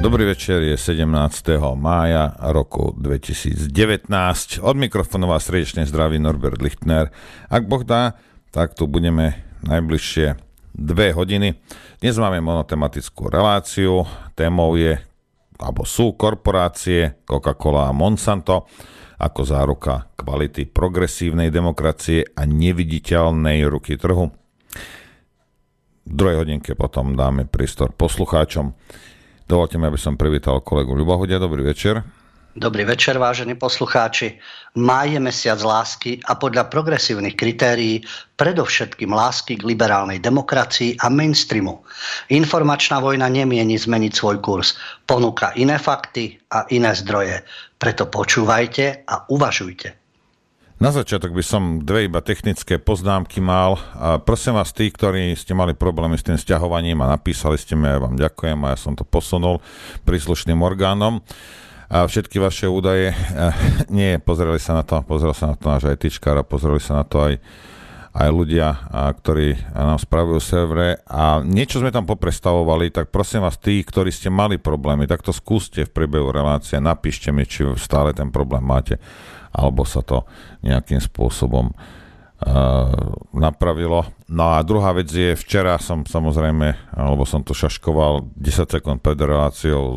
Dobrý večer, je 17. mája roku 2019. Od mikrofónu vás srdečne zdraví Norbert Lichtner. Ak Boh dá, tak tu budeme najbližšie 2 hodiny. Dnes máme monotematickú reláciu. Témou je, alebo sú korporácie Coca-Cola a Monsanto ako záruka kvality progresívnej demokracie a neviditeľnej ruky trhu. V 2 hodinke potom dáme priestor poslucháčom. Dovolte mi, aby som privítal kolegu Ľuba Hudia. Dobrý večer. Dobrý večer, vážení poslucháči. Máj je mesiac lásky a podľa progresívnych kritérií predovšetkým lásky k liberálnej demokracii a mainstreamu. Informačná vojna nemieni zmeniť svoj kurz. Ponúka iné fakty a iné zdroje. Preto počúvajte a uvažujte. Na začiatok by som 2 iba technické poznámky mal. A prosím vás, tí, ktorí ste mali problémy s tým sťahovaním a napísali ste mi, ja vám ďakujem a ja som to posunul príslušným orgánom. A všetky vaše údaje, pozrel sa na to náš ITčkár a pozreli sa na to aj ľudia, ktorí nám spravujú servere a niečo sme tam poprestavovali, tak prosím vás, tí, ktorí ste mali problémy, tak to skúste v priebehu relácie, napíšte mi, či stále ten problém máte, alebo sa to nejakým spôsobom napravilo. No a druhá vec je, včera som samozrejme, alebo som to šaškoval 10 sekúnd pred reláciou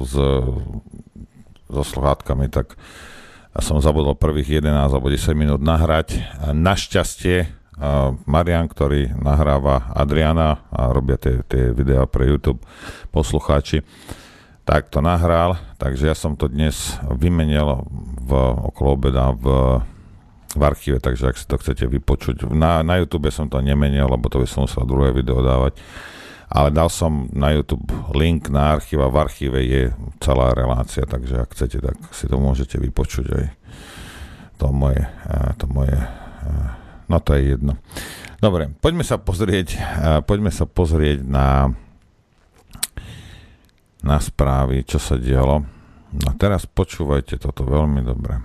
so sluchátkami, tak som zabudol prvých 11 alebo 10 minút nahrať. Našťastie Marian, ktorý nahráva Adriana a robia tie videá pre YouTube poslucháči, tak to nahral, takže ja som to dnes vymenil okolo obeda v archíve, takže ak si to chcete vypočuť. Na YouTube som to nemenil, lebo to by som musel druhé video dávať, ale dal som na YouTube link na archív a v archíve je celá relácia, takže ak chcete, tak si to môžete vypočuť aj to moje no to je jedno. Dobre, poďme sa pozrieť na správy, čo sa dialo. No teraz počúvajte toto veľmi dobre.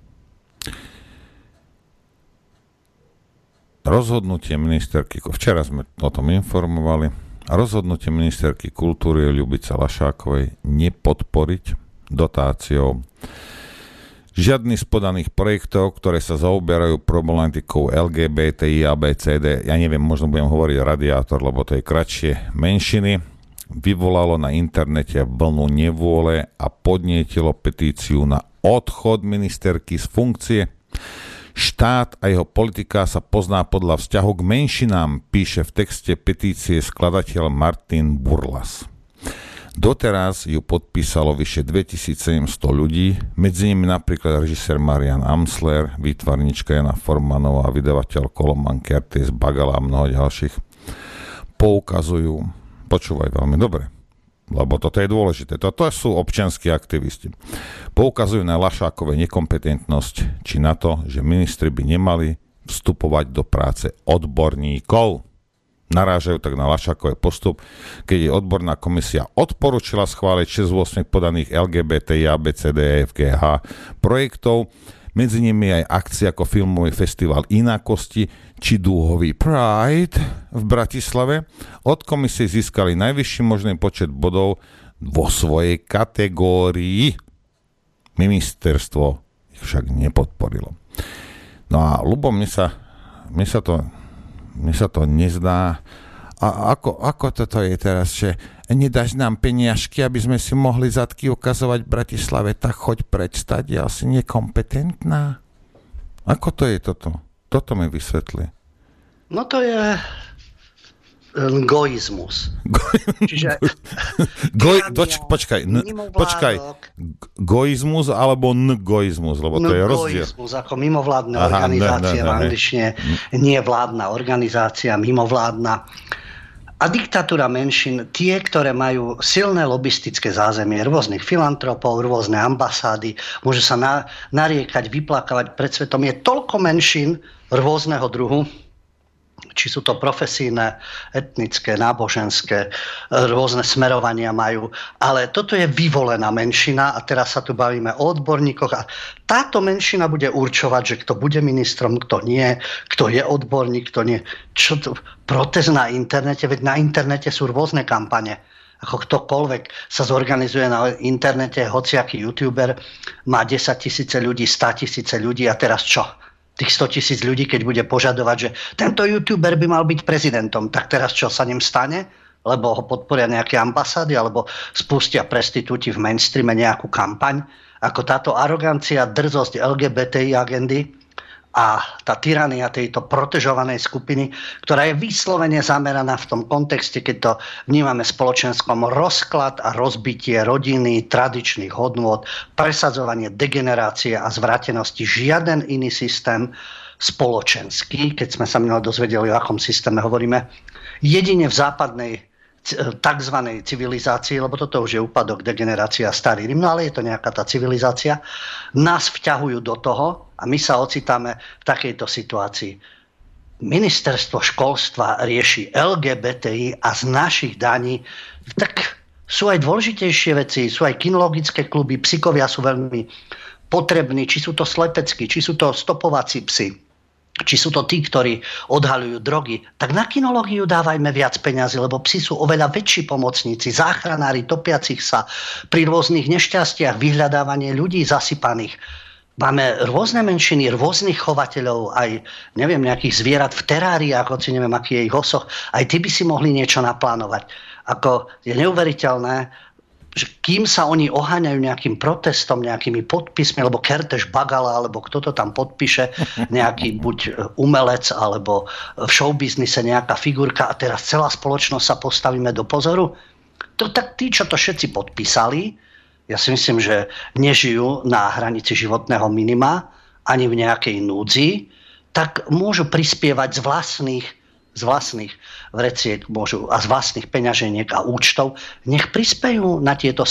Rozhodnutie ministerky, včera sme o tom informovali, rozhodnutie ministerky kultúry Ľubice Lašákovej nepodporiť dotáciou žiadny z podaných projektov, ktoré sa zaoberajú problematikou LGBTI, ABCD, ja neviem, možno budem hovoriť radiátor, lebo to je kratšie, menšiny, vyvolalo na internete vlnu nevôle a podnietilo petíciu na odchod ministerky z funkcie. Štát a jeho politika sa pozná podľa vzťahu k menšinám, píše v texte petície skladateľ Martin Burlas. Doteraz ju podpísalo vyše 2700 ľudí, medzi nimi napríklad režisér Marian Amsler, výtvarnička Jana Formanová, vydavateľ Koloman Kertész Bagala a mnoho ďalších. Poukazujú, počúvaj veľmi dobre, lebo toto je dôležité. Toto sú občianski aktivisti. Poukazujú na Lašákové nekompetentnosť, či na to, že ministri by nemali vstupovať do práce odborníkov. Narážajú tak na Lašákové postup, keď je odborná komisia odporúčila schváliť 6 z 8 podaných LGBTI, ABCD, FGH projektov, medzi nimi aj akcie ako filmový festival Inákosti či dúhový Pride v Bratislave. Od komisie získali najvyšší možný počet bodov vo svojej kategórii. Ministerstvo ich však nepodporilo. No a ľubo, mne sa to nezdá. A ako toto je teraz, že nedáš nám peniažky, aby sme si mohli zadky ukazovať v Bratislave, tak choď preč stať, ja si nekompetentná. Ako to je toto? Toto mi vysvetli. No to je goizmus. Čiže počkaj, goizmus alebo ngoizmus, lebo to je rozdiel. Goizmus ako mimovládne organizácie v angličtine, nie vládna organizácia, mimovládna. A diktatúra menšín, tie, ktoré majú silné lobistické zázemie rôznych filantropov, rôzne ambasády, môže sa nariekať, vyplakávať pred svetom. Je toľko menšín rôzneho druhu, či sú to profesijné, etnické, náboženské, rôzne smerovania majú. Ale toto je vyvolená menšina a teraz sa tu bavíme o odborníkoch a táto menšina bude určovať, že kto bude ministrom, kto nie, kto je odborník, kto nie. Čo to? Protest na internete, veď na internete sú rôzne kampane. ako ktokoľvek sa zorganizuje na internete, hociaký youtuber má 10 000 ľudí, 100 000 ľudí a teraz čo? Tých 100 000 ľudí, keď bude požadovať, že tento youtuber by mal byť prezidentom, tak teraz čo sa ním stane? Lebo ho podporia nejaké ambasády, alebo spustia prestitúti v mainstreame nejakú kampaň. Ako táto arogancia, drzosť LGBTI agendy a tá tyrania tejto protežovanej skupiny, ktorá je vyslovene zameraná v tom kontexte, keď to vnímame spoločenskom, rozklad a rozbitie rodiny, tradičných hodnôt, presadzovanie degenerácie a zvrátenosti. Žiaden iný systém spoločenský, keď sme sa minule dozvedeli, o akom systéme hovoríme, jedine v západnej takzvanej civilizácii, lebo toto už je úpadok, degenerácia, starý Rím, no ale je to nejaká tá civilizácia, nás vťahujú do toho a my sa ocitáme v takejto situácii. Ministerstvo školstva rieši LGBTI a z našich daní, tak sú aj dôležitejšie veci, sú aj kinologické kluby, psíkovia sú veľmi potrební, či sú to slepeckí, či sú to stopovací psi, či sú to tí, ktorí odhaľujú drogy, tak na kinológiu dávajme viac peňazí, lebo psi sú oveľa väčší pomocníci, záchranári topiacich sa pri rôznych nešťastiach, vyhľadávanie ľudí zasypaných. Máme rôzne menšiny, rôznych chovateľov, aj neviem, nejakých zvierat v teráriách, hoci neviem, aký je ich osoch. Aj tí by si mohli niečo naplánovať. Ako je neuveriteľné, že kým sa oni oháňajú nejakým protestom, nejakými podpismi, alebo Kertész Bagala, alebo kto to tam podpíše, nejaký buď umelec, alebo v showbiznise nejaká figurka a teraz celá spoločnosť sa postavíme do pozoru. Tak tí, čo to všetci podpísali, ja si myslím, že nežijú na hranici životného minima, ani v nejakej núdzi, tak môžu prispievať z vlastných vreciek môžu, a z vlastných peňaženiek a účtov, nech prispejú na tieto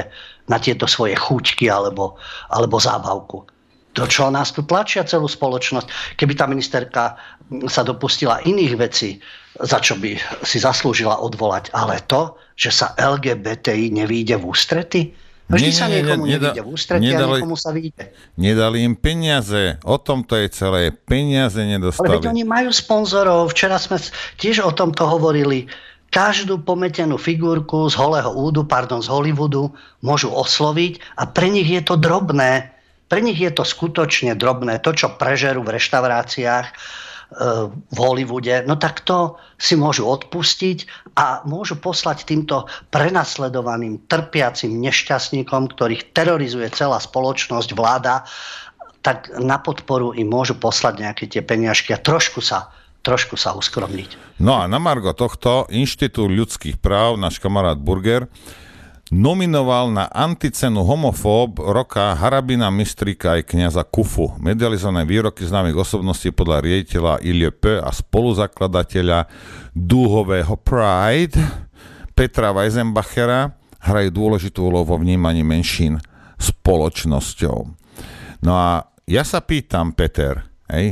svoje chúťky alebo zábavku. To, čo nás tu tlačia celú spoločnosť, keby tá ministerka sa dopustila iných vecí, za čo by si zaslúžila odvolať, ale to, že sa LGBTI nevyjde v ústrety, vždy sa niekomu nevyjde v ústrety a niekomu sa vyjde. Nedali im peniaze. O tom to je celé. Peniaze nedostali. Ale veď oni majú sponzorov. Včera sme tiež o tomto hovorili. Každú pometenú figurku z Hollywoodu môžu osloviť a pre nich je to drobné. Pre nich je to skutočne drobné. To, čo prežerú v reštauráciách v Hollywoode, no tak to si môžu odpustiť a môžu poslať týmto prenasledovaným, trpiacim nešťastníkom, ktorých terorizuje celá spoločnosť, vláda, tak na podporu im môžu poslať nejaké tie peniažky a trošku sa uskromniť. No a na margo tohto Inštitút ľudských práv, náš kamarát Burger, nominoval na anticenu homofób roka Harabina Mistrika aj kňaza Kufu. Medializované výroky známych osobností podľa riaditeľa ILP a spoluzakladateľa dúhového Pride Petra Weisenbachera hrajú dôležitú úlohu vo vnímaní menšín spoločnosťou. No a ja sa pýtam, Peter,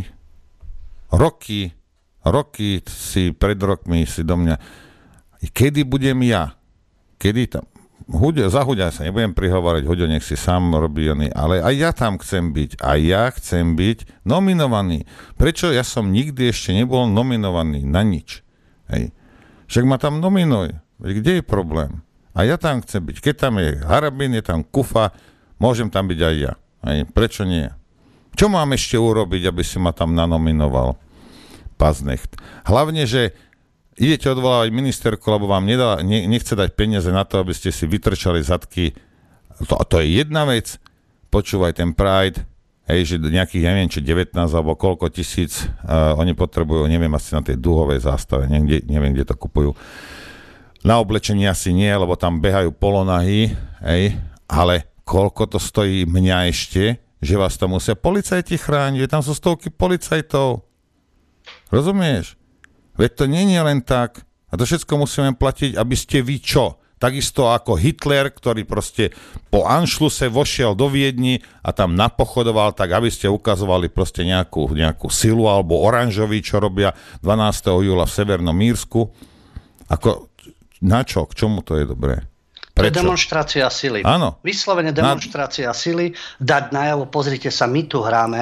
roky si pred rokmi si do mňa, kedy budem ja? Kedy tam? Za Huďa sa nebudem prihovárať, Huďo nech si sám robí, ale aj ja tam chcem byť. A ja chcem byť nominovaný. Prečo ja som nikdy ešte nebol nominovaný na nič? Však ma tam nominuj. Kde je problém? A ja tam chcem byť. Keď tam je Harabin, je tam Kufa, môžem tam byť aj ja. Prečo nie? Čo mám ešte urobiť, aby si ma tam nanominoval? Paznecht. Hlavne, že idete odvolávať ministerku, lebo vám nechce dať peniaze na to, aby ste si vytrčali zadky. To je jedna vec. Počúvaj ten Pride, že nejakých, neviem, či 19 alebo koľko tisíc oni potrebujú, neviem, asi na tej dúhovej zástave, neviem, kde to kupujú. Na oblečení asi nie, lebo tam behajú polonahy, ale koľko to stojí mňa ešte, že vás tam musia policajti chrániť, tam sú stovky policajtov. Rozumieš? Veď to nie je len tak. A to všetko musíme platiť, aby ste vy čo? Takisto ako Hitler, ktorý proste po Anšluse vošiel do Viedni a tam napochodoval, tak aby ste ukazovali proste nejakú silu, alebo oranžoví, čo robia 12. júla v Severnom Írsku. Na čo? K čomu to je dobré? To je demonštrácia sily. Áno. Vyslovene demonštrácia sily. Dať najavo, pozrite sa, my tu hráme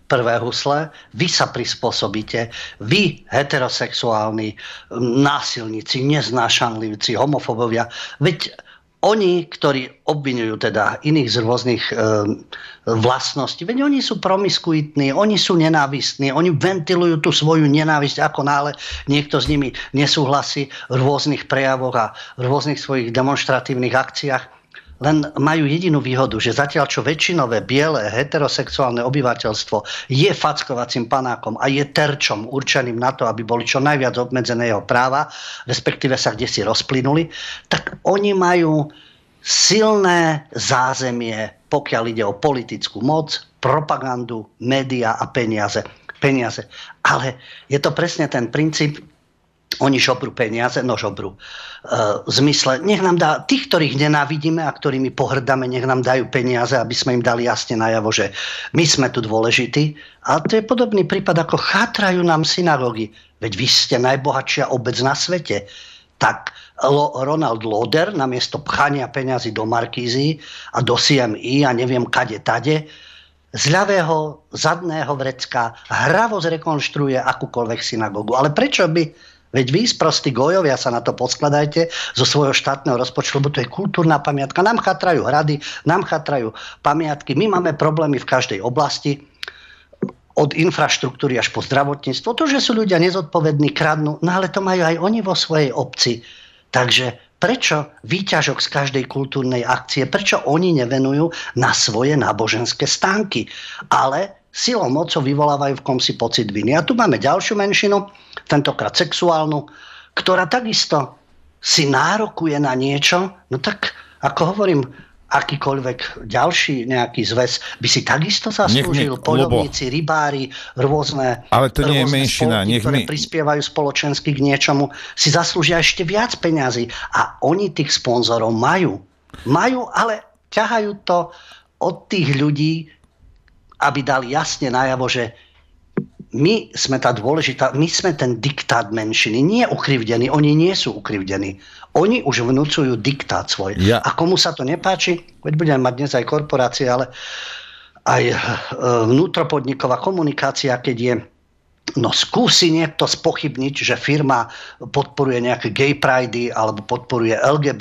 prvé husle, vy sa prispôsobíte, vy heterosexuálni násilníci, neznášanlivci, homofóbovia, veď oni, ktorí obvinujú teda iných z rôznych vlastností, veď oni sú promiskuitní, oni sú nenávistní, oni ventilujú tú svoju nenávisť, ako náhle niekto s nimi nesúhlasí v rôznych prejavoch a v rôznych svojich demonštratívnych akciách. Len majú jedinú výhodu, že zatiaľ čo väčšinové biele heterosexuálne obyvateľstvo je fackovacím panákom a je terčom určeným na to, aby boli čo najviac obmedzené jeho práva, respektíve sa kdesi rozplynuli, tak oni majú silné zázemie, pokiaľ ide o politickú moc, propagandu, média a peniaze. Ale je to presne ten princíp. Oni žobrú peniaze, žobrú. V zmysle, nech nám dá, tých, ktorých nenávidíme a ktorými pohrdáme, nech nám dajú peniaze, aby sme im dali jasne najavo, že my sme tu dôležití. A to je podobný prípad, ako chátrajú nám synagógy. Veď vy ste najbohatšia obec na svete. Tak Ronald Lauder namiesto pchania peňazí do Markízy a do CMI a neviem kade tade, z ľavého zadného vrecka hravo zrekonštruuje akúkoľvek synagógu. Ale prečo by... Veď vy, sprostí gojovia, sa na to poskladajte zo svojho štátneho rozpočtu, lebo to je kultúrna pamiatka. Nám chatrajú hrady, nám chatrajú pamiatky. My máme problémy v každej oblasti, od infraštruktúry až po zdravotníctvo. To, že sú ľudia nezodpovední, kradnú, no ale to majú aj oni vo svojej obci. Takže prečo výťažok z každej kultúrnej akcie, prečo oni nevenujú na svoje náboženské stánky? Ale silou mocou vyvolávajú v komsi pocit viny. A tu máme ďalšiu menšinu, tentokrát sexuálnu, ktorá takisto si nárokuje na niečo, no tak, ako hovorím, akýkoľvek ďalší nejaký zväz by si takisto zaslúžil, poľovníci, rybári, rôzne, ale to nie je menšina, spolky, ktoré prispievajú spoločensky k niečomu, si zaslúžia ešte viac peňazí. A oni tých sponzorov majú. Ale ťahajú to od tých ľudí, aby dali jasne najavo, že my sme tá dôležitá, my sme ten diktát menšiny, nie ukrivdení, oni nie sú ukrivdení. Oni už vnúcujú diktát svoj. Ja. A komu sa to nepáči, veď budeme mať dnes aj korporácie, ale aj vnútropodniková komunikácia, keď je, skúsi niekto spochybniť, že firma podporuje nejaké gay pridey alebo podporuje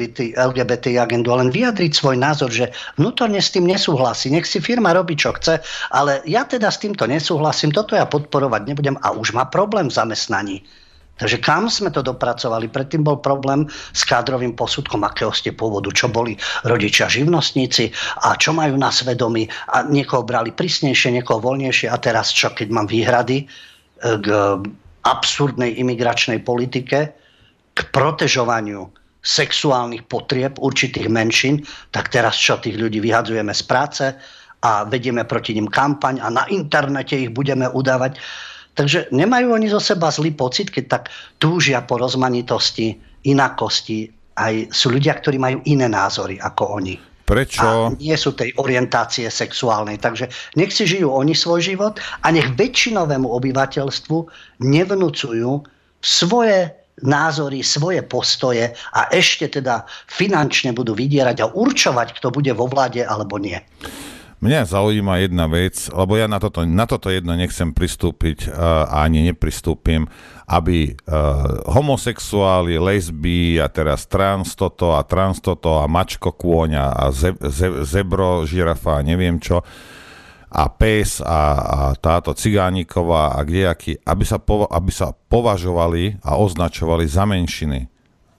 LGBT agendu, len vyjadriť svoj názor, že vnútorne s tým nesúhlasí. Nech si firma robí, čo chce, ale ja teda s týmto nesúhlasím, toto ja podporovať nebudem a už má problém v zamestnaní. Takže kam sme to dopracovali? Predtým bol problém s kádrovým posudkom, akého ste pôvodu, čo boli rodičia živnostníci a čo majú na svedomí a niekoho brali prísnejšie, niekoho voľnejšie a teraz čo, keď mám výhrady k absurdnej imigračnej politike, k protežovaniu sexuálnych potrieb určitých menšín, tak teraz čo, tých ľudí vyhadzujeme z práce a vedieme proti nim kampaň a na internete ich budeme udávať. Takže nemajú oni zo seba zlý pocit, keď tak túžia po rozmanitosti, inakosti. Aj sú ľudia, ktorí majú iné názory ako oni. Prečo? A nie sú tej orientácie sexuálnej. Takže nech si žijú oni svoj život a nech väčšinovému obyvateľstvu nevnúcujú svoje názory, svoje postoje a ešte teda finančne budú vydierať a určovať, kto bude vo vláde alebo nie. Mňa zaujíma jedna vec, lebo ja na toto jedno nechcem pristúpiť a ani nepristúpim, aby homosexuáli, lesby a teraz trans toto a mačko kôň a zebro, žirafa a neviem čo a pes a táto cigániková a kdejaký, aby sa považovali a označovali za menšiny.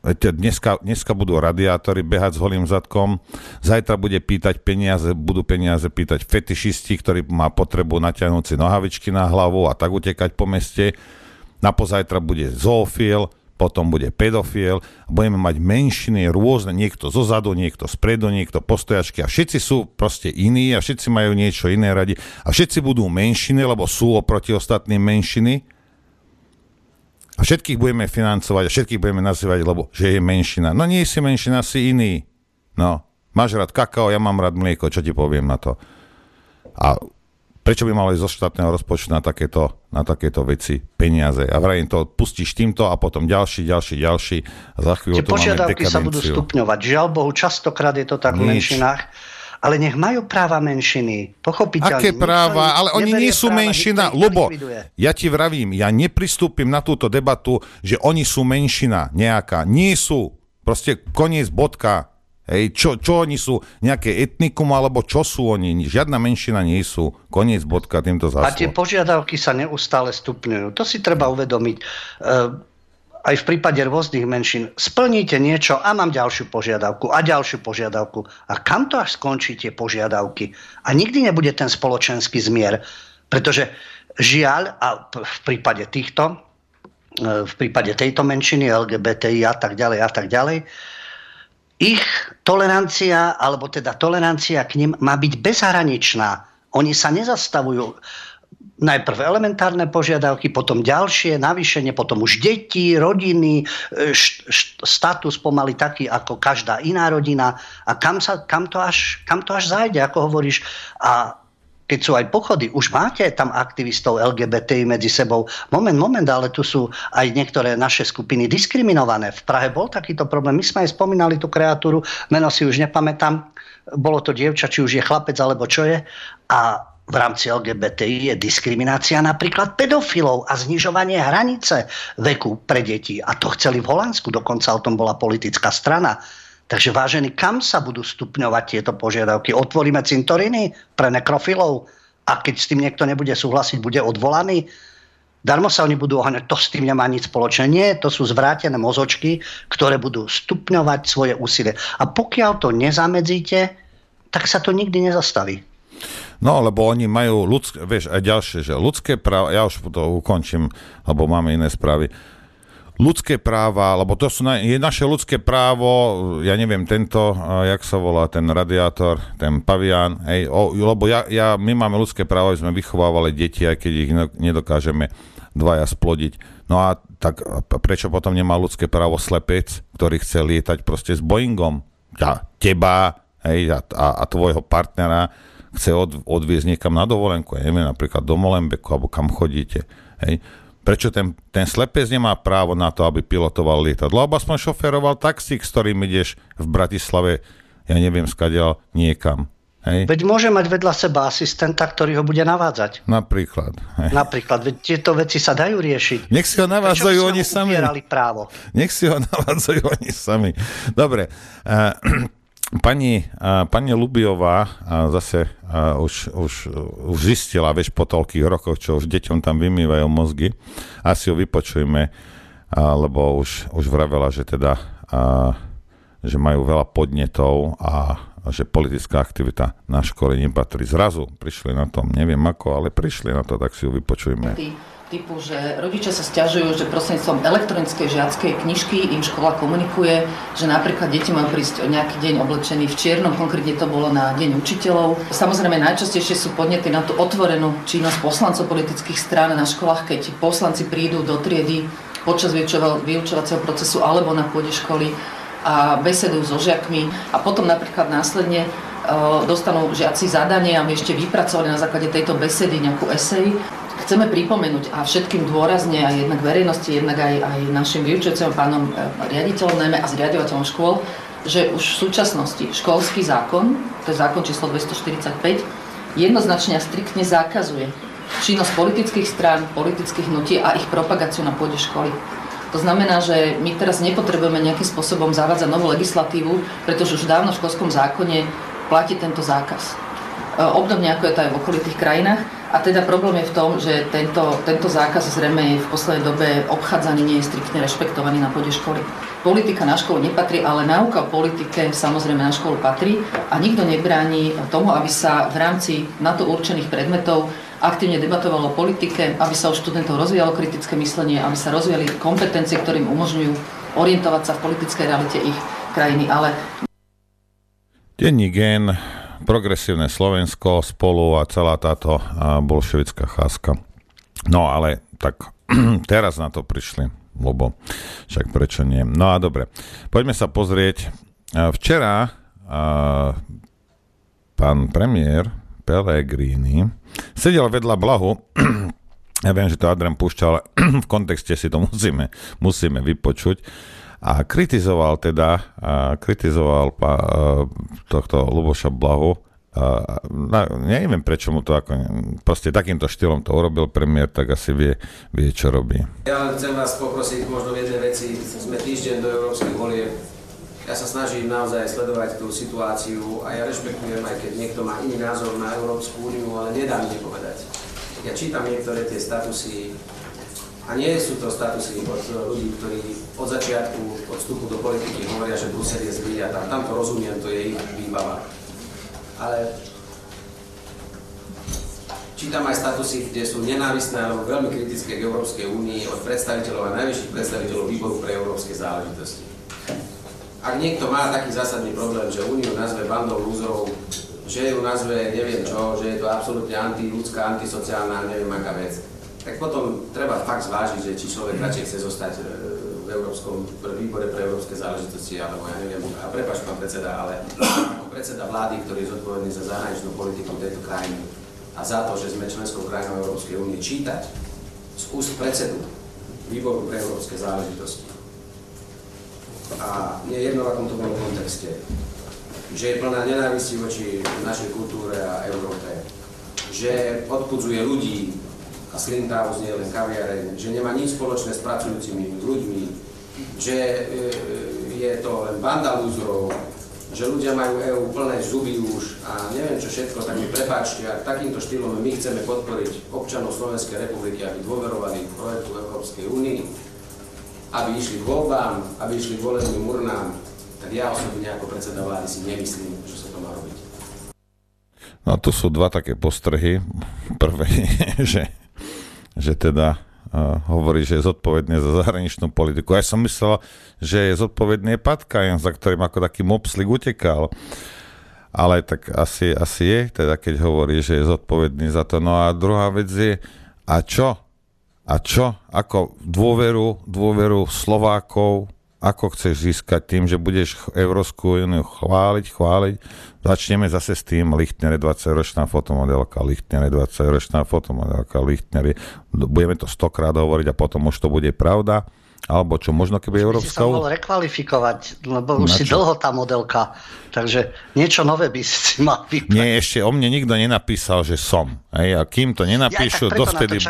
Dneska budú radiátory behať s holým zadkom, zajtra budú peniaze pýtať fetišisti, ktorí má potrebu natiahnuť si nohavičky na hlavu a tak utekať po meste. Napozajtra bude zoofil, potom bude pedofil, budeme mať menšiny rôzne, niekto zozadu, niekto spredu, niekto postojačky a všetci sú proste iní a všetci majú niečo iné radi a všetci budú menšiny, lebo sú oproti ostatným menšiny. A všetkých budeme financovať a všetkých budeme nazývať, lebo že je menšina. No nie si menšina, si iný. No, máš rád kakao, ja mám rád mlieko, čo ti poviem na to. A prečo by mali zo štátneho rozpočtu na takéto veci peniaze? A vrajím to, pustíš týmto a potom ďalší a za chvíľu tu máme dekadenciu. Požiadavky sa budú stupňovať. Žiaľ Bohu, častokrát je to tak v menšinách. Ale nech majú práva menšiny, pochopiteľne. Aké práva? Ale oni nie sú menšina. Ľubo, ja ti vravím, ja nepristúpim na túto debatu, že oni sú menšina nejaká. Nie sú. Proste koniec, bodka. Hej, čo oni sú? Nejaké etnikum, alebo čo sú oni? Žiadna menšina nie sú. Koniec, bodka, týmto zásluh. A tie požiadavky sa neustále stupňujú. To si treba uvedomiť. Aj v prípade rôznych menšín splníte niečo a mám ďalšiu požiadavku a ďalšiu požiadavku. A kam to až skončí tie požiadavky? A nikdy nebude ten spoločenský zmier. Pretože žiaľ, a v prípade tejto menšiny LGBTI a tak ďalej, ich tolerancia, alebo teda tolerancia k nim má byť bezhraničná. Oni sa nezastavujú. Najprv elementárne požiadavky, potom ďalšie, navýšenie, potom už deti, rodiny, status pomaly taký ako každá iná rodina. A kam to až zájde, ako hovoríš. A keď sú aj pochody, už máte tam aktivistov LGBTI medzi sebou. Moment, ale tu sú aj niektoré naše skupiny diskriminované. V Prahe bol takýto problém. My sme aj spomínali tú kreatúru, meno si už nepamätám. Bolo to dievča, či už je chlapec, alebo čo je. A v rámci LGBTI je diskriminácia napríklad pedofilov a znižovanie hranice veku pre deti. A to chceli v Holandsku, dokonca o tom bola politická strana. Takže vážení, kam sa budú stupňovať tieto požiadavky? Otvoríme cintoriny pre nekrofilov a keď s tým niekto nebude súhlasiť, bude odvolaný? Darmo sa oni budú oháňať, to s tým nemá nič spoločné. Nie, to sú zvrátené mozočky, ktoré budú stupňovať svoje úsilie. A pokiaľ to nezamedzíte, tak sa to nikdy nezastaví. No, lebo oni majú aj ďalšie, že ľudské práva, ja už to ukončím, lebo máme iné správy. Ľudské práva, lebo to je naše ľudské právo, ja neviem, tento, jak sa volá, ten radiátor, ten pavián, lebo my máme ľudské právo, aby sme vychovávali deti, aj keď ich nedokážeme dvaja splodiť. No a tak prečo potom nemá ľudské právo slepec, ktorý chce lietať proste s Boeingom? Teba, a tvojho partnera chce odviezť niekam na dovolenku, ja neviem, napríklad do Molenbeku, alebo kam chodíte. Hej. Prečo ten slepec nemá právo na to, aby pilotoval lietadlo, alebo aspoň šoféroval taxík, s ktorým ideš v Bratislave, ja neviem, skadiaľ niekam. Hej. Veď môže mať vedľa seba asistenta, ktorý ho bude navádzať. Napríklad. Hej. Veď tieto veci sa dajú riešiť. Nech si ho navádzajú oni sami. Právo? Nech si ho navádzajú oni sami. Dobre. Pani Lubiová zase už zistila, po toľkých rokoch, čo už deťom tam vymývajú mozgy. Asi ju vypočujme, lebo už vravela, že teda že majú veľa podnetov a že politická aktivita na škole nepatrí. Zrazu prišli na tom, neviem ako, ale prišli na to, tak si ju vypočujme. Typu, že rodičia sa sťažujú, že prostredníctvom elektronickej žiackej knižky im škola komunikuje, že napríklad deti majú prísť o nejaký deň oblečení v čiernom, konkrétne to bolo na Deň učiteľov. Samozrejme najčastejšie sú podnety na tú otvorenú činnosť poslancov politických strán na školách, keď poslanci prídu do triedy počas vyučovacieho procesu alebo na pôde školy a besedujú so žiakmi a potom napríklad následne dostanú žiaci zadanie a my ešte vypracovali na základe tejto besedy nejakú esej. Chceme pripomenúť a všetkým dôrazne aj jednak verejnosti, jednak aj našim vyučujúcim pánom riaditeľom najmä a zriaďovateľom škôl, že už v súčasnosti školský zákon, to je zákon číslo 245, jednoznačne a striktne zakazuje činnosť politických strán, politických hnutí a ich propagáciu na pôde školy. To znamená, že my teraz nepotrebujeme nejakým spôsobom zavádzať novú legislatívu, pretože už dávno v školskom zákone platí tento zákaz. Obdobne ako je to aj v okolitých krajinách. A teda problém je v tom, že tento zákaz zrejme je v poslednej dobe obchádzaný, nie je striktne rešpektovaný na pôde školy. Politika na školu nepatrí, ale náuka o politike samozrejme na školu patrí a nikto nebráni tomu, aby sa v rámci na to určených predmetov aktívne debatovalo o politike, aby sa u študentov rozvíjalo kritické myslenie, aby sa rozvíjali kompetencie, ktorým umožňujú orientovať sa v politickej realite ich krajiny. Ale Denník Gen, Progresívne Slovensko, Spolu a celá táto bolševická cháska. No ale tak teraz na to prišli, lebo však prečo nie. No a dobre, poďme sa pozrieť. Včera pán premiér Pellegrini sedel vedľa Blahu. Ja viem, že to Adrian púšťa, ale v kontexte si to musíme vypočuť. A kritizoval tohto Ľuboša Blahu neviem, prečo mu to proste takýmto štýlom to urobil premiér, tak asi vie, čo robí. Ja len chcem vás poprosiť možno v jednej veci. Sme týždeň do európskych volieb. Ja sa snažím naozaj sledovať tú situáciu a ja rešpektujem, aj keď niekto má iný názor na Európsku úniu, ale nedá mi nepovedať. Ja čítam niektoré tie statusy a nie sú to statusy od ľudí, ktorí od začiatku, od vstupu do politiky hovoria, že Brusel je zlý a tam to rozumiem, to je ich výbava. Ale čítam aj statusy, kde sú nenávistné alebo veľmi kritické k Európskej únii od predstaviteľov a najvyšších predstaviteľov výboru pre európske záležitosti. Ak niekto má taký zásadný problém, že úniu nazve bandou lúzrov, že ju nazve neviem čo, že je to absolútne antiľudská, antisociálna, neviem aká vec, tak potom treba fakt zvážiť, že či človek radšej chce zostať v Európskom výbore pre európske záležitosti, alebo ja neviem, a prepáč pán predseda, ale ako predseda vlády, ktorý je zodpovedný za zahraničnú politiku tejto krajiny a za to, že sme členskou krajinou Európskej únie, čítať z úst predsedu výboru pre európske záležitosti a nie jedno v akom to bolo kontexte, že je plná nenávisti voči našej kultúre a Európe, že odpudzuje ľudí a Slim House nie je len kaviareň, že nemá nič spoločné s pracujúcimi ľuďmi, že je to len banda lúzrov, že ľudia majú EÚ plné zuby už a neviem čo všetko, tak mi prepáčte, ak takýmto štýlom my chceme podporiť občanov Slovenskej republiky, aby dôverovali projektu Európskej únii, aby išli k voľbám, aby išli k volebným urnám, tak ja osobne ako predseda vlády si nemyslím, že sa to má robiť. No tu sú dva také postrehy. Prvé je, že teda hovorí, že je zodpovedný za zahraničnú politiku. Ja som myslel, že je zodpovedný Pat Kajan, za ktorým ako taký mopslik utekal. Ale tak asi je, teda keď hovorí, že je zodpovedný za to. No a druhá vec je, a čo? Ako dôveru Slovákov, ako chceš získať tým, že budeš Európsku úniu chváliť. Začneme zase s tým Lichtner 20-ročná fotomodelka, budeme to 100-krát hovoriť a potom už to bude pravda. Alebo čo, možno keby Európska... Si sa mohol rekvalifikovať, lebo už si dlho tá modelka, takže niečo nové by si mal vybrať. Nie, ešte o mne nikto nenapísal, že som. Hej, a kým to nenapíšu, dovtedy...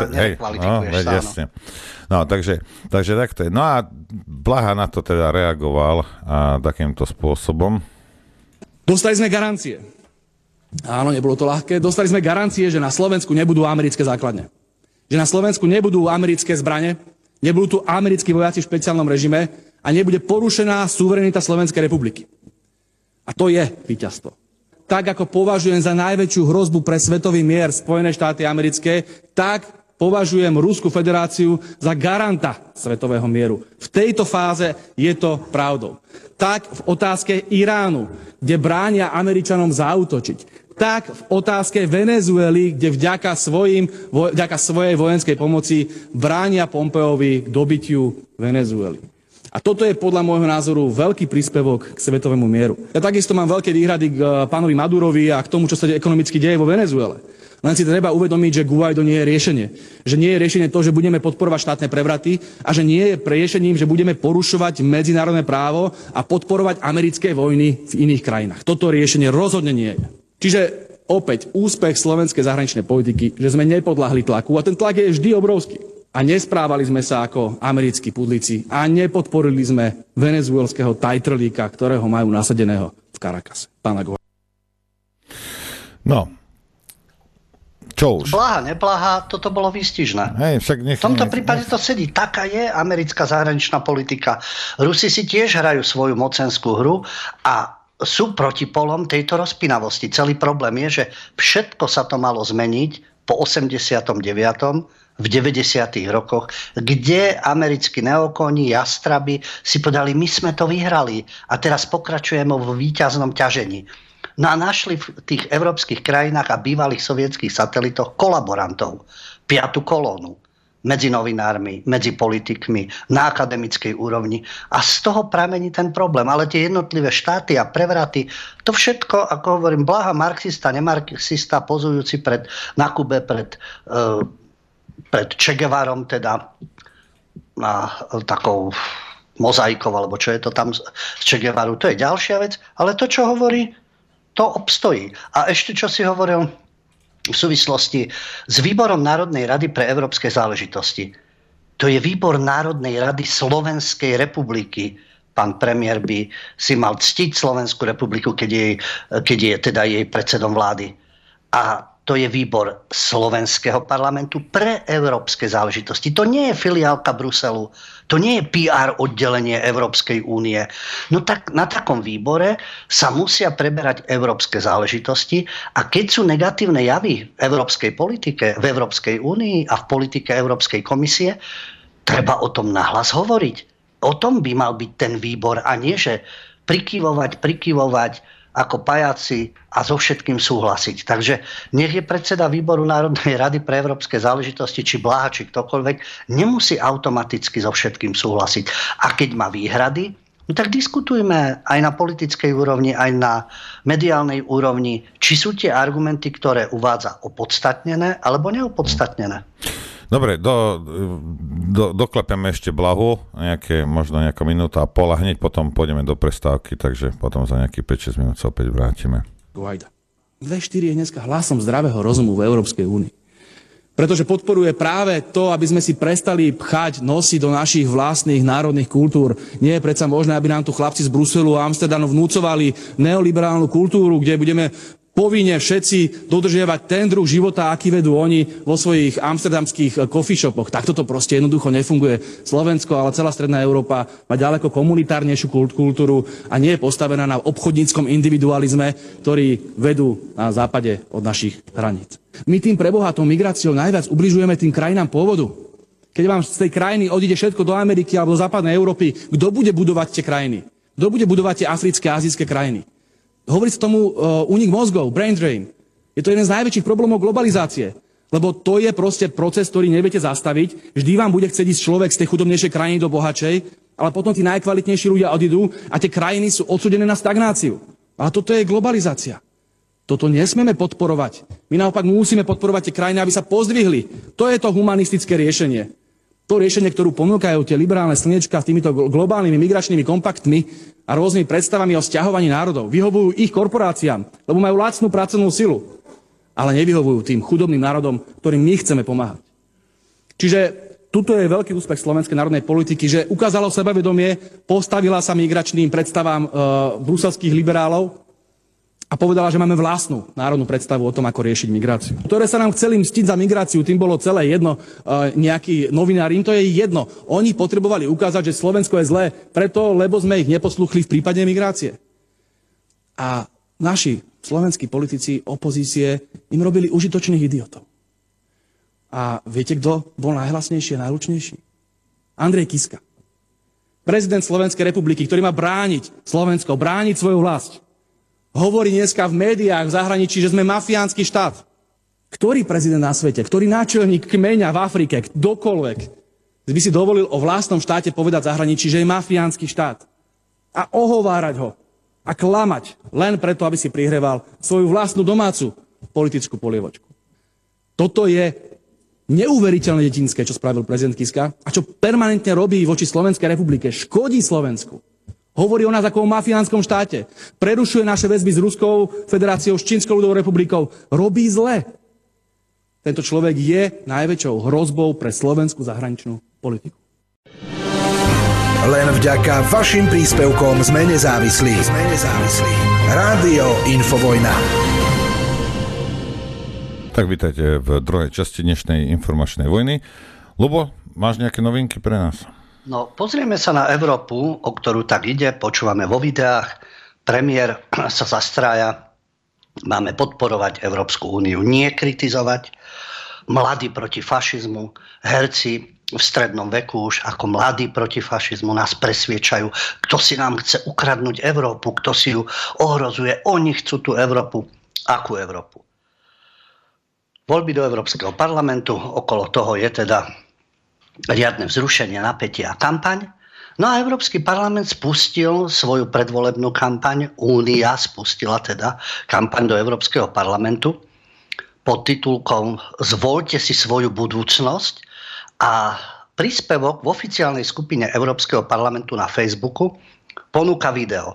No, takže takto je. No a Blaha na to teda reagoval takýmto spôsobom. Dostali sme garancie. Áno, nebolo to ľahké. Dostali sme garancie, že na Slovensku nebudú americké základne. Že na Slovensku nebudú americké zbrane, nebudú tu americkí vojaci v špeciálnom režime a nebude porušená suverenita Slovenskej republiky. A to je víťazstvo. Tak ako považujem za najväčšiu hrozbu pre svetový mier Spojené štáty americké, tak považujem Ruskú federáciu za garanta svetového mieru. V tejto fáze je to pravdou. Tak v otázke Iránu, kde bránia Američanom zaútočiť. Tak v otázke Venezuely, kde vďaka svojej vojenskej pomoci bránia Pompeovi k dobytiu Venezuely. A toto je podľa môjho názoru veľký príspevok k svetovému mieru. Ja takisto mám veľké výhrady k pánovi Madurovi a k tomu, čo sa ekonomicky deje vo Venezuele. Len si treba uvedomiť, že Guaido nie je riešenie. Že nie je riešenie to, že budeme podporovať štátne prevraty a že nie je riešením, že budeme porušovať medzinárodné právo a podporovať americké vojny v iných krajinách. Toto riešenie rozhodne nie je. Čiže opäť úspech slovenskej zahraničnej politiky, že sme nepodľahli tlaku a ten tlak je vždy obrovský. A nesprávali sme sa ako americkí pudlici a nepodporili sme venezuelského tajtrlíka, ktorého majú nasadeného v Caracase. Pána Guaido. No, čo už? Blaha, neblaha, toto bolo výstižné. V tomto prípade to sedí. Taká je americká zahraničná politika. Rusi si tiež hrajú svoju mocenskú hru a sú protipolom tejto rozpínavosti. Celý problém je, že všetko sa to malo zmeniť po 89. v 90. rokoch, kde americkí neokoni, jastraby si podali, my sme to vyhrali a teraz pokračujeme vo víťaznom ťažení. No a našli v tých európskych krajinách a bývalých sovietských satelitoch kolaborantov, piatu kolónu. Medzi novinármi, medzi politikmi, na akademickej úrovni. A z toho pramení ten problém. Ale tie jednotlivé štáty a prevraty, to všetko, ako hovorím, Blaha marxista, nemarxista, pozujúci na Kube pred Che Guevarom, teda takou mozaikou, alebo čo je to tam z Che Guevaru, to je ďalšia vec. Ale to, čo hovorí, to obstojí. A ešte, čo si hovoril v súvislosti s výborom Národnej rady pre európske záležitosti. To je výbor Národnej rady Slovenskej republiky. Pán premiér by si mal ctiť Slovenskú republiku, keď je teda jej predsedom vlády. A to je výbor Slovenského parlamentu pre európske záležitosti. To nie je filiálka Bruselu, to nie je PR oddelenie Európskej únie. No tak na takom výbore sa musia preberať európske záležitosti a keď sú negatívne javy v európskej politike, v Európskej únii a v politike Európskej komisie, treba o tom nahlas hovoriť. O tom by mal byť ten výbor a nie, že prikyvovať ako pajaci a so všetkým súhlasiť. Takže nech je predseda výboru Národnej rady pre európske záležitosti, či Blaha, či ktokoľvek, nemusí automaticky so všetkým súhlasiť. A keď má výhrady, no tak diskutujme aj na politickej úrovni, aj na mediálnej úrovni, či sú tie argumenty, ktoré uvádza, opodstatnené alebo neopodstatnené. Dobre, doklepeme ešte Blahu, možno nejaká minúta a pol a hneď potom pôjdeme do prestávky, takže potom za nejakých 5-6 minút sa opäť vrátime. Guaida. 2.4 je dneska hlasom zdravého rozumu v Európskej únii. Pretože podporuje práve to, aby sme si prestali pchať nosy do našich vlastných národných kultúr. Nie je predsa možné, aby nám tu chlapci z Bruselu a Amsterdamu vnúcovali neoliberálnu kultúru, kde budeme povinne všetci dodržiavať ten druh života, aký vedú oni vo svojich amsterdamských coffee shopoch. Takto to proste jednoducho nefunguje. Slovensko, ale celá stredná Európa má ďaleko komunitárnejšiu kultúru a nie je postavená na obchodníckom individualizme, ktorý vedú na západe od našich hraníc. My tým preboha tou migráciou najviac ubližujeme tým krajinám pôvodu. Keď vám z tej krajiny odíde všetko do Ameriky alebo do západnej Európy, kto bude budovať tie krajiny? Kto bude budovať tie africké a azijské krajiny? Hovorí sa tomu únik mozgov, brain drain. Je to jeden z najväčších problémov globalizácie. Lebo to je proste proces, ktorý neviete zastaviť. Vždy vám bude chcieť ísť človek z tej chudobnejšej krajiny do bohatšej, ale potom tí najkvalitnejší ľudia odídu a tie krajiny sú odsúdené na stagnáciu. Ale toto je globalizácia. Toto nesmieme podporovať. My naopak musíme podporovať tie krajiny, aby sa pozdvihli. To je to humanistické riešenie. To riešenie, ktorú ponúkajú tie liberálne slniečka s týmito globálnymi migračnými kompaktmi a rôznymi predstavami o sťahovaní národov. Vyhovujú ich korporáciám, lebo majú lacnú pracovnú silu. Ale nevyhovujú tým chudobným národom, ktorým my chceme pomáhať. Čiže tuto je veľký úspech slovenskej národnej politiky, že ukázalo sebavedomie, postavila sa migračným predstavám bruselských liberálov a povedala, že máme vlastnú národnú predstavu o tom, ako riešiť migráciu. Ktoré sa nám chceli mstiť za migráciu, tým bolo celé jedno, nejakí novinári, im to je jedno. Oni potrebovali ukázať, že Slovensko je zlé, preto, lebo sme ich neposlúchli v prípade migrácie. A naši slovenskí politici opozície im robili užitočných idiotov. A viete, kto bol najhlasnejší a najlučnejší? Andrej Kiska. Prezident Slovenskej republiky, ktorý má brániť Slovensko, brániť svoju vlast. Hovorí dneska v médiách v zahraničí, že sme mafiánsky štát. Ktorý prezident na svete, ktorý náčelník kmeňa v Afrike, kdokoľvek, by si dovolil o vlastnom štáte povedať v zahraničí, že je mafiánsky štát. A ohovárať ho. A klamať. Len preto, aby si prihreval svoju vlastnú domácu politickú polievočku. Toto je neuveriteľne detinské, čo spravil prezident Kiska a čo permanentne robí voči Slovenskej republike. Škodí Slovensku. Hovorí o nás ako o mafiánskom štáte. Prerušuje naše väzby s Ruskou federáciou, s Čínskou ľudovou republikou. Robí zle. Tento človek je najväčšou hrozbou pre slovenskú zahraničnú politiku. Len vďaka vašim príspevkom sme nezávislí. Rádio Infovojna. Tak vítajte v druhej časti dnešnej informačnej vojny. Ľubo, máš nejaké novinky pre nás? No, pozrieme sa na Európu, o ktorú tak ide, počúvame vo videách. Premiér sa zastrája, máme podporovať Európsku úniu, nie kritizovať. Mladí proti fašizmu, herci v strednom veku už ako mladí proti fašizmu nás presviečajú, kto si nám chce ukradnúť Európu, kto si ju ohrozuje. Oni chcú tú Európu. Akú Európu? Voľby do Európskeho parlamentu, okolo toho je teda riadne vzrušenie, napätie a kampaň. No a Európsky parlament spustil svoju predvolebnú kampaň. Únia spustila teda kampaň do Európskeho parlamentu pod titulkom Zvoľte si svoju budúcnosť a príspevok v oficiálnej skupine Európskeho parlamentu na Facebooku ponúka video.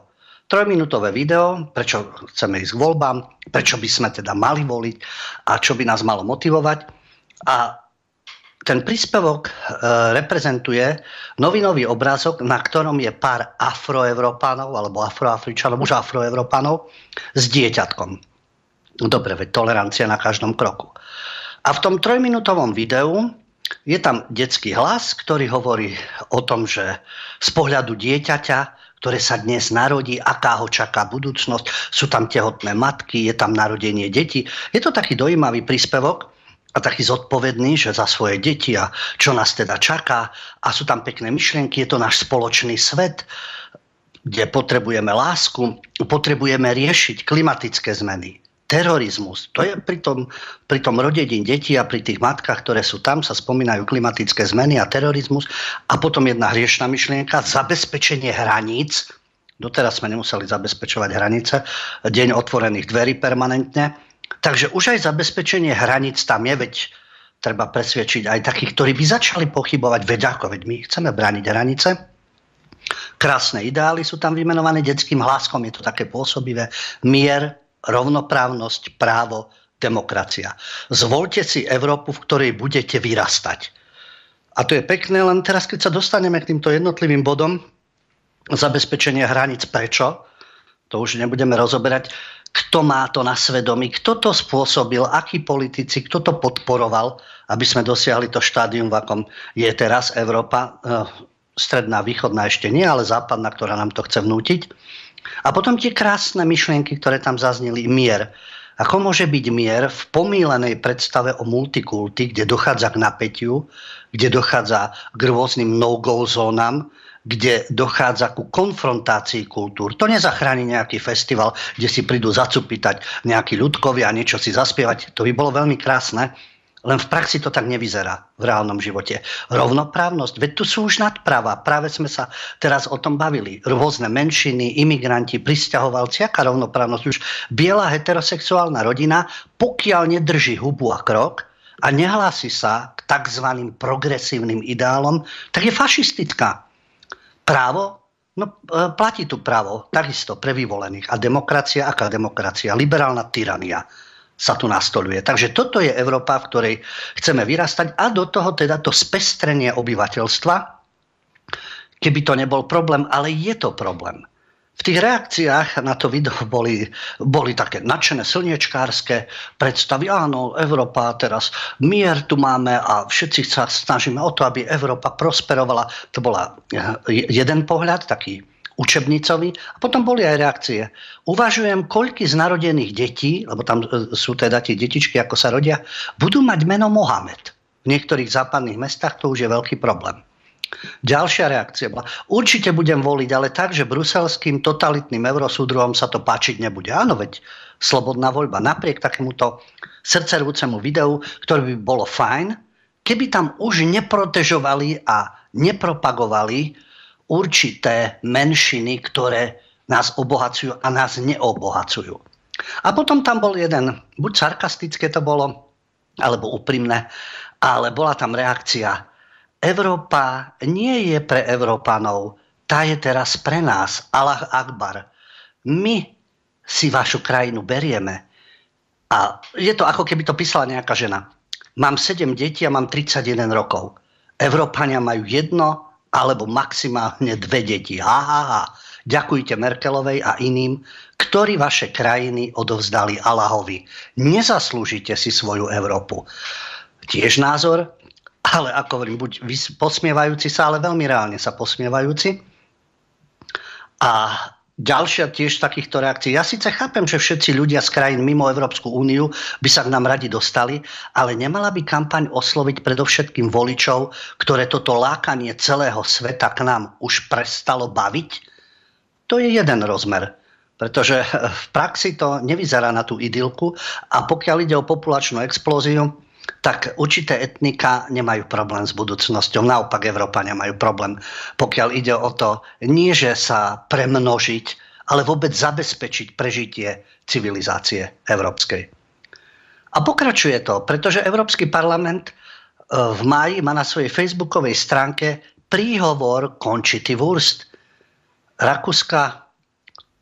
3-minútové video, prečo chceme ísť k voľbám, prečo by sme teda mali voliť a čo by nás malo motivovať. A ten príspevok reprezentuje novinový obrázok, na ktorom je pár afroevropánov alebo afroafričanov, už afroevropánov s dieťatkom. Dobre, veď tolerancia na každom kroku. A v tom 3-minútovom videu je tam detský hlas, ktorý hovorí o tom, že z pohľadu dieťaťa, ktoré sa dnes narodí, aká ho čaká budúcnosť, sú tam tehotné matky, je tam narodenie detí. Je to taký dojímavý príspevok, a taký zodpovedný, že za svoje deti a čo nás teda čaká. A sú tam pekné myšlienky, je to náš spoločný svet, kde potrebujeme lásku, potrebujeme riešiť klimatické zmeny, terorizmus. To je pri tom rodení detí a pri tých matkách, ktoré sú tam, sa spomínajú klimatické zmeny a terorizmus. A potom jedna hriešna myšlienka, zabezpečenie hraníc. Doteraz sme nemuseli zabezpečovať hranice. Deň otvorených dverí permanentne. Takže už aj zabezpečenie hraníc tam je, veď treba presvedčiť aj takých, ktorí by začali pochybovať, veď my chceme brániť hranice. Krásne ideály sú tam vymenované detským hláskom, je to také pôsobivé. Mier, rovnoprávnosť, právo, demokracia. Zvoľte si Európu, v ktorej budete vyrastať. A to je pekné, len teraz, keď sa dostaneme k týmto jednotlivým bodom, zabezpečenie hraníc, prečo? To už nebudeme rozoberať. Kto má to na svedomí, kto to spôsobil, akí politici, kto to podporoval, aby sme dosiahli to štádium, v akom je teraz Európa, stredná, východná ešte nie, ale západná, ktorá nám to chce vnútiť. A potom tie krásne myšlienky, ktoré tam zazneli, mier. Ako môže byť mier v pomýlenej predstave o multikulti, kde dochádza k napätiu, kde dochádza k rôznym no-go zónam, kde dochádza ku konfrontácii kultúr. To nezachráni nejaký festival, kde si prídu zacupitať nejakí ľudkovia a niečo si zaspievať. To by bolo veľmi krásne, len v praxi to tak nevyzerá v reálnom živote. Rovnoprávnosť, veď tu sú už nadpráva. Práve sme sa teraz o tom bavili. Rôzne menšiny, imigranti, prisťahovalci, aká rovnoprávnosť. Už biela heterosexuálna rodina, pokiaľ nedrží hubu a krok a nehlási sa k tzv. Progresívnym ideálom, tak je fašistická. Právo? No platí tu právo, takisto pre vyvolených. A demokracia, aká demokracia? Liberálna tyrania sa tu nastoľuje. Takže toto je Európa, v ktorej chceme vyrastať a do toho teda to spestrenie obyvateľstva, keby to nebol problém, ale je to problém. V tých reakciách na to video boli také nadšené slniečkárske predstavy. Áno, Európa teraz, mier tu máme a všetci sa snažíme o to, aby Európa prosperovala. To bola jeden pohľad, taký učebnicový. A potom boli aj reakcie. Uvažujem, koľky z narodených detí, lebo tam sú teda tie detičky, ako sa rodia, budú mať meno Mohamed. V niektorých západných mestách to už je veľký problém. Ďalšia reakcia bola, určite budem voliť, ale tak, že bruselským totalitným eurosúdruhom sa to páčiť nebude. Áno, veď slobodná voľba. Napriek takémuto srdcervúcemu videu, ktoré by bolo fajn, keby tam už neprotežovali a nepropagovali určité menšiny, ktoré nás obohacujú a nás neobohacujú. A potom tam bol jeden, buď sarkastické to bolo, alebo úprimné, ale bola tam reakcia, Európa nie je pre Európanov, tá je teraz pre nás. Allah Akbar. My si vašu krajinu berieme. A je to ako keby to písala nejaká žena. Mám 7 detí a mám 31 rokov. Európania majú 1 alebo maximálne 2 deti. Ďakujte Merkelovej a iným, ktorí vaše krajiny odovzdali Allahovi. Nezaslúžite si svoju Európu. Tiež názor, ale ako hovorím, buď posmievajúci sa, ale veľmi reálne sa posmievajúci. A ďalšia tiež takýchto reakcií. Ja síce chápem, že všetci ľudia z krajín mimo Európsku úniu by sa k nám radi dostali, ale nemala by kampaň osloviť predovšetkým voličov, ktoré toto lákanie celého sveta k nám už prestalo baviť? To je jeden rozmer. Pretože v praxi to nevyzerá na tú idylku a pokiaľ ide o populačnú explóziu, tak určité etnika nemajú problém s budúcnosťou. Naopak Európania majú problém, pokiaľ ide o to, nie že sa premnožiť, ale vôbec zabezpečiť prežitie civilizácie európskej. A pokračuje to, pretože Európsky parlament v máji má na svojej facebookovej stránke príhovor Conchity Wurst, rakúska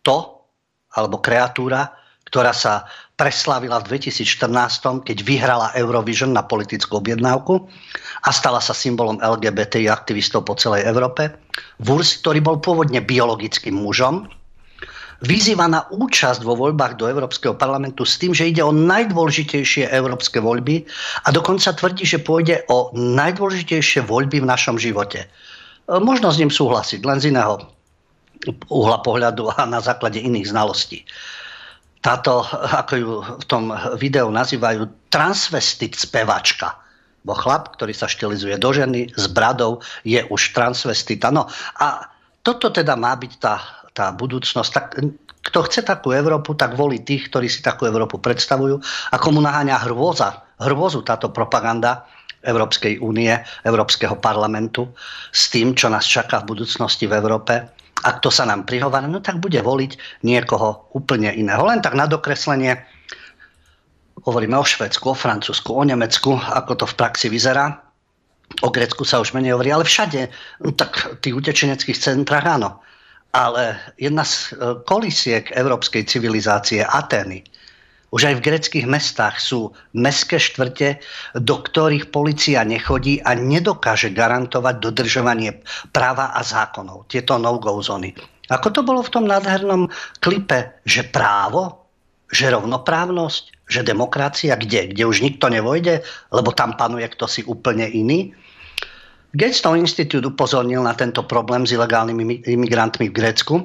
to, alebo kreatúra, ktorá sa preslávila v 2014, keď vyhrala Eurovision na politickú objednávku a stala sa symbolom LGBTI aktivistov po celej Európe. Wurst, ktorý bol pôvodne biologickým mužom, vyzýva na účasť vo voľbách do Európskeho parlamentu s tým, že ide o najdôležitejšie európske voľby a dokonca tvrdí, že pôjde o najdôležitejšie voľby v našom živote. Možno s ním súhlasiť, len z iného uhla pohľadu a na základe iných znalostí. Táto, ako ju v tom videu nazývajú, transvestit spevačka. Bo chlap, ktorý sa štilizuje do ženy s bradou, je už transvestita. No a toto teda má byť tá budúcnosť. Tak, kto chce takú Európu, tak volí tých, ktorí si takú Európu predstavujú. A komu naháňa hrôzu táto propaganda Európskej únie, Európskeho parlamentu s tým, čo nás čaká v budúcnosti v Európe. A kto sa nám prihovára, no tak bude voliť niekoho úplne iného. Len tak na dokreslenie, hovoríme o Švédsku, o Francúzsku, o Nemecku, ako to v praxi vyzerá. O Grécku sa už menej hovorí, ale všade, no tak v tých utečeneckých centrách áno. Ale jedna z kolisiek európskej civilizácie, Atény, už aj v gréckych mestách sú mestské štvrte, do ktorých polícia nechodí a nedokáže garantovať dodržovanie práva a zákonov. Tieto no-go zóny. Ako to bolo v tom nádhernom klipe, že právo, že rovnoprávnosť, že demokracia, kde už nikto nevojde, lebo tam panuje ktosi úplne iný. Gatesov inštitút upozornil na tento problém s ilegálnymi imigrantmi v Grécku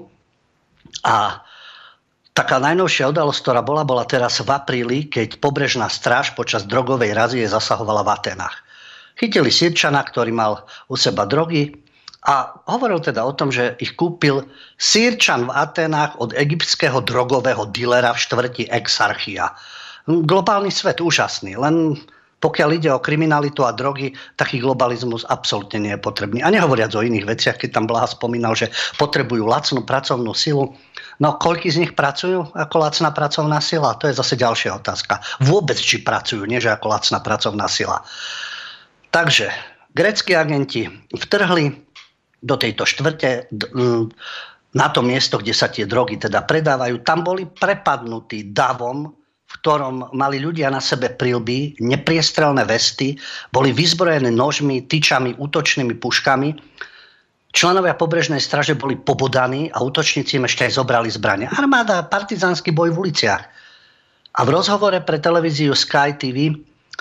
a taká najnovšia udalosť, ktorá bola teraz v apríli, keď pobrežná stráž počas drogovej razie zasahovala v Atenách. Chytili Sýrčana, ktorý mal u seba drogy a hovoril teda o tom, že ich kúpil Sýrčan v Atenách od egyptského drogového dilera v štvrti Exarchia. Globálny svet úžasný, len pokiaľ ide o kriminalitu a drogy, taký globalizmus absolútne nie je potrebný. A nehovoriac o iných veciach, keď tam Blaha spomínal, že potrebujú lacnú pracovnú silu. No, koľký z nich pracujú ako lacná pracovná sila? To je zase ďalšia otázka. Vôbec, či pracujú, nie že ako lacná pracovná sila. Takže, grécki agenti vtrhli do tejto štvrte, na to miesto, kde sa tie drogy teda predávajú. Tam boli prepadnutí davom, v ktorom mali ľudia na sebe prilby, nepriestrelné vesty, boli vyzbrojené nožmi, tyčami, útočnými puškami. Členovia pobrežnej straže boli pobodaní a útočníci im ešte aj zobrali zbrane. Armáda, partizánsky boj v uliciach. A v rozhovore pre televíziu Sky TV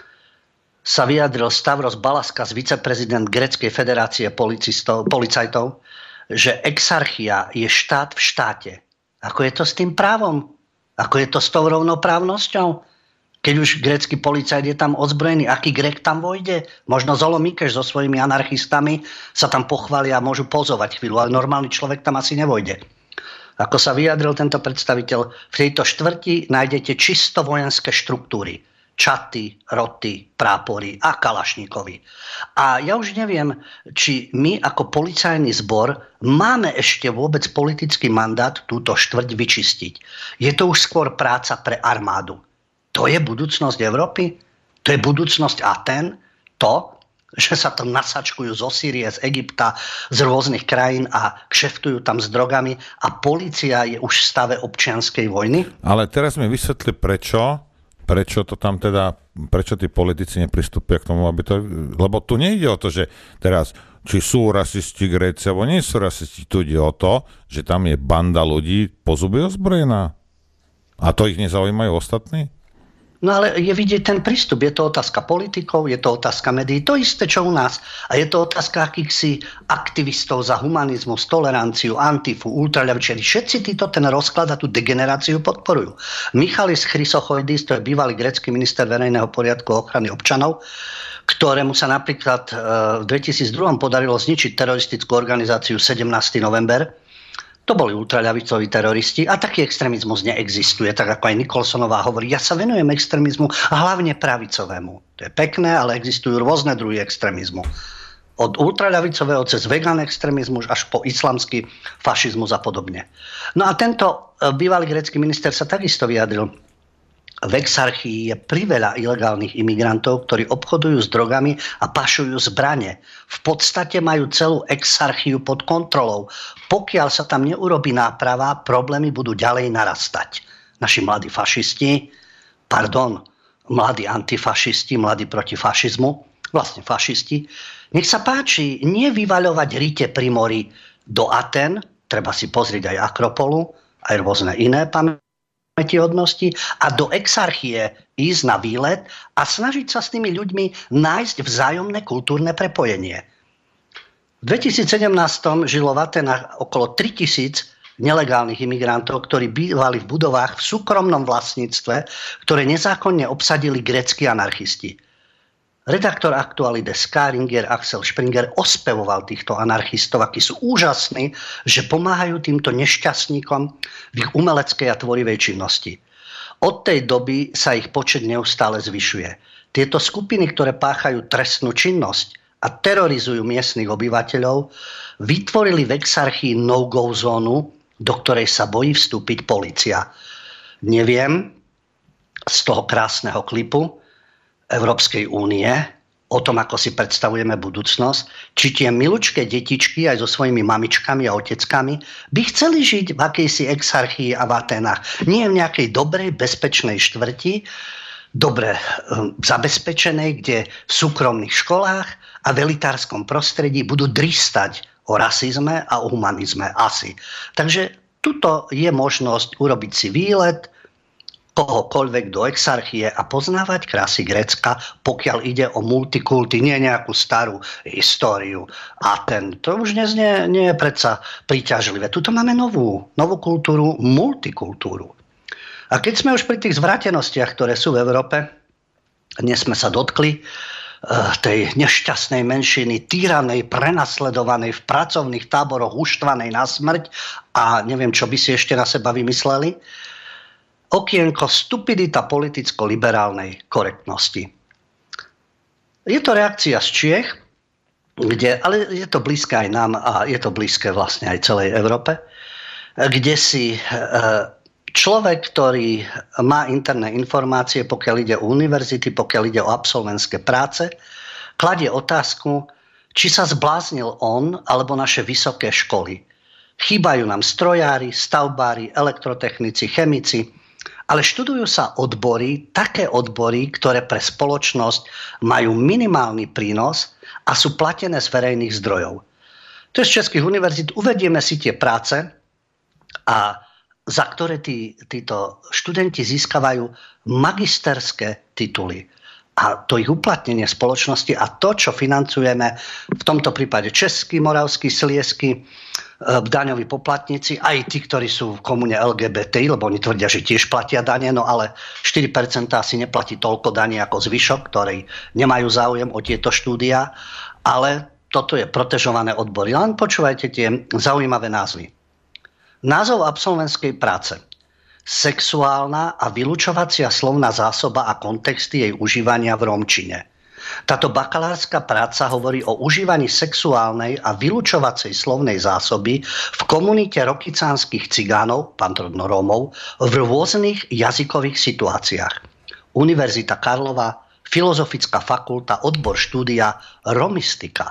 sa vyjadril Stavros Balaskas, viceprezident Gréckej federácie policajtov, že Exarchia je štát v štáte. Ako je to s tým právom? Ako je to s tou rovnoprávnosťou? Keď už grécky policajt je tam odzbrojený, aký Grék tam vojde? Možno Zolo Mikeš so svojimi anarchistami sa tam pochvália a môžu pozovať chvíľu, ale normálny človek tam asi nevojde. Ako sa vyjadril tento predstaviteľ, v tejto štvrti nájdete čisto vojenské štruktúry. Čaty, roty, prápory a kalašníkovi. A ja už neviem, či my ako policajný zbor máme ešte vôbec politický mandát túto štvrť vyčistiť. Je to už skôr práca pre armádu. To je budúcnosť Európy? To je budúcnosť Aten? To, že sa tam nasačkujú zo Sýrie, z Egypta, z rôznych krajín a kšeftujú tam s drogami a polícia je už v stave občianskej vojny? Ale teraz mi vysvetli, prečo to tam teda, prečo tí politici nepristúpia k tomu, aby to, lebo tu nejde o to, že teraz, či sú rasisti Gréci, alebo nie sú rasisti, tu ide o to, že tam je banda ľudí po zuby ozbrojená. A to ich nezaujímajú ostatní? No ale je vidieť ten prístup. Je to otázka politikov, je to otázka médií, to isté, čo u nás. A je to otázka akýchsi aktivistov za humanizmus, toleranciu, antifu, ultraľavičiari. Všetci títo ten rozklad a tú degeneráciu podporujú. Michalis Chrysochoidis, to je bývalý grécky minister verejného poriadku a ochrany občanov, ktorému sa napríklad v 2002 podarilo zničiť teroristickú organizáciu 17. november. To boli ultraľavicoví teroristi a taký extrémizmus neexistuje, tak ako aj Nikolsonová hovorí. Ja sa venujem extrémizmu a hlavne pravicovému. To je pekné, ale existujú rôzne druhy extrémizmu. Od ultraľavicového cez vegan extrémizmus až po islamský fašizmus a podobne. No a tento bývalý grécky minister sa takisto vyjadril, V exarchii je priveľa ilegálnych imigrantov, ktorí obchodujú s drogami a pašujú zbrane. V podstate majú celú exarchiu pod kontrolou. Pokiaľ sa tam neurobí náprava, problémy budú ďalej narastať. Naši mladí fašisti, mladí antifašisti, mladí proti fašizmu, vlastne fašisti, nech sa páči, nie vyvaľovať rite pri mori do Aten, treba si pozrieť aj Akropolu, aj rôzne iné pamätihodnosti, a do exarchie ísť na výlet a snažiť sa s tými ľuďmi nájsť vzájomné kultúrne prepojenie. V 2017 žilo v Atenách okolo 3000 nelegálnych imigrantov, ktorí bývali v budovách v súkromnom vlastníctve, ktoré nezákonne obsadili grécki anarchisti. Redaktor Aktualides Skáringer Axel Springer ospevoval týchto anarchistov, akí sú úžasní, že pomáhajú týmto nešťastníkom v ich umeleckej a tvorivej činnosti. Od tej doby sa ich počet neustále zvyšuje. Tieto skupiny, ktoré páchajú trestnú činnosť a terorizujú miestnych obyvateľov, vytvorili v exarchii no-go zónu, do ktorej sa bojí vstúpiť polícia. Neviem z toho krásneho klipu Európskej únie o tom, ako si predstavujeme budúcnosť, či tie milučké detičky aj so svojimi mamičkami a oteckami by chceli žiť v akejsi exarchii a v Atenách. Nie v nejakej dobrej, bezpečnej štvrti, dobre zabezpečenej, kde v súkromných školách a v elitárskom prostredí budú dristať o rasizme a o humanizme asi. Takže tuto je možnosť urobiť si výlet kohokoľvek do exarchie a poznávať krásy Grécka, pokiaľ ide o multikulty, nie nejakú starú históriu. A to už dnes nie je predsa príťažlivé. Tuto máme novú kultúru, multikultúru. A keď sme už pri tých zvratenostiach, ktoré sú v Európe, dnes sme sa dotkli tej nešťastnej menšiny, týranej, prenasledovanej, v pracovných táboroch uštvanej na smrť a neviem, čo by si ešte na seba vymysleli. Okienko stupidita politicko-liberálnej korektnosti. Je to reakcia z Čiech, ale je to blízke aj nám a je to blízke vlastne aj celej Európe, kde si človek, ktorý má interné informácie, pokiaľ ide o univerzity, pokiaľ ide o absolventské práce, kladie otázku, či sa zbláznil on alebo naše vysoké školy. Chýbajú nám strojári, stavbári, elektrotechnici, chemici, ale študujú sa odbory, také odbory, ktoré pre spoločnosť majú minimálny prínos a sú platené z verejných zdrojov. To je z českých univerzít. Uvedieme si tie práce, a za ktoré títo študenti získavajú magisterské tituly. A to ich uplatnenie spoločnosti a to, čo financujeme, v tomto prípade český, moravský, sliesky, daňoví poplatníci, aj tí, ktorí sú v komune LGBTI, lebo oni tvrdia, že tiež platia dane, no ale 4% asi neplatí toľko daní ako zvyšok, ktorí nemajú záujem o tieto štúdia, ale toto je protežované odbory. Len počúvajte tie zaujímavé názvy. Názov absolventskej práce. Sexuálna a vylučovacia slovná zásoba a kontexty jej užívania v rómčine. Táto bakalárska práca hovorí o užívaní sexuálnej a vylučovacej slovnej zásoby v komunite rokicánskych cigánov, pardon, Rómov, v rôznych jazykových situáciách. Univerzita Karlova, Filozofická fakulta, odbor štúdia Romistika.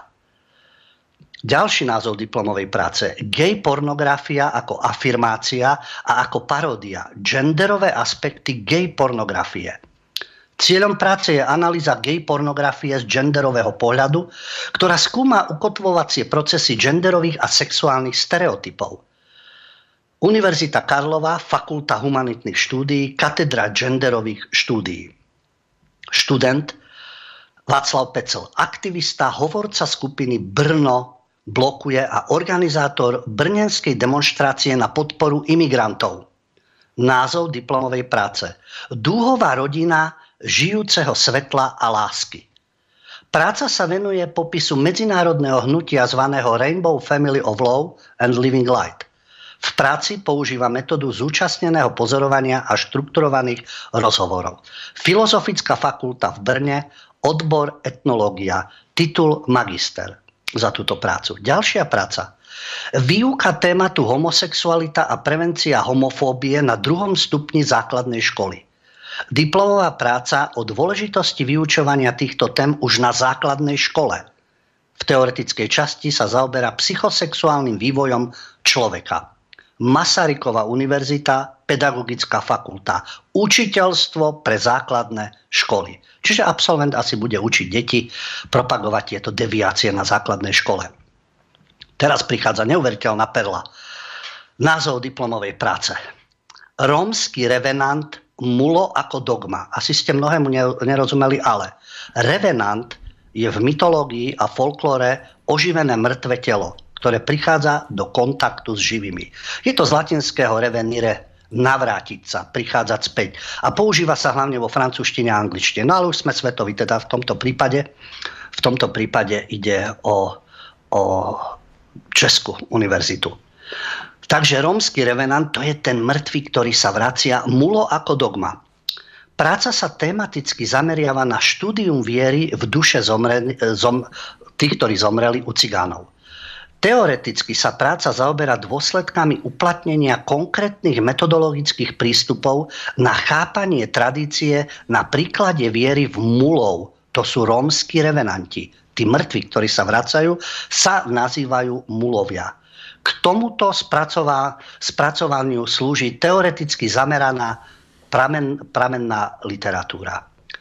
Ďalší názov diplomovej práce. Gay pornografia ako afirmácia a ako paródia. Genderové aspekty gay pornografie. Cieľom práce je analýza gay pornografie z genderového pohľadu, ktorá skúma ukotvovacie procesy genderových a sexuálnych stereotypov. Univerzita Karlova, Fakulta humanitných štúdií, Katedra genderových štúdií. Študent Václav Pecel, aktivista, hovorca skupiny Brno blokuje a organizátor brnenskej demonštrácie na podporu imigrantov. Názov diplomovej práce. Dúhová rodina žijúceho svetla a lásky. Práca sa venuje popisu medzinárodného hnutia zvaného Rainbow Family of Love and Living Light. V práci používa metódu zúčastneného pozorovania a štrukturovaných rozhovorov. Filozofická fakulta v Brne, odbor etnológia, titul magister za túto prácu. Ďalšia práca. Výuka tématu homosexualita a prevencia homofóbie na 2. stupni základnej školy. Diplomová práca o dôležitosti vyučovania týchto tém už na základnej škole. V teoretickej časti sa zaoberá psychosexuálnym vývojom človeka. Masarykova univerzita, pedagogická fakulta, učiteľstvo pre základné školy. Čiže absolvent asi bude učiť deti propagovať tieto deviácie na základnej škole. Teraz prichádza neuveriteľná perla. Názov diplomovej práce. Rómsky revenant mulo ako dogma. Asi ste mnohému nerozumeli, ale revenant je v mytológii a folklóre oživené mŕtve telo, ktoré prichádza do kontaktu s živými. Je to z latinského revenire, navrátiť sa, prichádzať späť. A používa sa hlavne vo francúzštine a angličtine. No ale už sme svetoví, teda v tomto prípade ide o Českú univerzitu. Takže rómsky revenant to je ten mŕtvy, ktorý sa vracia mulo ako dogma. Práca sa tematicky zameriava na štúdium viery v duše tých, ktorí zomreli u cigánov. Teoreticky sa práca zaoberá dôsledkami uplatnenia konkrétnych metodologických prístupov na chápanie tradície na príklade viery v mulov. To sú rómski revenanti. Tí mŕtvi, ktorí sa vracajú, sa nazývajú mulovia. K tomuto spracovaniu slúži teoreticky zameraná pramenná literatúra.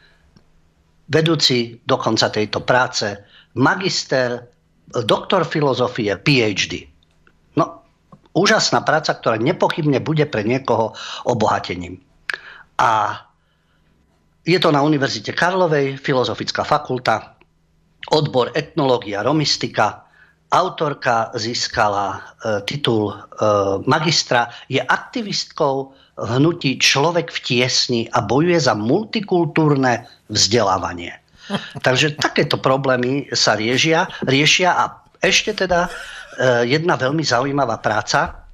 Vedúci dokonca tejto práce, magister, doktor filozofie, PhD. No, úžasná práca, ktorá nepochybne bude pre niekoho obohatením. A je to na Univerzite Karlovej, Filozofická fakulta, odbor etnológia, romistika. Autorka získala titul magistra, je aktivistkou v hnutí Človek v tiesni a bojuje za multikultúrne vzdelávanie. Takže takéto problémy sa riešia a ešte teda jedna veľmi zaujímavá práca,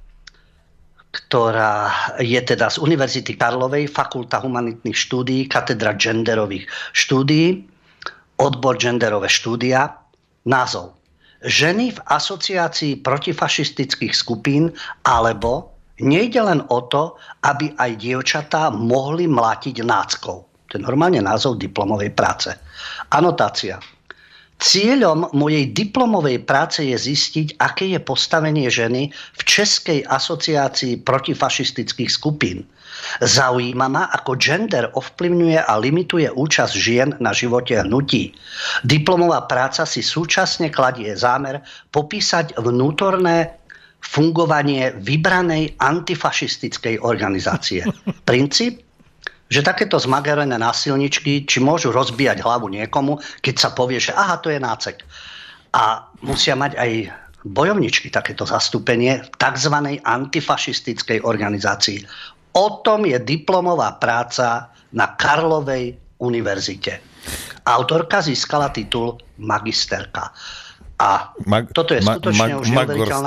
ktorá je teda z Univerzity Karlovej, Fakulta humanitných štúdií, katedra genderových štúdií, odbor genderové štúdia, názov Ženy v asociácii protifašistických skupín, alebo nejde len o to, aby aj dievčatá mohli mlátiť náckou. To je normálne názov diplomovej práce. Anotácia. Cieľom mojej diplomovej práce je zistiť, aké je postavenie ženy v Českej asociácii protifašistických skupín. Zaujíma ma, ako gender ovplyvňuje a limituje účasť žien na živote hnutí. Diplomová práca si súčasne kladie zámer popísať vnútorné fungovanie vybranej antifašistickej organizácie. Princíp, že takéto zmagerené násilničky, či môžu rozbíjať hlavu niekomu, keď sa povie, že aha, to je nácek. A musia mať aj bojovničky takéto zastúpenie v tzv. Antifašistickej organizácii. O tom je diplomová práca na Karlovej univerzite. Autorka získala titul magisterka. A toto je skutočne už neuveriteľná...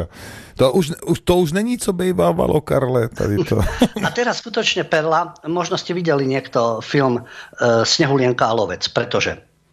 To už není, co bejvávalo, Karle, tady to. A teraz skutočne perla, možno ste videli niekto film Snehulienka a lovec, pretože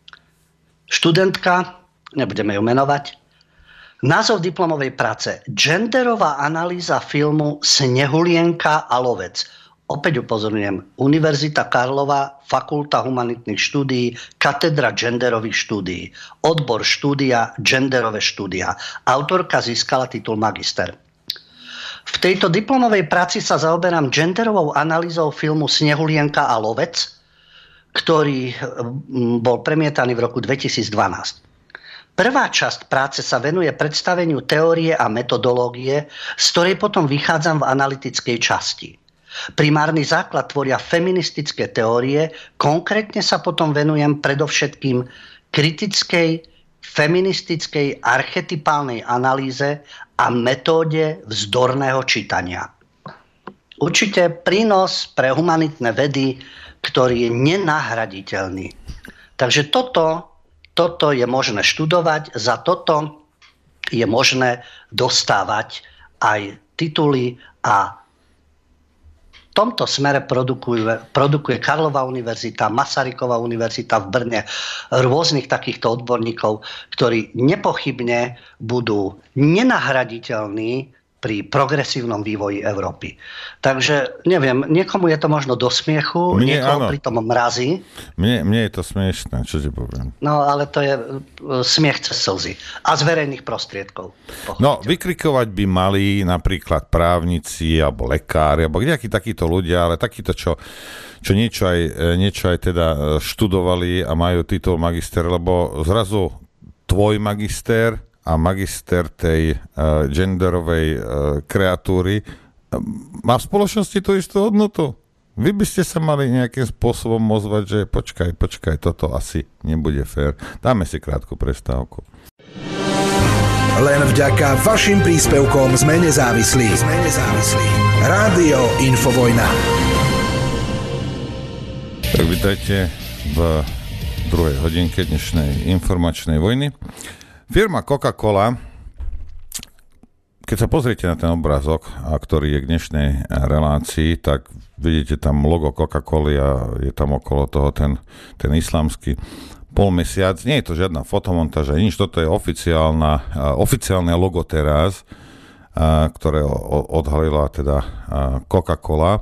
študentka, nebudeme ju menovať, názov diplomovej práce Genderová analýza filmu Snehulienka a lovec. Opäť upozorňujem, Univerzita Karlova, Fakulta humanitných štúdií, katedra genderových štúdií, odbor štúdia, genderové štúdia. Autorka získala titul magister. V tejto diplomovej práci sa zaoberám genderovou analýzou filmu Snehulienka a lovec, ktorý bol premietaný v roku 2012. Prvá časť práce sa venuje predstaveniu teórie a metodológie, z ktorej potom vychádzam v analytickej časti. Primárny základ tvoria feministické teórie, konkrétne sa potom venujem predovšetkým kritickej, feministickej, archetypálnej analýze a metóde vzdorného čítania. Určite prínos pre humanitné vedy, ktorý je nenahraditeľný. Takže toto je možné študovať, za toto je možné dostávať aj tituly a v tomto smere produkuje Karlova univerzita, Masaryková univerzita v Brne, rôznych takýchto odborníkov, ktorí nepochybne budú nenahraditeľní pri progresívnom vývoji Európy. Takže, neviem, niekomu je to možno do smiechu, niekomu pritom mrazí. Mne je to smiešné, čo ti poviem. No, ale to je smiech cez slzy. A z verejných prostriedkov. No, vykrikovať by mali napríklad právnici, alebo lekári, alebo nejakí takíto ľudia, ale takíto, čo niečo aj teda študovali a majú titul magister, lebo zrazu tvoj magister a magister tej genderovej kreatúry má v spoločnosti tú istú hodnotu. Vy by ste sa mali nejakým spôsobom ozvať, že počkaj, toto asi nebude fér. Dáme si krátku prestávku. Len vďaka vašim príspevkom sme nezávislí. Rádio Infovojna. Tak vítajte v druhej hodinke dnešnej informačnej vojny. Firma Coca-Cola, keď sa pozriete na ten obrázok, ktorý je k dnešnej relácii, tak vidíte tam logo Coca-Coly a je tam okolo toho ten islamský polmesiac. Nie je to žiadna fotomontáž, nič, toto je oficiálne logo teraz, ktoré odhalila teda Coca-Cola.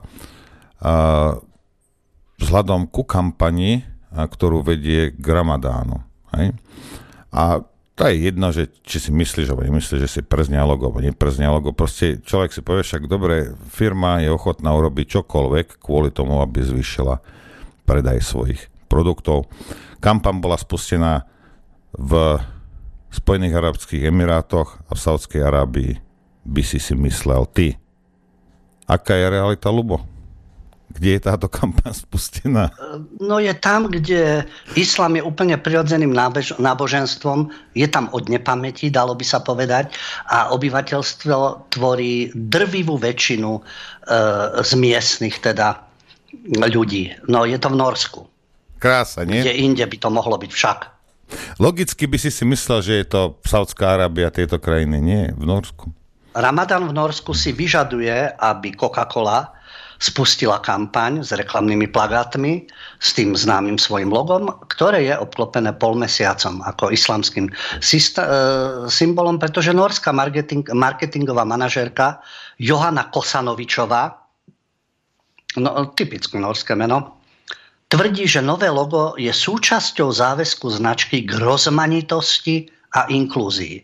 Vzhľadom ku kampani, ktorú vedie k Ramadánu. Hej? A to je jedno, že či si myslíš, alebo nemyslíš, že si prznia logo, alebo neprznia logo. Proste človek si povie, však dobre, firma je ochotná urobiť čokoľvek kvôli tomu, aby zvýšila predaj svojich produktov. Kampaň bola spustená v Spojených arabských emirátoch a v Saudskej Arábii. By si myslel ty. Aká je realita, Ľubo? Kde je táto kampaň spustená? No je tam, kde islám je úplne prirodzeným náboženstvom, je tam od nepamäti, dalo by sa povedať, a obyvateľstvo tvorí drvivú väčšinu z miestnych teda ľudí. No je to v Norsku. Krása, nie? Kde inde by to mohlo byť však. Logicky by si myslel, že je to Saudská Arábia, tieto krajiny. Nie, v Norsku. Ramadán v Norsku si vyžaduje, aby Coca-Cola spustila kampaň s reklamnými plagátmi s tým známym svojim logom, ktoré je obklopené polmesiacom ako islamským symbolom, pretože norská marketingová manažérka Johanna Kosanovičová, no, typické norské meno, tvrdí, že nové logo je súčasťou záväzku značky k rozmanitosti a inklúzii.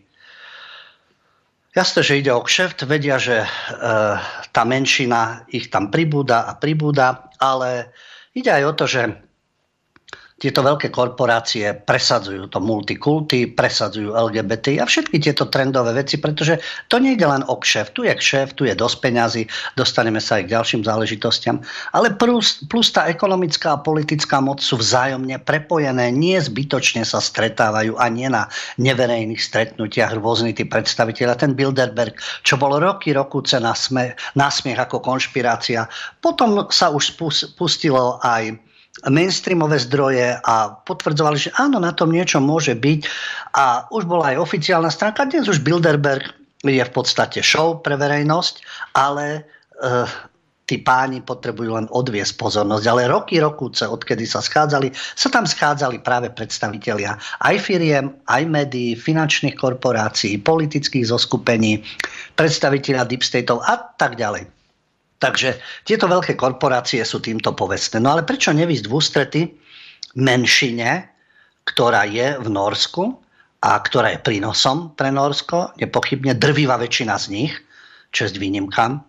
Jasné, že ide o kšeft, vedia, že tá menšina ich tam pribúda, ale ide aj o to, že tieto veľké korporácie presadzujú to multikulty, presadzujú LGBT a všetky tieto trendové veci, pretože to nie ide len o kšeft. Tu je kšeft, tu je dosť peňazí, dostaneme sa aj k ďalším záležitostiam, ale plus tá ekonomická a politická moc sú vzájomne prepojené, nie zbytočne sa stretávajú a nie na neverejných stretnutiach rôzni tí predstavitelia. Ten Bilderberg, čo bol roky násmiech ako konšpirácia, potom sa už pustilo aj mainstreamové zdroje a potvrdzovali, že áno, na tom niečo môže byť a už bola aj oficiálna stránka. Dnes už Bilderberg je v podstate show pre verejnosť, ale tí páni potrebujú len odviesť pozornosť. Ale rokúce, odkedy sa tam schádzali práve predstavitelia aj firiem, aj médií, finančných korporácií, politických zoskupení, predstavitelia deep stateov a tak ďalej. Takže tieto veľké korporácie sú týmto povestné. No ale prečo nevísť v ústrety menšine, ktorá je v Norsku a ktorá je prínosom pre Norsko, nepochybne drvivá väčšina z nich, česť výnimkám.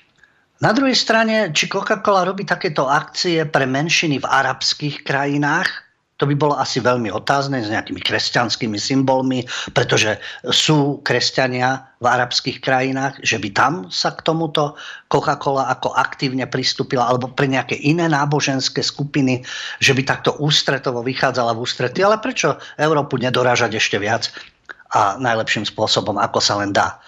Na druhej strane, či Coca-Cola robí takéto akcie pre menšiny v arabských krajinách, to by bolo asi veľmi otázne s nejakými kresťanskými symbolmi, pretože sú kresťania v arabských krajinách, že by tam sa k tomuto Coca-Cola ako aktívne pristúpila, alebo pre nejaké iné náboženské skupiny, že by takto ústretovo vychádzala v ústrety. Ale prečo Európu nedorážať ešte viac a najlepším spôsobom, ako sa len dá?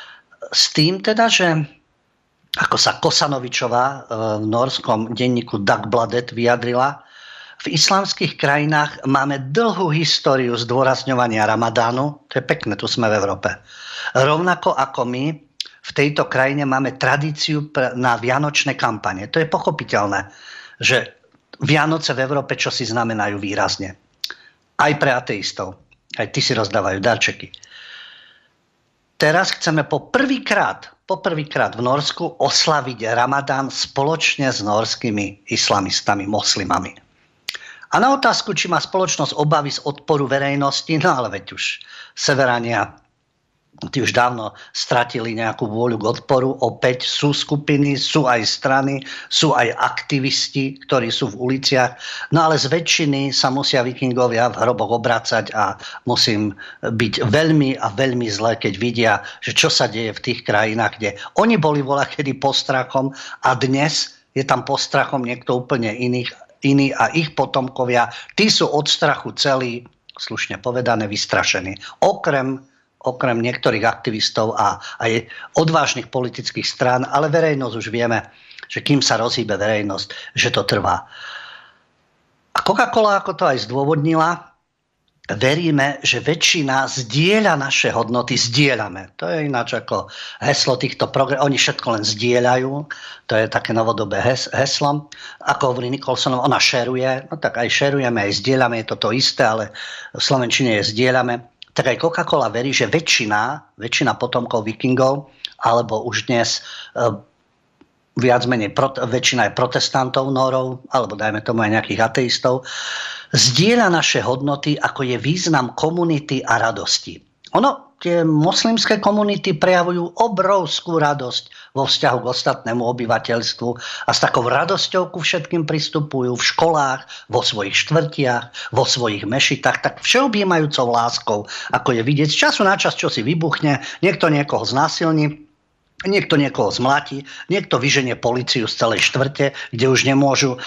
S tým teda, že ako sa Kosanovičová v norskom denníku Dagbladet vyjadrila, v islamských krajinách máme dlhú históriu zdôrazňovania Ramadánu. To je pekné, tu sme v Európe. Rovnako ako my v tejto krajine máme tradíciu na vianočné kampane. To je pochopiteľné, že Vianoce v Európe čo si znamenajú výrazne. Aj pre ateistov. Aj tí si rozdávajú darčeky. Teraz chceme po prvýkrát poprvýkrát v Norsku oslaviť Ramadán spoločne s norskými islamistami, moslimami. A na otázku, či má spoločnosť obavy z odporu verejnosti, no ale veď už Severania, tí už dávno stratili nejakú vôľu k odporu. Opäť sú skupiny, sú aj strany, sú aj aktivisti, ktorí sú v uliciach. No ale z väčšiny sa musia vikingovia v hroboch obracať a musím byť veľmi a veľmi zlé, keď vidia, že čo sa deje v tých krajinách, kde oni boli voľakedy postrachom a dnes je tam postrachom niekto úplne iný a ich potomkovia, tí sú od strachu celí, slušne povedané, vystrašení. Okrem niektorých aktivistov a aj odvážnych politických strán, ale verejnosť už vieme, že kým sa rozhýbe verejnosť, že to trvá. A Coca-Cola, ako to aj zdôvodnila, veríme, že väčšina zdieľa naše hodnoty, zdieľame. To je ináč ako heslo týchto programov. Oni všetko len zdieľajú. To je také novodobé heslo. Ako hovorí Nicholsonov, ona šeruje. No tak aj šerujeme, aj zdieľame, je to isté, ale v slovenčine je zdieľame. Tak aj Coca-Cola verí, že väčšina potomkov vikingov, alebo už dnes viac menej väčšina je protestantov, Norov, alebo dajme tomu aj nejakých ateistov, zdieľa naše hodnoty, ako je význam komunity a radosti. Tie moslimské komunity prejavujú obrovskú radosť vo vzťahu k ostatnému obyvateľstvu a s takou radosťou ku všetkým pristupujú v školách, vo svojich štvrtiach, vo svojich mešitách, tak všeobjímajúcou láskou, ako je vidieť z času na čas, čo si vybuchne, niekto niekoho znásilní, niekto niekoho zmlatí, niekto vyženie políciu z celej štvrte, kde už nemôžu,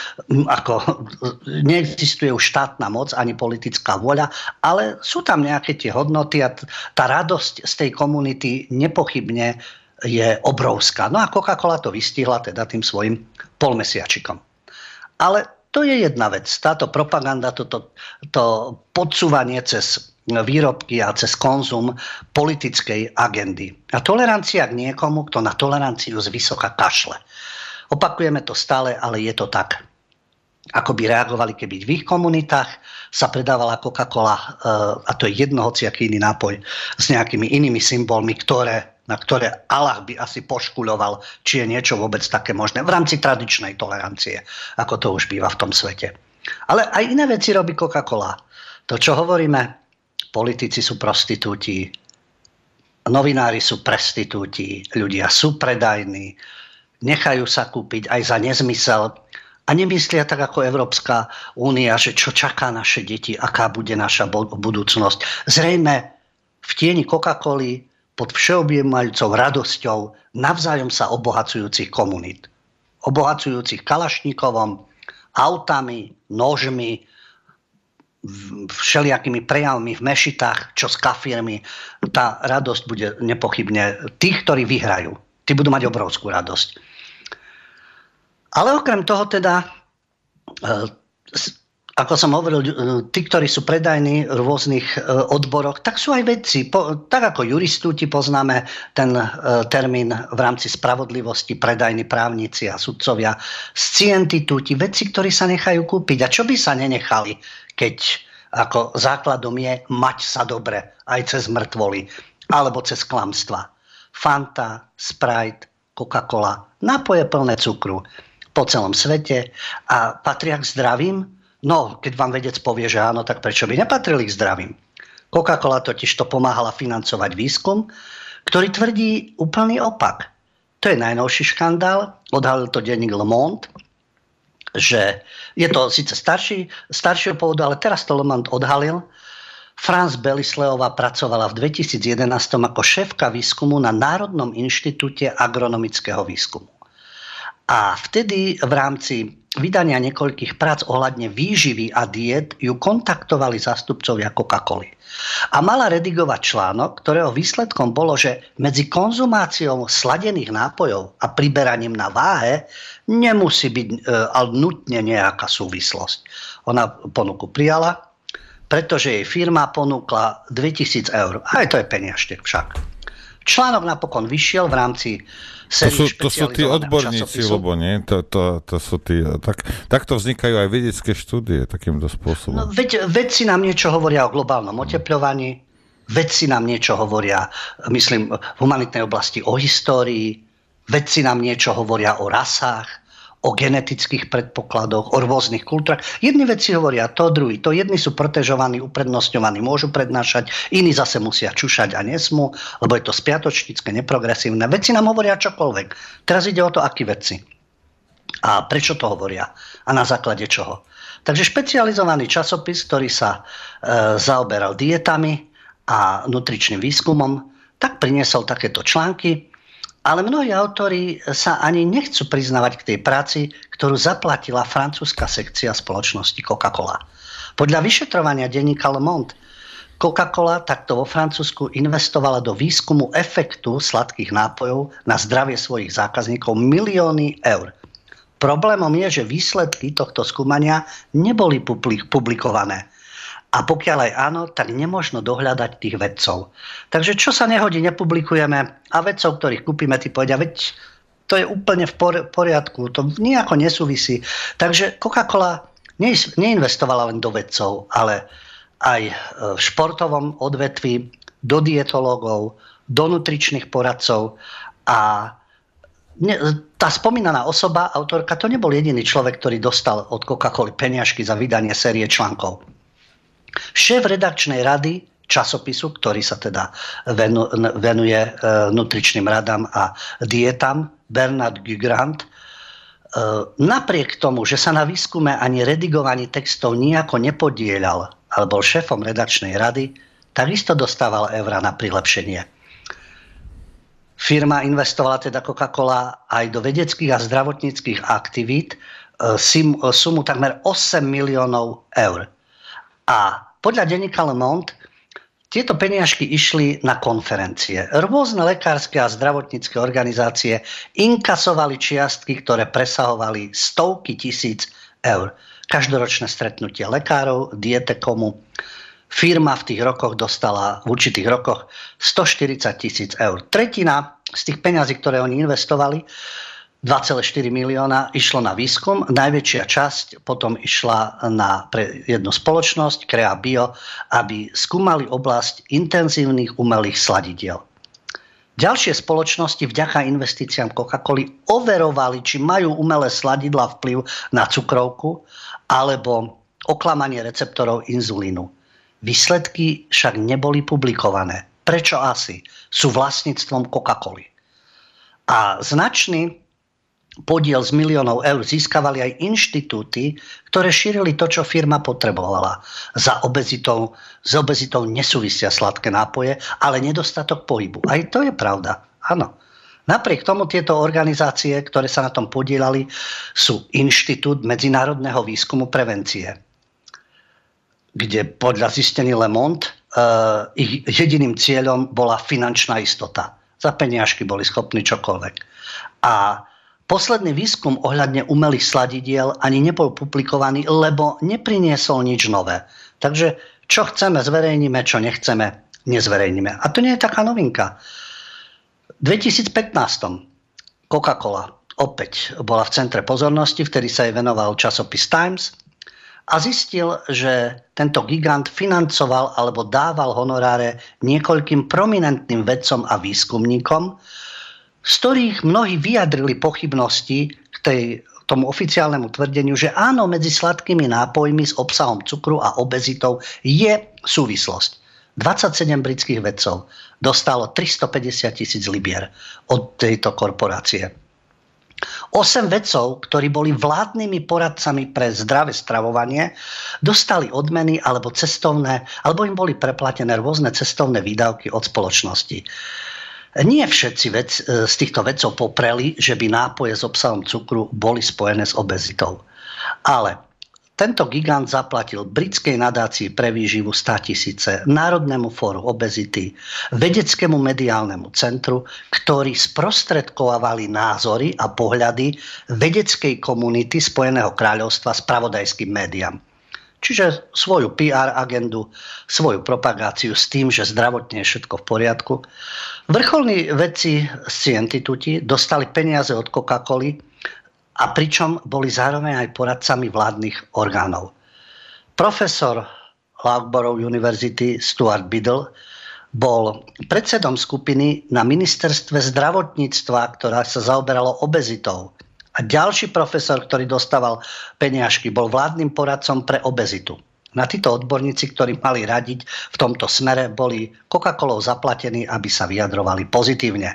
neexistuje už štátna moc ani politická vôľa, ale sú tam nejaké tie hodnoty a tá radosť z tej komunity nepochybne je obrovská. No a Coca-Cola to vystihla teda tým svojim polmesiačikom. Ale to je jedna vec. Táto propaganda, to podsúvanie cez výrobky a cez konzum politickej agendy. A tolerancia k niekomu, kto na toleranciu zvysoka kašle. Opakujeme to stále, ale je to tak. Ako by reagovali, keby v ich komunitách sa predávala Coca-Cola, a to je jedno hociaký iný nápoj, s nejakými inými symbolmi, na ktoré Allah by asi poškuľoval, či je niečo vôbec také možné v rámci tradičnej tolerancie, ako to už býva v tom svete. Ale aj iné veci robí Coca-Cola. To, čo hovoríme, politici sú prostitúti, novinári sú prestitúti, ľudia sú predajní, nechajú sa kúpiť aj za nezmysel a nemyslia tak ako Európska únia, že čo čaká naše deti, aká bude naša budúcnosť. Zrejme v tieni Coca-Coly pod všeobjímajúcou radosťou navzájom sa obohacujúcich komunít. Obohacujúcich Kalašníkovom, autami, nožmi, všelijakými prejavmi v mešitách, čo s kafírmi. Tá radosť bude nepochybne tých, ktorí vyhrajú. Tí budú mať obrovskú radosť. Ale okrem toho teda, ako som hovoril, tí, ktorí sú predajní v rôznych odboroch, tak sú aj vedci. Tak ako juristúti poznáme ten termín v rámci spravodlivosti, predajní právnici a sudcovia, scientitúti, vedci, ktorí sa nechajú kúpiť. A čo by sa nenechali, keď ako základom je mať sa dobre aj cez mŕtvoly alebo cez klamstva. Fanta, Sprite, Coca-Cola, nápoje plné cukru po celom svete a patria k zdravým? No, keď vám vedec povie, že áno, tak prečo by nepatrili k zdravým? Coca-Cola totiž to pomáhala financovať výskum, ktorý tvrdí úplný opak. To je najnovší škandál, odhalil to denník Le Monde, že je to síce staršieho pôvodu, ale teraz to Le Monde odhalil. Franz Belisleová pracovala v 2011 ako šéfka výskumu na Národnom inštitúte agronomického výskumu. A vtedy v rámci vydania niekoľkých prác ohľadne výživy a diét ju kontaktovali zástupcovia Coca-Coly. A mala redigovať článok, ktorého výsledkom bolo, že medzi konzumáciou sladených nápojov a priberaním na váhe nemusí byť nutne nejaká súvislosť. Ona ponuku prijala, pretože jej firma ponúkla 2000 eur. Aj to je peniažtek však. Článok napokon vyšiel v rámci to sú tí odborníci, lebo nie? To sú tí, takto vznikajú aj vedecké štúdie takýmto spôsobom. No, vedci nám niečo hovoria o globálnom otepľovaní, Vedci nám niečo hovoria, myslím, v humanitnej oblasti o histórii, vedci nám niečo hovoria o rasách, o genetických predpokladoch, o rôznych kultúrach. Jedni vedci hovoria to, druhý to. Jedni sú protežovaní, uprednostňovaní, môžu prednášať, iní zase musia čušať a nesmú, lebo je to spiatočnícke, neprogresívne. Vedci nám hovoria čokoľvek. Teraz ide o to, akí vedci. A prečo to hovoria? A na základe čoho? Takže špecializovaný časopis, ktorý sa zaoberal dietami a nutričným výskumom, tak priniesol takéto články, ale mnohí autori sa ani nechcú priznávať k tej práci, ktorú zaplatila francúzska sekcia spoločnosti Coca-Cola. Podľa vyšetrovania denníka Le Monde, Coca-Cola takto vo Francúzsku investovala do výskumu efektu sladkých nápojov na zdravie svojich zákazníkov milióny eur. Problémom je, že výsledky tohto skúmania neboli publikované. A pokiaľ aj áno, tak nemožno dohľadať tých vedcov. Takže čo sa nehodí, nepublikujeme. A vedcov, ktorých kúpime, tí povedia, veď to je úplne v poriadku, to nejako nesúvisí. Takže Coca-Cola neinvestovala len do vedcov, ale aj v športovom odvetví, do dietológov, do nutričných poradcov. A tá spomínaná osoba, autorka, to nebol jediný človek, ktorý dostal od Coca-Coly peniažky za vydanie série článkov. Šéf redakčnej rady časopisu, ktorý sa teda venuje nutričným radám a dietám, Bernard Gugrand, napriek tomu, že sa na výskume ani redigovaní textov nejako nepodielal, ale bol šéfom redakčnej rady, takisto dostával eurá na prilepšenie. Firma investovala teda Coca-Cola aj do vedeckých a zdravotníckych aktivít sumu takmer 8 miliónov eur. A podľa denníka Le Monde tieto peniažky išli na konferencie. Rôzne lekárske a zdravotnícke organizácie inkasovali čiastky, ktoré presahovali stovky tisíc eur. Každoročné stretnutie lekárov, dietekomu. Firma v tých rokoch dostala v určitých rokoch 140 000 eur. Tretina z tých peňazí, ktoré oni investovali, 2,4 milióna, išlo na výskum. Najväčšia časť potom išla pre jednu spoločnosť, Crea Bio, aby skúmali oblasť intenzívnych umelých sladidiel. Ďalšie spoločnosti vďaka investíciám Coca-Coly overovali, či majú umelé sladidlá vplyv na cukrovku alebo oklamanie receptorov inzulínu. Výsledky však neboli publikované. Prečo asi? Sú vlastníctvom Coca-Coly. A značný podiel z miliónov eur získavali aj inštitúty, ktoré šírili to, čo firma potrebovala. S obezitou nesúvisia sladké nápoje, ale nedostatok pohybu. Aj to je pravda. Áno. Napriek tomu tieto organizácie, ktoré sa na tom podielali, sú Inštitút medzinárodného výskumu prevencie, kde podľa zistení Le Monde ich jediným cieľom bola finančná istota. Za peniažky boli schopní čokoľvek. A posledný výskum ohľadne umelých sladidiel ani nebol publikovaný, lebo nepriniesol nič nové. Takže čo chceme, zverejníme, čo nechceme, nezverejníme. A to nie je taká novinka. V 2015 Coca-Cola opäť bola v centre pozornosti, vtedy sa jej venoval časopis Times a zistil, že tento gigant financoval alebo dával honoráre niekoľkým prominentným vedcom a výskumníkom, z ktorých mnohí vyjadrili pochybnosti k tomu oficiálnemu tvrdeniu, že áno, medzi sladkými nápojmi s obsahom cukru a obezitou je súvislosť. 27 britských vedcov dostalo 350 000 libier od tejto korporácie. 8 vedcov, ktorí boli vládnymi poradcami pre zdravé stravovanie, dostali odmeny alebo im boli preplatené rôzne cestovné výdavky od spoločnosti. Nie všetci z týchto vedcov popreli, že by nápoje s obsahom cukru boli spojené s obezitou. Ale tento gigant zaplatil britskej nadácii pre výživu 100 000, Národnému fóru obezity, vedeckému mediálnemu centru, ktorí sprostredkovávali názory a pohľady vedeckej komunity Spojeného kráľovstva spravodajským médiám. Čiže svoju PR agendu, svoju propagáciu s tým, že zdravotne je všetko v poriadku. Vrcholní vedci z Scientituti dostali peniaze od Coca-Coly a pričom boli zároveň aj poradcami vládnych orgánov. Profesor Loughborough University Stuart Biddle bol predsedom skupiny na ministerstve zdravotníctva, ktorá sa zaoberalo obezitou. A ďalší profesor, ktorý dostával peniažky, bol vládnym poradcom pre obezitu. Na títo odborníci, ktorí mali radiť v tomto smere, boli Coca-Colou zaplatení, aby sa vyjadrovali pozitívne.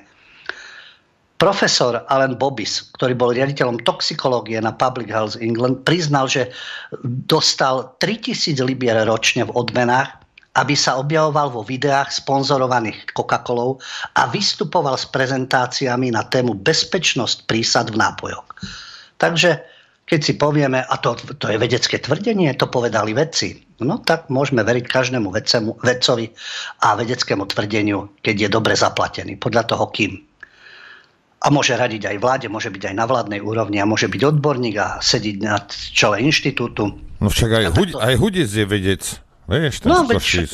Profesor Alan Bobis, ktorý bol riaditeľom toxikológie na Public Health England, priznal, že dostal 3000 libier ročne v odmenách, aby sa objavoval vo videách sponzorovaných Coca-Colou a vystupoval s prezentáciami na tému bezpečnosť prísad v nápojoch. Takže keď si povieme, a to je vedecké tvrdenie, to povedali vedci, no tak môžeme veriť každému vedcovi a vedeckému tvrdeniu, keď je dobre zaplatený, podľa toho kým. A môže radiť aj vláde, môže byť aj na vládnej úrovni a môže byť odborník a sedieť na čele inštitútu. No však aj Hudic je vedec. Vieš, no vedci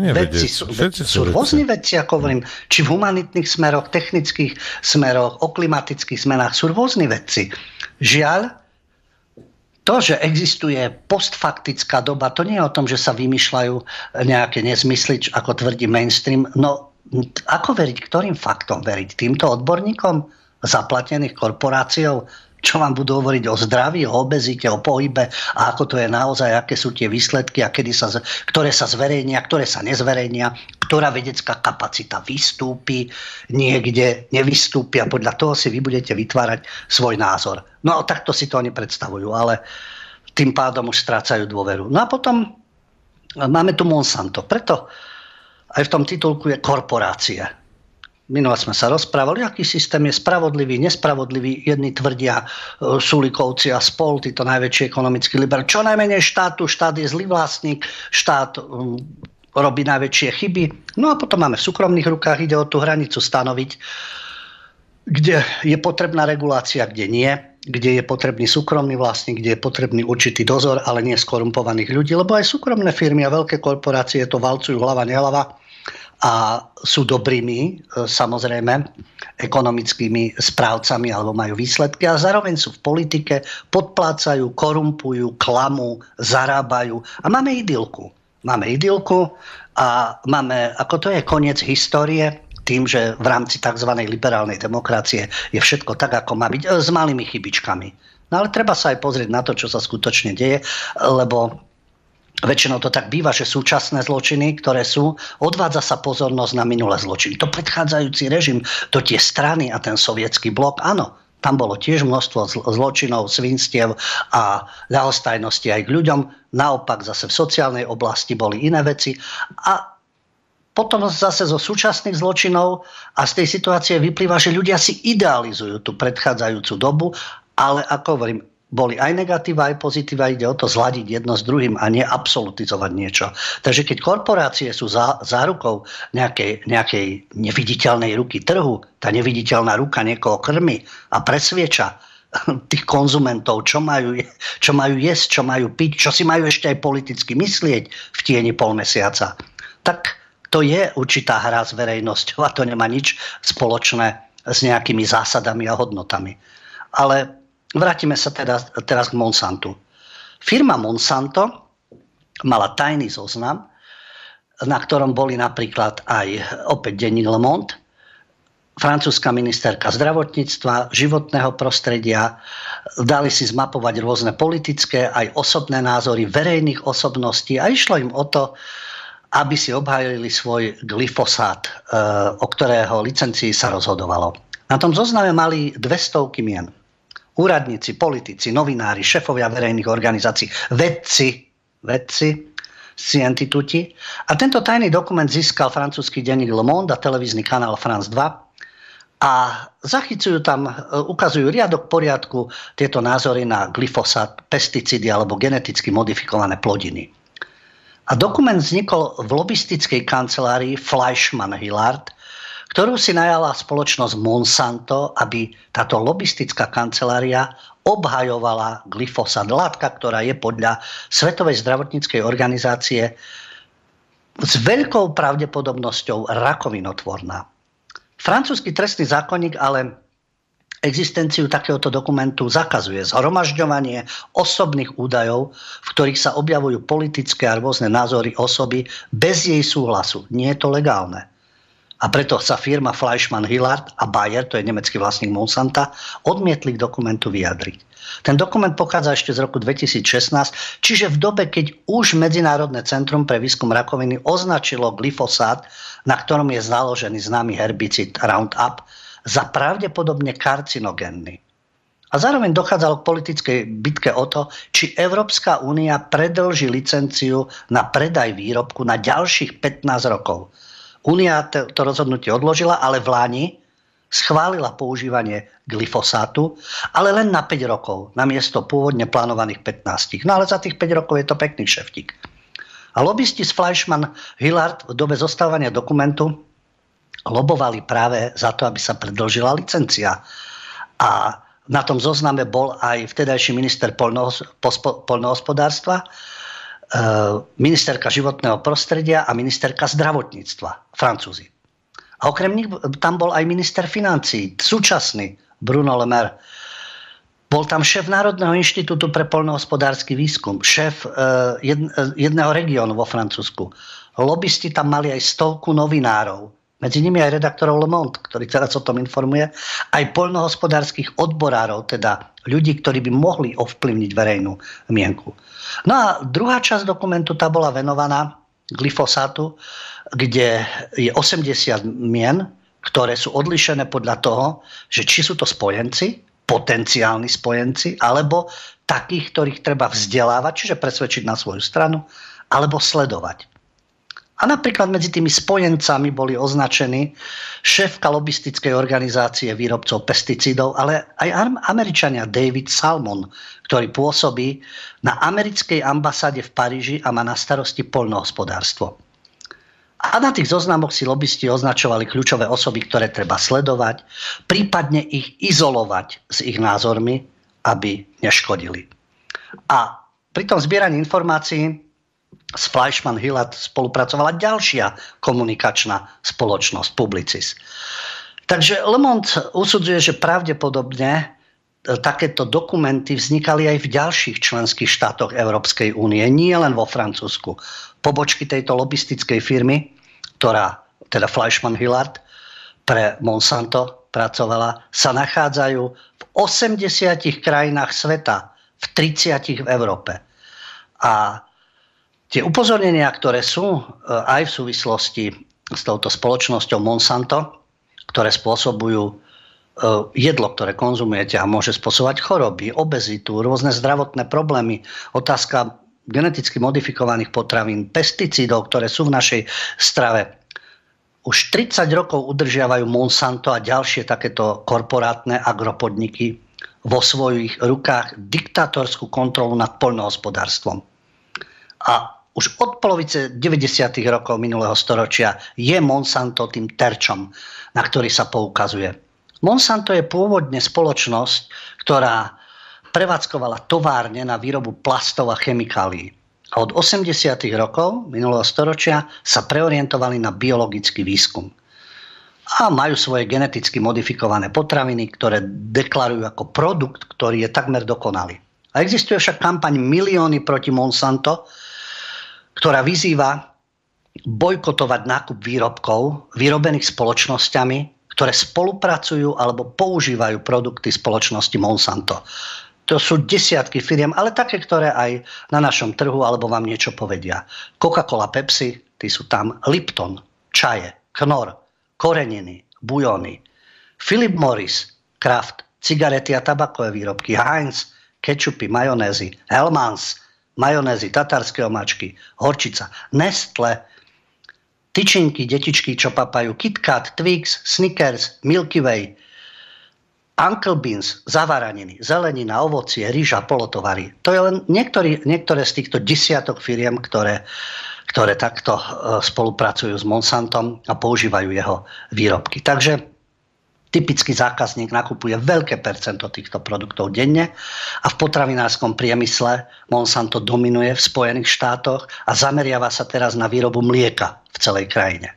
sú rôzni vedci, ako hovorím, či v humanitných smeroch, technických smeroch, o klimatických zmenách sú rôzni vedci. Žiaľ, to, že existuje postfaktická doba, to nie je o tom, že sa vymýšľajú nejaké nezmysly, ako tvrdí mainstream. No, ako veriť, ktorým faktom veriť? Týmto odborníkom zaplatených korporáciou? Čo vám budú hovoriť o zdraví, o obezite, o pohybe a ako to je naozaj, aké sú tie výsledky a ktoré sa zverejnia, ktoré sa nezverejnia, ktorá vedecká kapacita vystúpi, niekde nevystúpi a podľa toho si vy budete vytvárať svoj názor. No takto si to oni predstavujú, ale tým pádom už strácajú dôveru. No a potom máme tu Monsanto. Preto aj v tom titulku je korporácie. Minule sme sa rozprávali, aký systém je spravodlivý, nespravodlivý. Jedni tvrdia Sulikovci a spol, títo najväčší ekonomickí liberáli. Čo najmenej štátu, štát je zlý vlastník, štát robí najväčšie chyby. No a potom máme v súkromných rukách, ide o tú hranicu stanoviť, kde je potrebná regulácia, kde nie, kde je potrebný súkromný vlastník, kde je potrebný určitý dozor, ale nie skorumpovaných ľudí, lebo aj súkromné firmy a veľké korporácie to valcujú hlava, nehlava. A sú dobrými, samozrejme, ekonomickými správcami alebo majú výsledky a zároveň sú v politike, podplácajú, korumpujú, klamú, zarábajú a máme idylku. Máme idylku a máme, ako to je koniec histórie, tým, že v rámci tzv. Liberálnej demokracie je všetko tak, ako má byť, s malými chybičkami. No ale treba sa aj pozrieť na to, čo sa skutočne deje, lebo väčšinou to tak býva, že súčasné zločiny, ktoré sú, odvádza sa pozornosť na minulé zločiny. To predchádzajúci režim, to tie strany a ten sovietský blok, áno, tam bolo tiež množstvo zločinov, svinstiev a ľahostajnosti aj k ľuďom. Naopak zase v sociálnej oblasti boli iné veci. A potom zase zo súčasných zločinov a z tej situácie vyplýva, že ľudia si idealizujú tú predchádzajúcu dobu, ale ako hovorím, boli aj negatíva, aj pozitíva, ide o to zladiť jedno s druhým a nie absolutizovať niečo. Takže keď korporácie sú zárukou nejakej neviditeľnej ruky trhu, tá neviditeľná ruka niekoho krmi a presvieča tých konzumentov, čo majú jesť, čo majú piť, čo si majú ešte aj politicky myslieť v tieni pol mesiaca, tak to je určitá hra s verejnosťou a to nemá nič spoločné s nejakými zásadami a hodnotami. Ale vrátime sa teraz k Monsantu. Firma Monsanto mala tajný zoznam, na ktorom boli napríklad aj opäť denník Le Monde, francúzska ministerka zdravotníctva, životného prostredia, dali si zmapovať rôzne politické aj osobné názory verejných osobností a išlo im o to, aby si obhájili svoj glyfosát, o ktorého licencii sa rozhodovalo. Na tom zozname mali 200 mien. Úradníci, politici, novinári, šefovia verejných organizácií, vedci, scientituti. A tento tajný dokument získal francúzsky denník Le Monde a televízny kanál France 2 a zachycujú tam, ukazujú riadok poriadku tieto názory na glyfosát, pesticídy alebo geneticky modifikované plodiny. A dokument vznikol v lobistickej kancelárii Fleischmann-Hillard, ktorú si najala spoločnosť Monsanto, aby táto lobistická kancelária obhajovala glyfosát, látka, ktorá je podľa Svetovej zdravotníckej organizácie s veľkou pravdepodobnosťou rakovinotvorná. Francúzsky trestný zákonník ale existenciu takéhoto dokumentu zakazuje zhromažďovanie osobných údajov, v ktorých sa objavujú politické a rôzne názory osoby bez jej súhlasu. Nie je to legálne. a preto sa firma Fleischmann-Hillard a Bayer, to je nemecký vlastník Monsanta, odmietli k dokumentu vyjadriť. Ten dokument pochádza ešte z roku 2016, čiže v dobe, keď už Medzinárodné centrum pre výskum rakoviny označilo glyfosát, na ktorom je založený známy herbicid Roundup, za pravdepodobne karcinogénny. A zároveň dochádzalo k politickej bitke o to, či Európska únia predĺži licenciu na predaj výrobku na ďalších 15 rokov. Únia to rozhodnutie odložila, ale v Lani schválila používanie glyfosátu, ale len na 5 rokov, namiesto pôvodne plánovaných 15. No ale za tých 5 rokov je to pekný šeftík. A lobisti z Fleischmann-Hillard v dobe zostávania dokumentu lobovali práve za to, aby sa predĺžila licencia. A na tom zozname bol aj vtedajší minister poľnohospodárstva, ministerka životného prostredia a ministerka zdravotníctva, Francúzi. A okrem nich tam bol aj minister financií, súčasný Bruno Le Maire. Bol tam šéf Národného inštitútu pre poľnohospodársky výskum, šéf jedného regiónu vo Francúzsku. Lobisti tam mali aj 100 novinárov, medzi nimi aj redaktorov Le Monde, ktorý teraz o tom informuje, aj poľnohospodárskych odborárov, teda ľudí, ktorí by mohli ovplyvniť verejnú mienku. No a druhá časť dokumentu tá bola venovaná glyfosátu, kde je 80 mien, ktoré sú odlišené podľa toho, že či sú to spojenci, potenciálni spojenci, alebo takých, ktorých treba vzdelávať, čiže presvedčiť na svoju stranu, alebo sledovať. A napríklad medzi tými spojencami boli označení šéfka lobistickej organizácie výrobcov pesticídov, ale aj Američania David Salmon, ktorý pôsobí na americkej ambasáde v Paríži a má na starosti poľnohospodárstvo. A na tých zoznamoch si lobisti označovali kľúčové osoby, ktoré treba sledovať, prípadne ich izolovať s ich názormi, aby neškodili. A pri tom zbieraní informácií s Fleischmann-Hillard spolupracovala ďalšia komunikačná spoločnosť Publicis. Takže Le Monde usudzuje, že pravdepodobne takéto dokumenty vznikali aj v ďalších členských štátoch Európskej únie, nie len vo Francúzsku. Pobočky tejto lobistickej firmy, ktorá, teda Fleischmann-Hillard, pre Monsanto pracovala, sa nachádzajú v 80 krajinách sveta, v 30 v Európe. A tie upozornenia, ktoré sú aj v súvislosti s touto spoločnosťou Monsanto, ktoré spôsobujú jedlo, ktoré konzumujete a môže spôsobovať choroby, obezitu, rôzne zdravotné problémy, otázka geneticky modifikovaných potravín, pesticídov, ktoré sú v našej strave. Už 30 rokov udržiavajú Monsanto a ďalšie takéto korporátne agropodniky vo svojich rukách diktátorskú kontrolu nad poľnohospodárstvom. A už od polovice 90. rokov minulého storočia je Monsanto tým terčom, na ktorý sa poukazuje. Monsanto je pôvodne spoločnosť, ktorá prevádzkovala továrne na výrobu plastov a chemikálií. A od 80. rokov minulého storočia sa preorientovali na biologický výskum. A majú svoje geneticky modifikované potraviny, ktoré deklarujú ako produkt, ktorý je takmer dokonalý. A existuje však kampaň Milióny proti Monsanto, ktorá vyzýva bojkotovať nákup výrobkov vyrobených spoločnosťami, ktoré spolupracujú alebo používajú produkty spoločnosti Monsanto. To sú desiatky firiem, ale také, ktoré aj na našom trhu alebo vám niečo povedia. Coca-Cola, Pepsi, tí sú tam, Lipton, čaje, Knorr, koreniny, bujony, Philip Morris, Kraft, cigarety a tabakové výrobky, Heinz, kečupy, majonézy, Hellmann's, majonézy, tatárske omáčky, horčica, Nestle, tyčinky, detičky, čo papajú, KitKat, Twix, Snickers, Milky Way, Uncle Beans, zavaraniny, zelenina, ovocie, rýža, polotovary. To je len niektoré z týchto desiatok firiem, ktoré takto spolupracujú s Monsantom a používajú jeho výrobky. Takže typický zákazník nakupuje veľké percento týchto produktov denne a v potravinárskom priemysle Monsanto dominuje v Spojených štátoch a zameriava sa teraz na výrobu mlieka v celej krajine.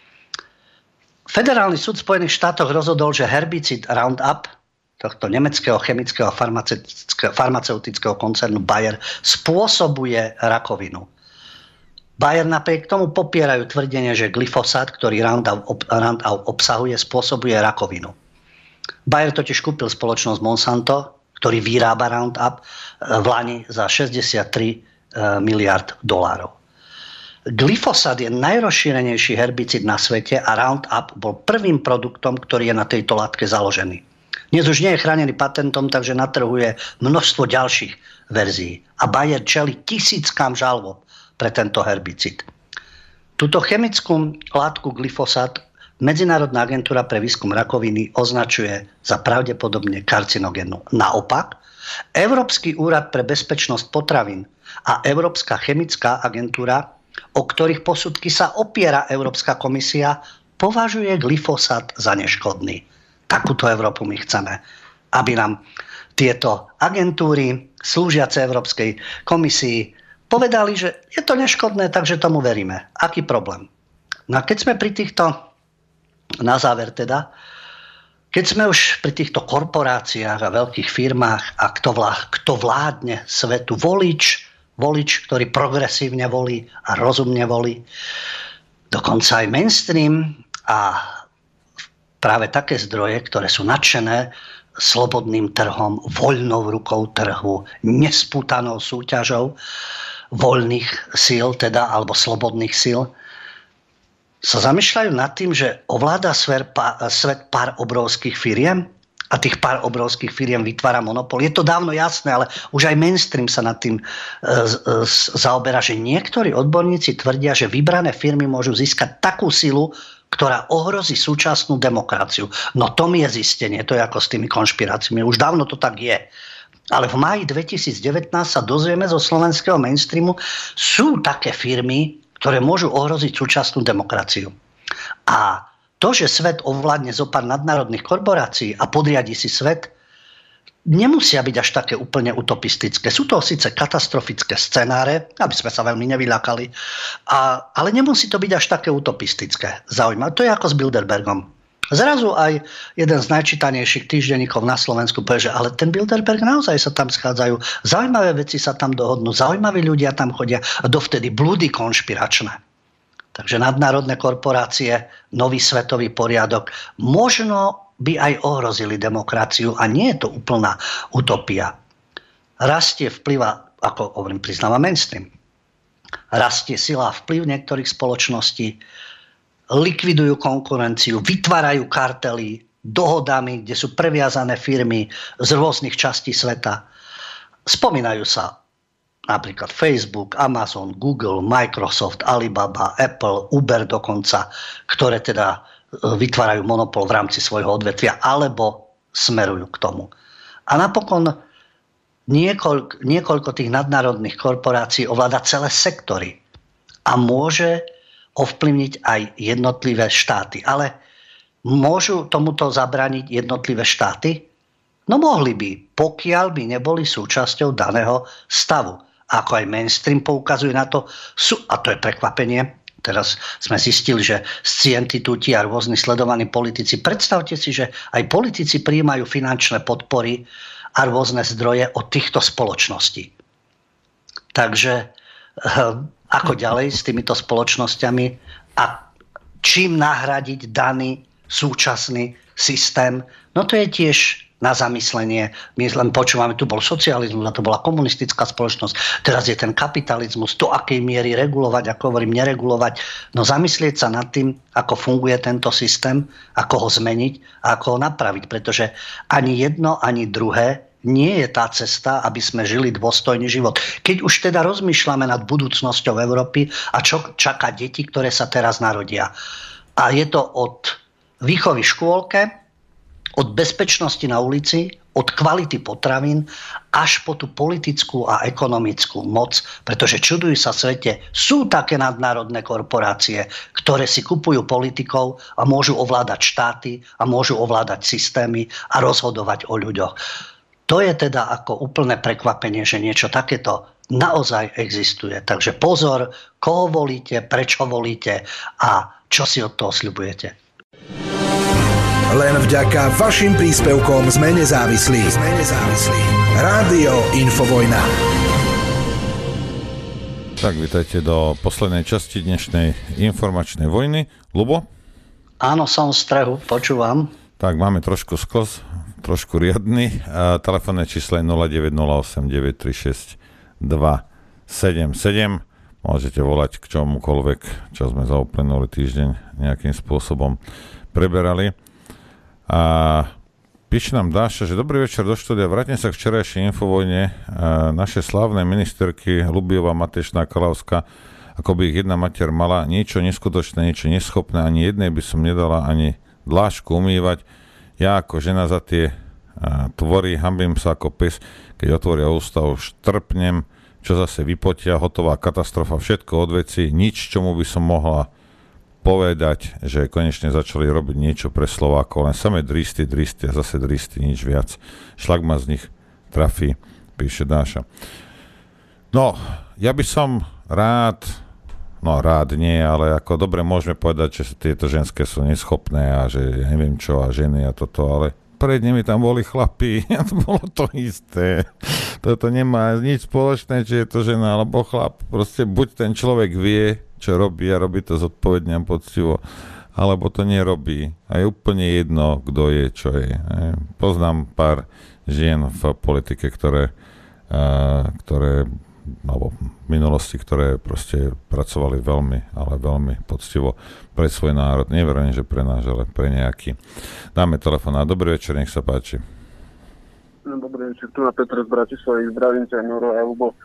Federálny súd v Spojených štátoch rozhodol, že herbicid Roundup tohto nemeckého chemického a farmaceutického koncernu Bayer spôsobuje rakovinu. Bayer napriek tomu popierajú tvrdenie, že glyfosát, ktorý Roundup obsahuje, spôsobuje rakovinu. Bayer totiž kúpil spoločnosť Monsanto, ktorý vyrába Roundup v lani za $63 miliard. Glyfosát je najrozšírenejší herbicid na svete a Roundup bol prvým produktom, ktorý je na tejto látke založený. Dnes už nie je chránený patentom, takže na trhu je množstvo ďalších verzií. A Bayer čelí tisíckam žalob pre tento herbicid. Túto chemickú látku glyfosát Medzinárodná agentúra pre výskum rakoviny označuje za pravdepodobne karcinogénnu. Naopak, Európsky úrad pre bezpečnosť potravín a Európska chemická agentúra, o ktorých posudky sa opiera Európska komisia, považuje glyfosát za neškodný. Takúto Európu my chceme, aby nám tieto agentúry slúžiace Európskej komisii povedali, že je to neškodné, takže tomu veríme. Aký problém? No a keď sme pri týchto, na záver teda, keď sme už pri týchto korporáciách a veľkých firmách a kto vládne svetu, volič, ktorý progresívne volí a rozumne volí, dokonca aj mainstream a práve také zdroje, ktoré sú nadšené slobodným trhom, voľnou rukou trhu, nespútanou súťažou voľných síl, teda, alebo slobodných síl, sa zamýšľajú nad tým, že ovláda svet pár obrovských firiem a tých pár obrovských firiem vytvára monopol. Je to dávno jasné, ale už aj mainstream sa nad tým zaoberá, že niektorí odborníci tvrdia, že vybrané firmy môžu získať takú silu, ktorá ohrozí súčasnú demokraciu. No to mi je zistenie, to je ako s tými konšpiráciami. Už dávno to tak je. Ale v máji 2019 sa dozvieme zo slovenského mainstreamu, sú také firmy, ktoré môžu ohroziť súčasnú demokraciu. A to, že svet ovládne zo pár nadnárodných korporácií a podriadi si svet, nemusia byť až také úplne utopistické. Sú to síce katastrofické scenáre, aby sme sa veľmi nevyľakali, ale nemusí to byť až také utopistické. Zaujímavé. To je ako s Bilderbergom. Zrazu aj jeden z najčítanejších týždenníkov na Slovensku povie, že ale ten Bilderberg, naozaj sa tam schádzajú, zaujímavé veci sa tam dohodnú, zaujímaví ľudia tam chodia a dovtedy blúdy konšpiračné. Takže nadnárodné korporácie, nový svetový poriadok, možno by aj ohrozili demokraciu a nie je to úplná utopia. Rastie vplyv, ako hovorím, priznáva mainstream, rastie sila a vplyv niektorých spoločností, likvidujú konkurenciu, vytvárajú kartely dohodami, kde sú previazané firmy z rôznych častí sveta. Spomínajú sa napríklad Facebook, Amazon, Google, Microsoft, Alibaba, Apple, Uber dokonca, ktoré teda vytvárajú monopol v rámci svojho odvetvia alebo smerujú k tomu. A napokon niekoľko tých nadnárodných korporácií ovláda celé sektory a môže ovplyvniť aj jednotlivé štáty. Ale môžu tomuto zabrániť jednotlivé štáty? No mohli by, pokiaľ by neboli súčasťou daného stavu. Ako aj mainstream poukazuje na to, a to je prekvapenie, teraz sme zistili, že scientitúti a rôzni sledovaní politici, predstavte si, že aj politici prijímajú finančné podpory a rôzne zdroje od týchto spoločností. Takže ako ďalej s týmito spoločnosťami a čím nahradiť daný súčasný systém, no to je tiež na zamyslenie. My len počúvame, tu bol socializmus a to bola komunistická spoločnosť, teraz je ten kapitalizmus, do akej miery regulovať, ako hovorím, neregulovať. No zamyslieť sa nad tým, ako funguje tento systém, ako ho zmeniť a ako ho napraviť, pretože ani jedno, ani druhé nie je tá cesta, aby sme žili dôstojný život. Keď už teda rozmýšľame nad budúcnosťou Európy a čo čaká deti, ktoré sa teraz narodia. A je to od výchovy v škôlke, od bezpečnosti na ulici, od kvality potravín až po tú politickú a ekonomickú moc, pretože čudujú sa svete, sú také nadnárodné korporácie, ktoré si kupujú politikov a môžu ovládať štáty a môžu ovládať systémy a rozhodovať o ľuďoch. To je teda ako úplné prekvapenie, že niečo takéto naozaj existuje. Takže pozor, koho volíte, prečo volíte a čo si od toho sľubujete. Len vďaka vašim príspevkom sme nezávislí. Rádio Infovojna. Tak, vítajte do poslednej časti dnešnej informačnej vojny. Ľubo? Áno, som v strehu, počúvam. Tak, máme trošku skos, trošku riadny. Telefónne číslo je 0908 936 277. Môžete volať k čomukoľvek, čo sme za uplynulý týždeň nejakým spôsobom preberali. A píše nám Dáša, že dobrý večer do štúdia. Vrátim sa k včerajšej infovojne. Naše slávne ministerky Lubiová, Matešná, Kalavská, ako by ich jedna matier mala, niečo neskutočné, niečo neschopné, ani jednej by som nedala ani dlášku umývať. Ja ako žena za tie tvory hanbím sa ako pes, keď otvoria ústa, už trpnem, čo zase vypotia, hotová katastrofa, všetko od veci, nič, čomu by som mohla povedať, že konečne začali robiť niečo pre Slovákov, len samé dristy a zase dristy, nič viac. Šlak ma z nich trafí, píše Dáša. No, ja by som rád nie, ale ako dobre môžeme povedať, že tieto ženské sú neschopné a že ja neviem čo a ženy a toto, ale pred nimi tam boli chlapí a to bolo to isté. Toto nemá nič spoločné, či je to žena alebo chlap. Proste buď ten človek vie, čo robí a robí to zodpovedne a poctivo, alebo to nerobí. A je úplne jedno, kto je, čo je. Poznám pár žien v politike, ktoré alebo v minulosti, ktoré proste pracovali veľmi, ale veľmi poctivo pre svoj národ. Neverím, že pre náš, ale pre nejaký. Dáme telefón. Dobrý večer, nech sa páči. Dobrý večer, tu na Petr z Bratislavy. Zdravím ťa, Noro a Ľubo.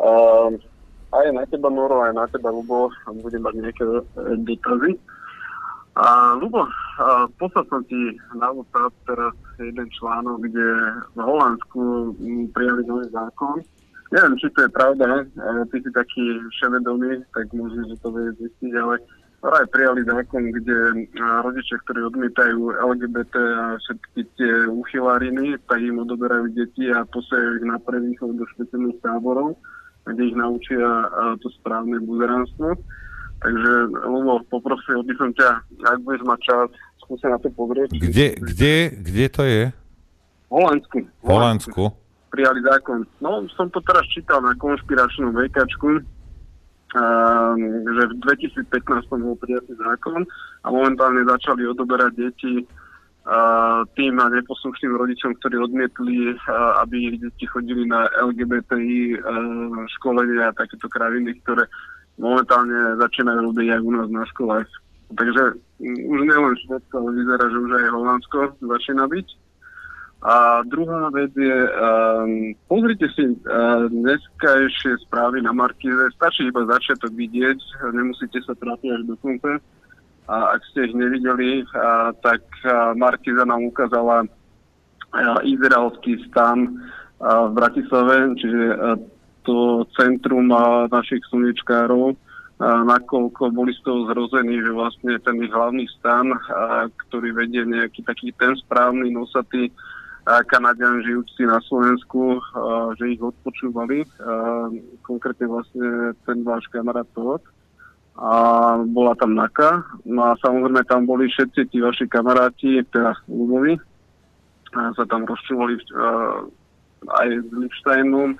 Aj na teba, Noro, aj na teba, Ľubo. Budem mať nejaké dotazy. Ľubo, poslal som ti na WhatsApp teraz jeden článok, kde v Holandsku prijali nový zákon. Neviem, či to je pravda, ty si taký vševedomý, tak možno, že to vie zistiť, ale aj prijali zákon, kde rodičia, ktorí odmietajú LGBT a všetky tie uchyláriny, tak im odoberajú deti a posielajú ich na prevýchov do špeciálnych táborov, kde ich naučia to správne buzeránstvo. Takže, Ľubo, poprosil by som ťa, ak budeš mať čas, skúsi na to pozrieť. Kde to je? V Holandsku. V Holandsku? Prijali zákon. No, som to teraz čítal na konšpiračnú vejkačku, že v 2015 bol prijatý zákon a momentálne začali odoberať deti tým a neposlušným rodičom, ktorí odmietli, aby ich deti chodili na LGBTI školenia a takéto kraviny, ktoré momentálne začínajú robiť aj u nás na školách. Takže už nielen Švédsko, ale vyzerá, že už aj Holandsko začína byť. A druhá vec je, pozrite si dneskajšie správy na Markíze, stačí iba začiatok vidieť, nemusíte sa trápiť až do konca. A ak ste ich nevideli, tak Markíza nám ukázala izraelský stan v Bratislave, čiže to centrum našich slnečkárov, nakoľko boli z toho zrození, že vlastne ten ich hlavný stan, ktorý vedie nejaký taký ten správny nosatý Kanadian žijúci na Slovensku, že ich odpočúvali, konkrétne vlastne ten váš kamarát Todd, a bola tam NAKA, no a samozrejme tam boli všetci tí vaši kamaráti, teda Ľubovi, sa tam rozčúvali aj s Lipšteinom,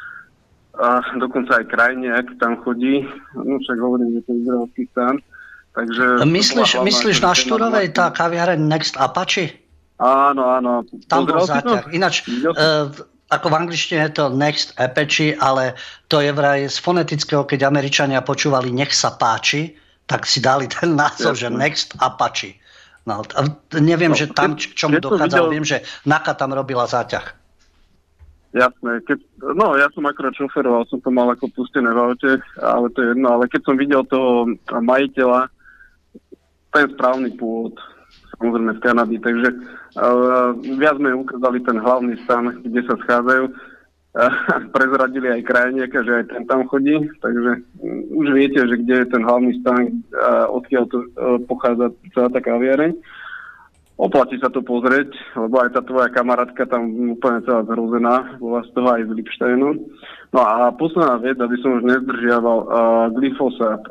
a dokonca aj Krajniak tam chodí, no však hovorím, že to je izraelský stan. Takže myslíš na Štúrovej tá kaviareň Next Apache? Áno. Tam bol záťah. Ináč, ako v angličtine je to Next Apache, ale to je vraj z fonetického, keď Američania počúvali nech sa páči, tak si dali ten názov, že Next Apache. No, neviem, že tam čomu dochádzalo, viem, že NAKA tam robila záťah. Jasné, ja som akorát šoferoval, som to mal ako pustené v aute, ale to je jedno, ale keď som videl toho majiteľa, ten správny pôvod, samozrejme z Kanady, takže viac sme ukázali ten hlavný stan, kde sa schádzajú, prezradili aj Krajniaka, že aj ten tam chodí, takže už viete, že kde je ten hlavný stan, odkiaľ to pochádza celá tá kaviareň. Oplatí sa to pozrieť, lebo aj tá tvoja kamarátka tam úplne celá zhrozená, bola z toho aj z Lipštajnu. No a posledná vec, aby som už nezdržiaval, glyfosát.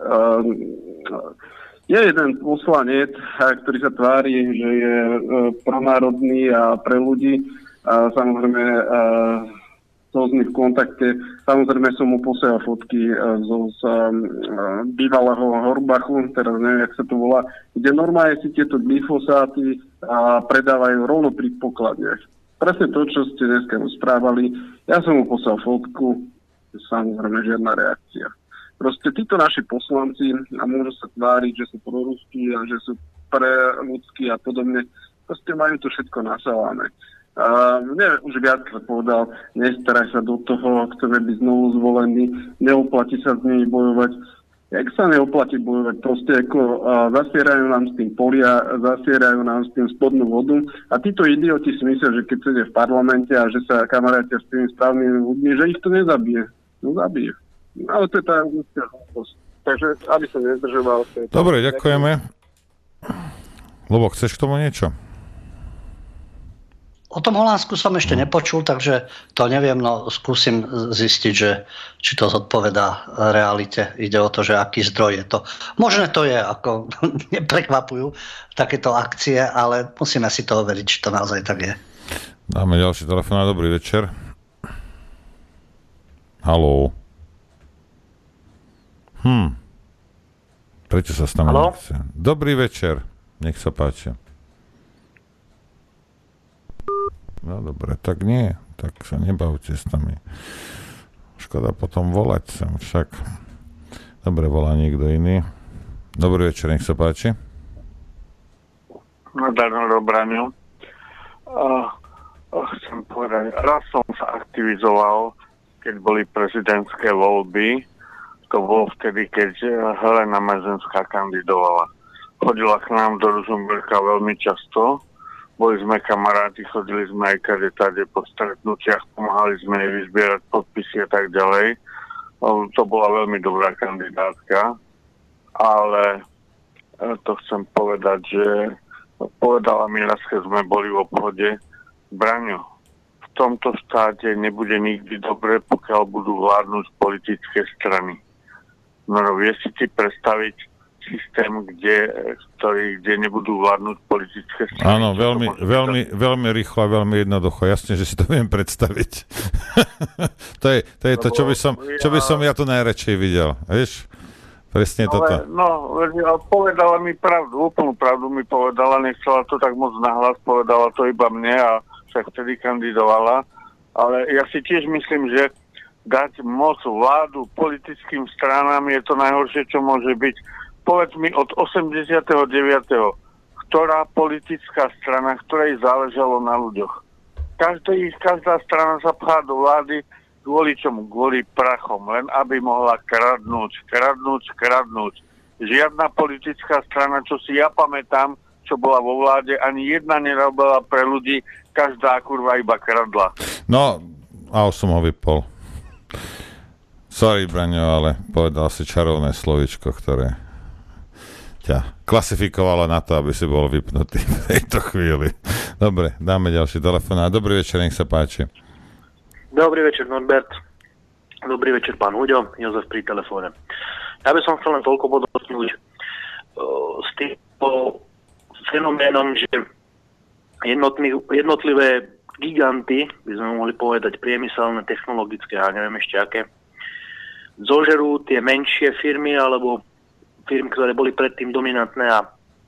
Je jeden poslanec, ktorý sa tvári, že je pronárodný a pre ľudí. Samozrejme v kontakte. Samozrejme som mu posielal fotky z bývalého Horbachu, teraz neviem, jak sa to volá, kde normálne si tieto glyfosáty predávajú rovno pri pokladniach. Presne to, čo ste dneska rozprávali. Ja som mu poslal fotku, samozrejme žiadna reakcia. Proste títo naši poslanci a môžu sa tváriť, že sú proruskí a že sú pre ľudskí a podobne. Proste majú to všetko nasávané. Už viackrát povedal, nestaraj sa do toho, chceme byť znovu zvolení, neoplatí sa s nimi bojovať. Jak sa neoplatí bojovať? Proste ako zasierajú nám s tým polia, zasierajú nám s tým spodnú vodu a títo idioti si myslia, že keď sedia v parlamente a že sa kamarátia s tými správnymi ľuďmi, že ich to nezabije. No zabije. Ale to je tá ľudská hlúposť. Takže, aby som nezdržoval. Dobre, ďakujeme. Lubo, chceš k tomu niečo? O tom Holandsku som ešte nepočul, takže to neviem, no skúsim zistiť, že či to zodpovedá realite. Ide o to, že aký zdroj je to. Možné to je, ako neprekvapujú takéto akcie, ale musíme si to overiť, či to naozaj tak je. Dáme ďalší telefón. Dobrý večer. Haló. Prečo sa s nami nechce? Dobrý večer. Nech sa páči. No dobre, tak nie. Tak sa nebavte s nami. Škoda potom volať sem však. Dobre, volá niekto iný. Dobrý večer, nech sa páči. No, Daniel Braňo. Chcem povedať, raz som sa aktivizoval, keď boli prezidentské voľby. To bolo vtedy, keď Helena Mezenská kandidovala. Chodila k nám do Ružomberka veľmi často. Boli sme kamaráti, chodili sme aj kade po stretnutiach, pomáhali sme jej vyzbierať podpisy a tak ďalej. To bola veľmi dobrá kandidátka, ale to chcem povedať, že povedala mi raz, keď sme boli v obchode, Braňo, v tomto štáte nebude nikdy dobre, pokiaľ budú vládnuť politické strany. No, vieš si predstaviť systém, kde nebudú vládnuť politické strany. Áno, veľmi rýchlo a veľmi jednoducho. Jasne, že si to viem predstaviť. to je to, čo by som ja tu najradšej videl. Vieš? Presne toto. Povedala mi pravdu, úplnú pravdu mi povedala, nechcela to tak moc nahlas, povedala to iba mne a však vtedy kandidovala. Ale ja si tiež myslím, že dať moc vládu politickým stranám je to najhoršie, čo môže byť. Povedz mi od 89. ktorá politická strana, ktorej záležalo na ľuďoch. Každá strana sa pchá do vlády kvôli čomu? Kvôli prachom, len aby mohla kradnúť. Žiadna politická strana, čo si ja pamätám, čo bola vo vláde, ani jedna nerobila pre ľudí, každá kurva iba kradla. No, a som ho vypol. Sorry, Braňo, ale povedal si čarovné slovíčko, ktoré ťa klasifikovalo na to, aby si bol vypnutý v tejto chvíli. Dobre, dáme ďalší telefón. Dobrý večer, nech sa páči. Dobrý večer, Norbert. Dobrý večer, pán Huďo. Jozef pri telefóne. Ja by som chcel len toľko podotknúť s týmto fenoménom, že jednotlivé giganty, by sme mohli povedať priemyselné, technologické a neviem ešte aké, zožerú tie menšie firmy alebo firmy, ktoré boli predtým dominantné a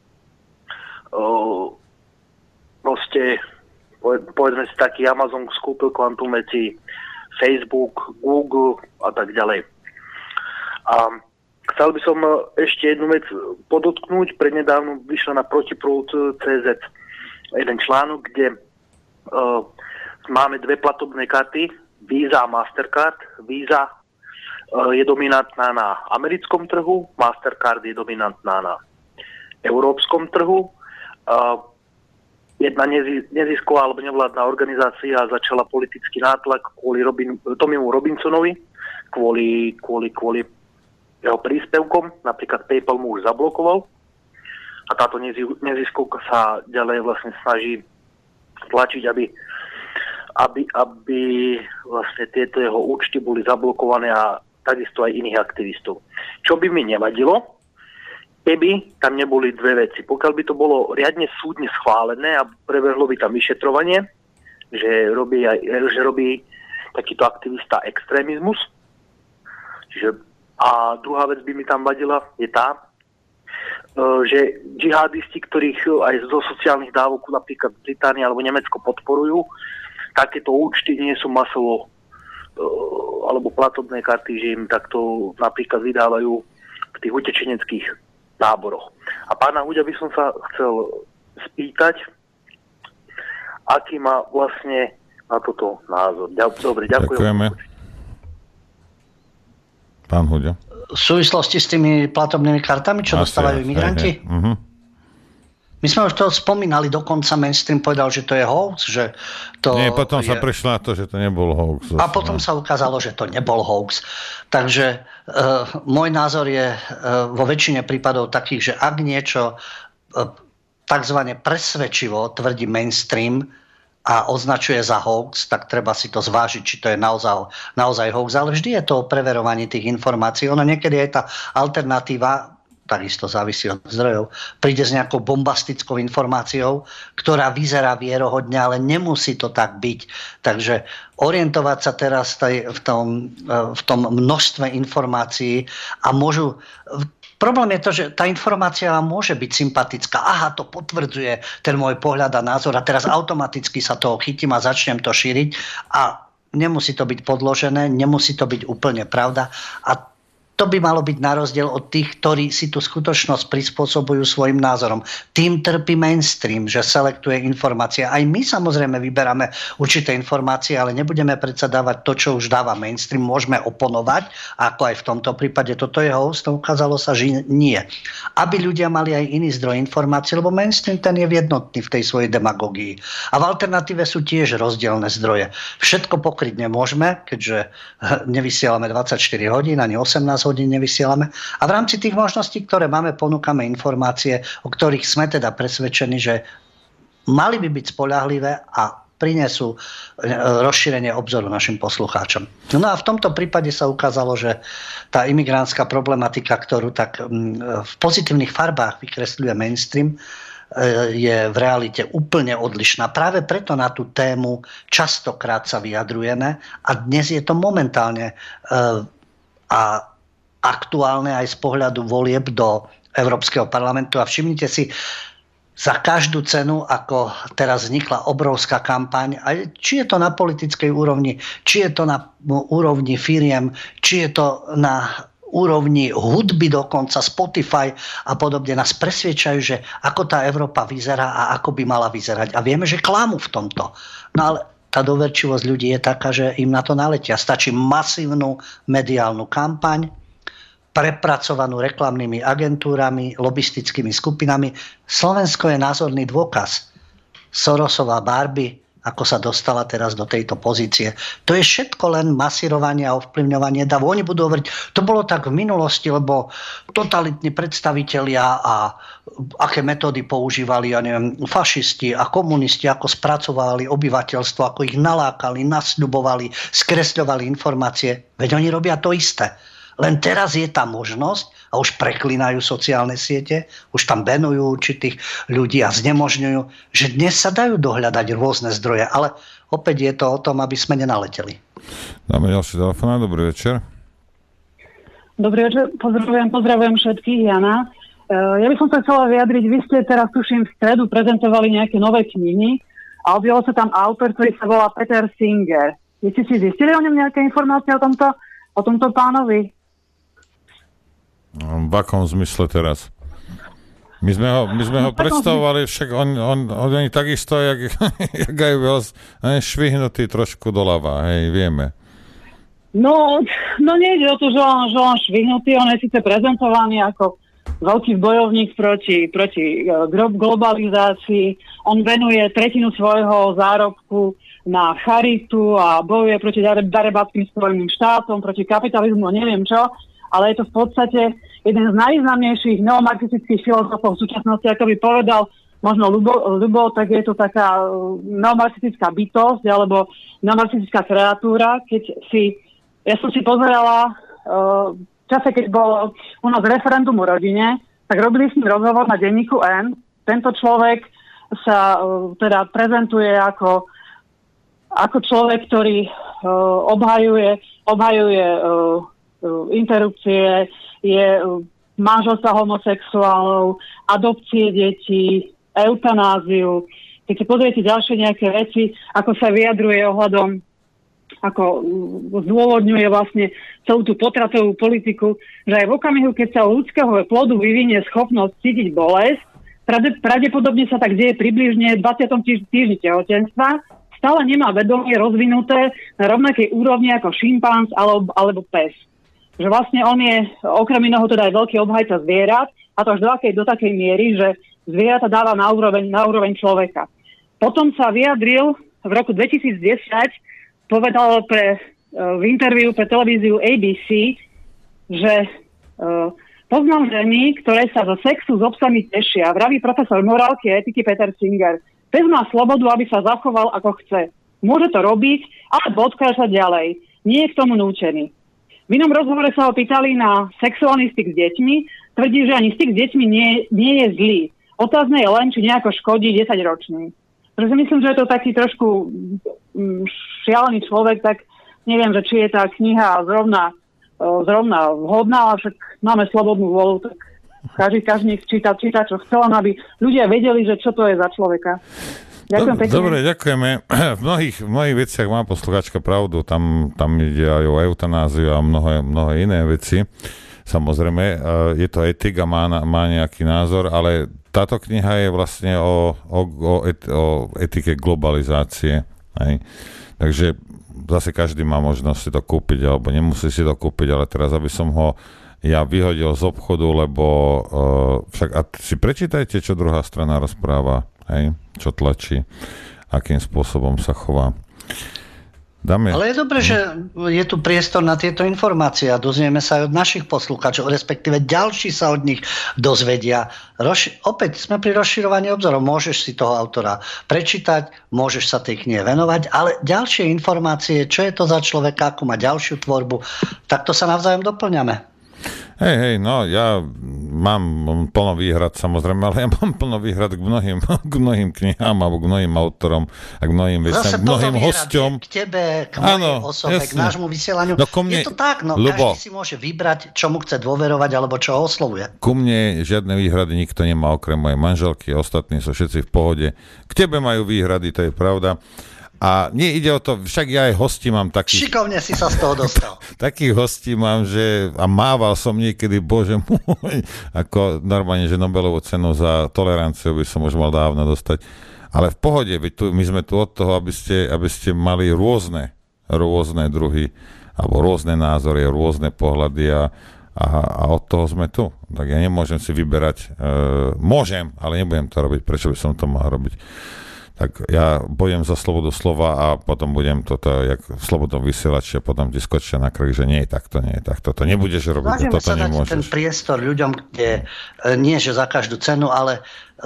proste povedzme si taký Amazon skúpil kvantum veci, Facebook, Google a tak ďalej. A chcel by som ešte jednu vec podotknúť. Prednedávno vyšla na protiprúd.cz jeden článok, kde máme dve platobné karty, Visa a Mastercard. Visa je dominantná na americkom trhu, Mastercard je dominantná na európskom trhu. Jedna nezisková alebo nevládna organizácia začala politický nátlak kvôli Tomimu Robinsonovi, kvôli jeho príspevkom. Napríklad PayPal mu už zablokoval a táto neziskovka sa ďalej vlastne snaží tlačiť, aby vlastne tieto jeho účty boli zablokované a takisto aj iných aktivistov. Čo by mi nevadilo, keby tam neboli dve veci. Pokiaľ by to bolo riadne súdne schválené a prebehlo by tam vyšetrovanie, že robí takýto aktivista extrémizmus. Čiže, a druhá vec by mi tam vadila je tá, že džihadisti, ktorých aj zo sociálnych dávok napríklad Británia alebo Nemecko podporujú, takéto účty nie sú masovo alebo platobné karty, že im takto napríklad vydávajú v tých utečeneckých táboroch. A pána Huďa by som sa chcel spýtať, aký má vlastne na toto názor. Dobre, ďakujem. Ďakujeme. Pán Huďa. V súvislosti s tými platobnými kartami, čo dostávajú imigranti? My sme už to spomínali, dokonca mainstream povedal, že to je hoax, že to nie, potom sa prišlo na to, že to nebol hoax. A potom sa ukázalo, že to nebol hoax. Takže môj názor je vo väčšine prípadov takých, že ak niečo takzvané presvedčivo tvrdí mainstream a označuje za hoax, tak treba si to zvážiť, či to je naozaj hoax. Ale vždy je to o preverovaní tých informácií. Ono niekedy je tá alternatíva, takisto závisí od zdrojov, príde s nejakou bombastickou informáciou, ktorá vyzerá vierohodne, ale nemusí to tak byť. Takže orientovať sa teraz v tom množstve informácií a môžu... Problém je to, že tá informácia môže byť sympatická. Aha, to potvrdzuje ten môj pohľad a názor a teraz automaticky sa toho chytím a začnem to šíriť a nemusí to byť podložené, nemusí to byť úplne pravda a to by malo byť na rozdiel od tých, ktorí si tú skutočnosť prispôsobujú svojim názorom. Tým trpí mainstream, že selektuje informácie. Aj my samozrejme vyberáme určité informácie, ale nebudeme predsa dávať to, čo už dáva mainstream. Môžeme oponovať, ako aj v tomto prípade toto je hoax, to ukázalo sa, že nie. Aby ľudia mali aj iný zdroj informácií, lebo mainstream ten je jednotný v tej svojej demagógii. A v alternatíve sú tiež rozdielne zdroje. Všetko pokryť nemôžeme, keďže nevysielame 24 hodín, ani 18 hodín nevysielame. A v rámci tých možností, ktoré máme, ponúkame informácie, o ktorých sme teda presvedčení, že mali by byť spoľahlivé a prinesú rozšírenie obzoru našim poslucháčom. No a v tomto prípade sa ukázalo, že tá imigrantská problematika, ktorú tak v pozitívnych farbách vykresľuje mainstream, je v realite úplne odlišná. Práve preto na tú tému častokrát sa vyjadrujeme a dnes je to momentálne a aktuálne aj z pohľadu volieb do Európskeho parlamentu. A všimnite si, za každú cenu, ako teraz vznikla obrovská kampaň, či je to na politickej úrovni, či je to na úrovni firiem, či je to na úrovni hudby dokonca, Spotify a podobne, nás presviečajú, že ako tá Európa vyzerá a ako by mala vyzerať. A vieme, že klamú v tomto. No ale tá doverčivosť ľudí je taká, že im na to naletia. Stačí masívnu mediálnu kampaň, prepracovanú reklamnými agentúrami, lobistickými skupinami. Slovensko je názorný dôkaz. Sorosová Barbie, ako sa dostala teraz do tejto pozície. To je všetko len masírovanie a ovplyvňovanie davu. Oni budú hovoriť, to bolo tak v minulosti, lebo totalitní predstavitelia a aké metódy používali, ja neviem, fašisti a komunisti, ako spracovali obyvateľstvo, ako ich nalákali, nasľubovali, skresľovali informácie. Veď oni robia to isté. Len teraz je tá možnosť a už preklinajú sociálne siete, už tam banujú určitých ľudí a znemožňujú, že dnes sa dajú dohľadať rôzne zdroje, ale opäť je to o tom, aby sme nenaleteli. Dáme ďalší telefón. Dobrý večer. Dobrý večer, pozdravujem všetkých, Jana. Ja by som sa chcela vyjadriť, vy ste teraz, tuším, v stredu prezentovali nejaké nové knihy a objavil sa tam autor, ktorý sa volá Peter Singer. Vy ste si zistili o ňom nejaké informácie o tomto pánovi? V akom zmysle teraz? My sme ho predstavovali, však oni takisto, jak aj švihnutý trošku doľava, hej, vieme. No nejde o to, že on švihnutý, on je síce prezentovaný ako veľký bojovník proti globalizácii, on venuje tretinu svojho zárobku na charitu a bojuje proti darebáckým Spojeným štátom, proti kapitalizmu, neviem čo, ale je to v podstate jeden z najvýznamnejších neomarxistických filozofov v súčasnosti, ako by povedal možno Ľubo, tak je to taká neomarxistická bytosť alebo neomarxistická kreatúra. Ja som si pozerala v čase, keď bolo u nás referendum o rodine, tak robili s ním rozhovor na denníku N. Tento človek sa teda prezentuje ako človek, ktorý obhajuje interrupcie, je manželstva homosexuálov, adopcie detí, eutanáziu. Keď si pozriete ďalšie nejaké veci, ako sa vyjadruje ohľadom, ako zdôvodňuje vlastne celú tú potratovú politiku, že aj v okamihu, keď sa u ľudského plodu vyvinie schopnosť cítiť bolesť, pravdepodobne sa tak deje približne v 20. týždni tehotenstva, stále nemá vedomie rozvinuté na rovnakej úrovni ako šimpanz alebo pes. Že vlastne on je okrem iného teda aj veľký obhajca zvierat, a to až do takej miery, že zvieratá dáva na úroveň človeka. Potom sa vyjadril v roku 2010, povedal v interviu pre televíziu ABC, že poznám ženy, ktoré sa zo sexu s obsami tešia, vraví profesor morálky a etiky Peter Singer. Pes má slobodu, aby sa zachoval ako chce. Môže to robiť, ale bodka sa ďalej. Nie je k tomu nútený. V inom rozhovore sa ho pýtali na sexuálny styk s deťmi. Tvrdí, že ani styk s deťmi nie je zlý. Otázne je len, či nejako škodí 10-ročný. Pretože myslím, že je to taký trošku šialený človek, tak neviem, že či je tá kniha zrovna vhodná, ale však máme slobodnú vôľu, tak každý nech číta, čo chce, aby ľudia vedeli, že čo to je za človeka. Ďakujem pekne. Dobre, ďakujeme. V mnohých veciach má posluchačka pravdu, tam ide aj o eutanáziu a mnohé iné veci. Samozrejme, je to etika, má nejaký názor, ale táto kniha je vlastne o etike globalizácie. Hej. Takže zase každý má možnosť si to kúpiť, alebo nemusí si to kúpiť, ale teraz, aby som ho ja vyhodil z obchodu, lebo však a si prečítajte, čo druhá strana rozpráva, hej, čo tlačí, akým spôsobom sa chová. Ale je dobré, že je tu priestor na tieto informácie a dozvieme sa aj od našich poslucháčov, respektíve ďalší sa od nich dozvedia. Opäť sme pri rozširovaní obzorov. Môžeš si toho autora prečítať, môžeš sa tej knihe venovať, ale ďalšie informácie, čo je to za človeka, akú má ďalšiu tvorbu, takto sa navzájom doplňame. Hej, no ja mám plno výhrad samozrejme, ale ja mám plno výhrad k mnohým knihám alebo k mnohým autorom a k mnohým veciam, k mnohým hosťom. K tebe, k mojej osobe, jasne. K nášmu vysielaniu. No, mne, je to tak, Ľubo, každý si môže vybrať, čo mu chce dôverovať alebo čo ho oslovuje. Ku mne žiadne výhrady nikto nemá okrem mojej manželky, ostatní sú všetci v pohode. K tebe majú výhrady, to je pravda. A nie ide o to, však ja aj hostí mám takých... Šikovne si sa z toho dostal. Takých hostí mám, že... A mával som niekedy, bože môj, ako normálne, že Nobelovú cenu za toleranciu by som už mal dávno dostať. Ale v pohode, my sme tu od toho, aby ste mali rôzne druhy, alebo rôzne názory, rôzne pohľady a od toho sme tu. Tak ja nemôžem si vyberať... môžem, ale nebudem to robiť. Prečo by som to mal robiť? Tak ja bojujem za slobodu slova a potom budem toto, jak v slobodnom vysielači a potom ti skočia na krk, že nie je takto. To nebudeš robiť, toto nemôžeš. Ten priestor ľuďom, kde nie, že za každú cenu, ale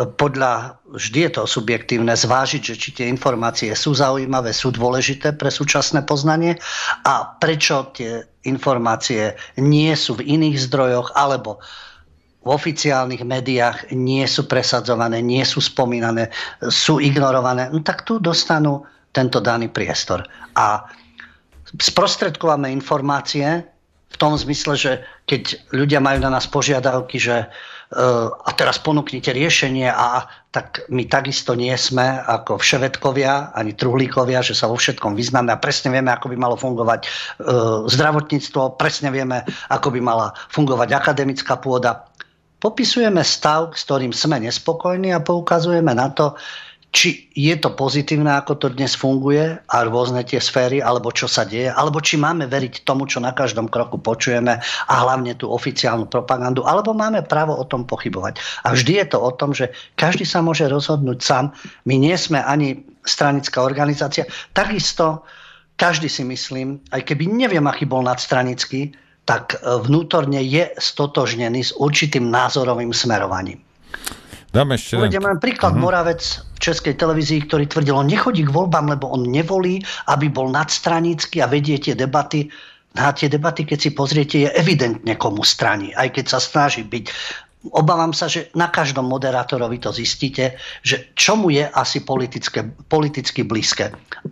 vždy je to subjektívne, zvážiť, že či tie informácie sú zaujímavé, sú dôležité pre súčasné poznanie a prečo tie informácie nie sú v iných zdrojoch alebo v oficiálnych médiách nie sú presadzované, nie sú spomínané, sú ignorované, no tak tu dostanú tento daný priestor. A sprostredkováme informácie v tom zmysle, že keď ľudia majú na nás požiadavky, že a teraz ponúknite riešenie a tak my takisto nie sme ako vševedkovia, ani truhlíkovia, že sa vo všetkom vyznáme a presne vieme, ako by malo fungovať zdravotníctvo, presne vieme, ako by mala fungovať akademická pôda. Popisujeme stav, s ktorým sme nespokojní a poukazujeme na to, či je to pozitívne, ako to dnes funguje a rôzne tie sféry, alebo čo sa deje, alebo či máme veriť tomu, čo na každom kroku počujeme a hlavne tú oficiálnu propagandu, alebo máme právo o tom pochybovať. A vždy je to o tom, že každý sa môže rozhodnúť sám. My nie sme ani stranická organizácia. Takisto každý si myslím, aj keby neviem, aký bol nadstranický, tak vnútorne je stotožnený s určitým názorovým smerovaním. Uvediem len príklad Moravec v Českej televízii, ktorý tvrdil, on nechodí k voľbám, lebo on nevolí, aby bol nadstranický a vedie tie debaty. Na tie debaty, keď si pozriete, je evidentne komu straní, aj keď sa snaží byť. Obávam sa, že na každom moderátorovi to zistíte, že čomu je asi politicky blízke. Aj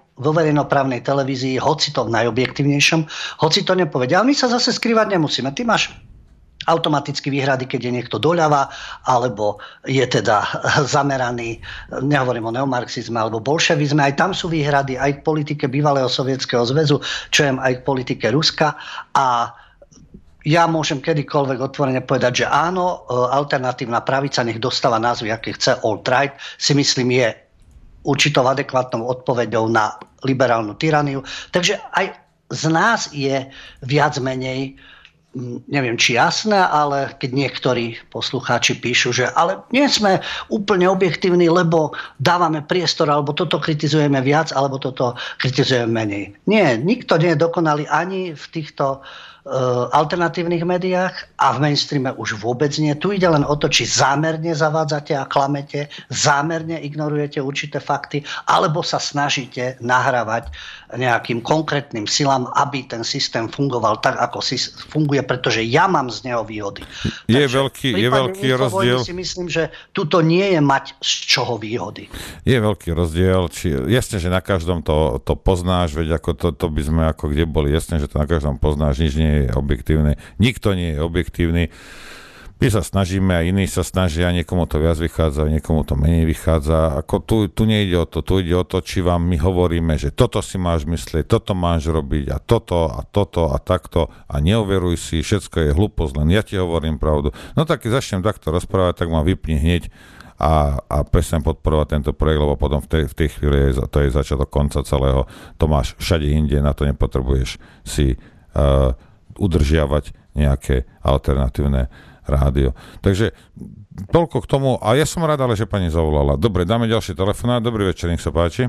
vo verejnoprávnej televízii, hoci to v najobjektívnejšom, hoci to nepovedia. Ale my sa zase skrývať nemusíme. Ty máš automaticky výhrady, keď je niekto doľava, alebo je teda zameraný, nehovorím o neomarxizme, alebo bolševizme. Aj tam sú výhrady, aj k politike bývalého Sovietskeho zväzu, čo je aj k politike Ruska. A ja môžem kedykoľvek otvorene povedať, že áno, alternatívna pravica, nech dostáva názvy, aké chce, alt-right, si myslím, je určitou adekvátnou odpoveďou na liberálnu tyraniu. Takže aj z nás je viac menej, neviem či jasné, ale keď niektorí poslucháči píšu, že ale nie sme úplne objektívni, lebo dávame priestor, alebo toto kritizujeme viac, alebo toto kritizujeme menej. Nie, nikto nie je dokonalý ani v týchto alternatívnych médiách a v mainstreame už vôbec nie. Tu ide len o to, či zámerne zavádzate a klamete, zámerne ignorujete určité fakty, alebo sa snažíte nahrávať nejakým konkrétnym silám, aby ten systém fungoval tak, ako funguje, pretože ja mám z neho výhody. Je veľký rozdiel. Si myslím, že tuto nie je mať z čoho výhody. Je veľký rozdiel. Jasne, že na každom to poznáš, veď ako to by sme ako kde boli, jasne, že to na každom poznáš, nič nie je objektívne. Nikto nie je objektívny. My sa snažíme a iní sa snažia, niekomu to viac vychádza, niekomu to menej vychádza. Ako tu nejde o to, tu ide o to, či vám my hovoríme, že toto si máš myslieť, toto máš robiť a toto a takto a neuveruj si, všetko je hlúposť, len ja ti hovorím pravdu. No tak keď začnem takto rozprávať, tak ma vypni hneď a prestaň podporovať tento projekt, lebo potom v tej chvíli to je začiatok konca celého. To máš všade inde, na to nepotrebuješ si udržiavať nejaké alternatívne rádio. Takže toľko k tomu. A ja som rád, ale že pani zavolala. Dobre, dáme ďalší telefonát. Dobrý večer, nech sa páči.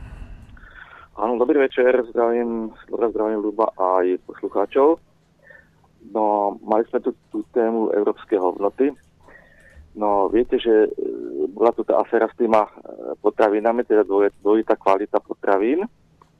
Áno, dobrý večer. Zdravím Ľuba aj poslucháčov. No, mali sme tú tému európske hodnoty. No, viete, že bola tu tá aféra s týma potravinami, teda dvojitá kvalita potravín.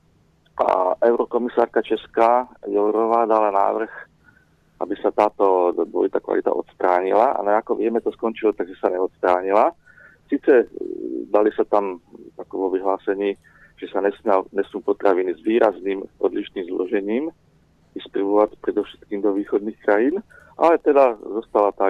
A eurokomisárka Česká Jourová dala návrh, aby sa táto dvojitá kvalita odstránila. Ale ako vieme, to skončilo, takže sa neodstránila. Sice dali sa tam vo vyhlásení, že sa nesmú potraviny s výrazným odlišným zložením distribuovať predovšetkým do východných krajín, ale teda zostala tá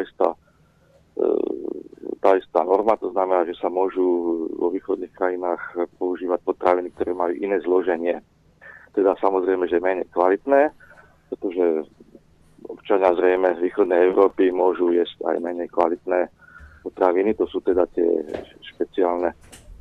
istá norma, to znamená, že sa môžu vo východných krajinách používať potraviny, ktoré majú iné zloženie. Teda samozrejme, že menej kvalitné, pretože občania zrejme z východnej Európy môžu jesť aj menej kvalitné potraviny, to sú teda tie špeciálne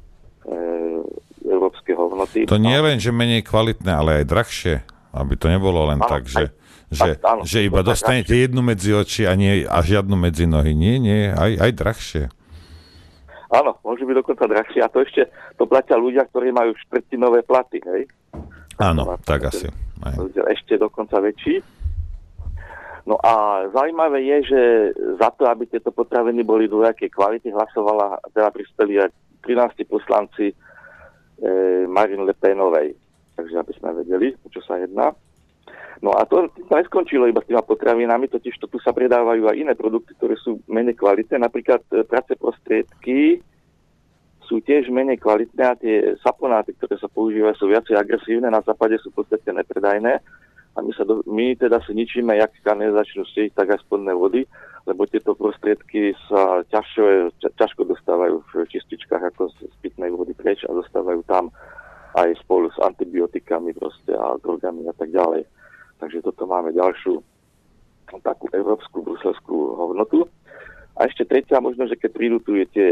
európske hodnoty. To nie len, že menej kvalitné, ale aj drahšie, aby to nebolo len tak, že iba dostanete jednu medzi oči a žiadnu medzi nohy. Nie, aj drahšie. Áno, môžu byť dokonca drahšie a to platia ľudia, ktorí majú štvrtinové platy, hej? Áno, tak asi. Ešte dokonca väčší. No a zaujímavé je, že za to, aby tieto potraviny boli dvojakej kvality, hlasovala, teda prispeli aj 13 poslanci Marine Le Penovej. Takže aby sme vedeli, o čo sa jedná. No a to neskončilo iba s týma potravinami, totiž tu sa predávajú aj iné produkty, ktoré sú menej kvalitné. Napríklad pracie prostriedky sú tiež menej kvalitné a tie saponáty, ktoré sa používajú, sú viacej agresívne, na západe sú v podstate nepredajné a my teda si ničíme jak kanalizačnú sieť, tak aj spodné vody, lebo tieto prostriedky sa ťažko dostávajú v čističkách ako z pitnej vody preč a dostávajú tam aj spolu s antibiotikami proste a drogami a tak ďalej. Takže toto máme ďalšiu takú európsku, bruselskú hodnotu. A ešte tretia možno, že keď prídu tu tie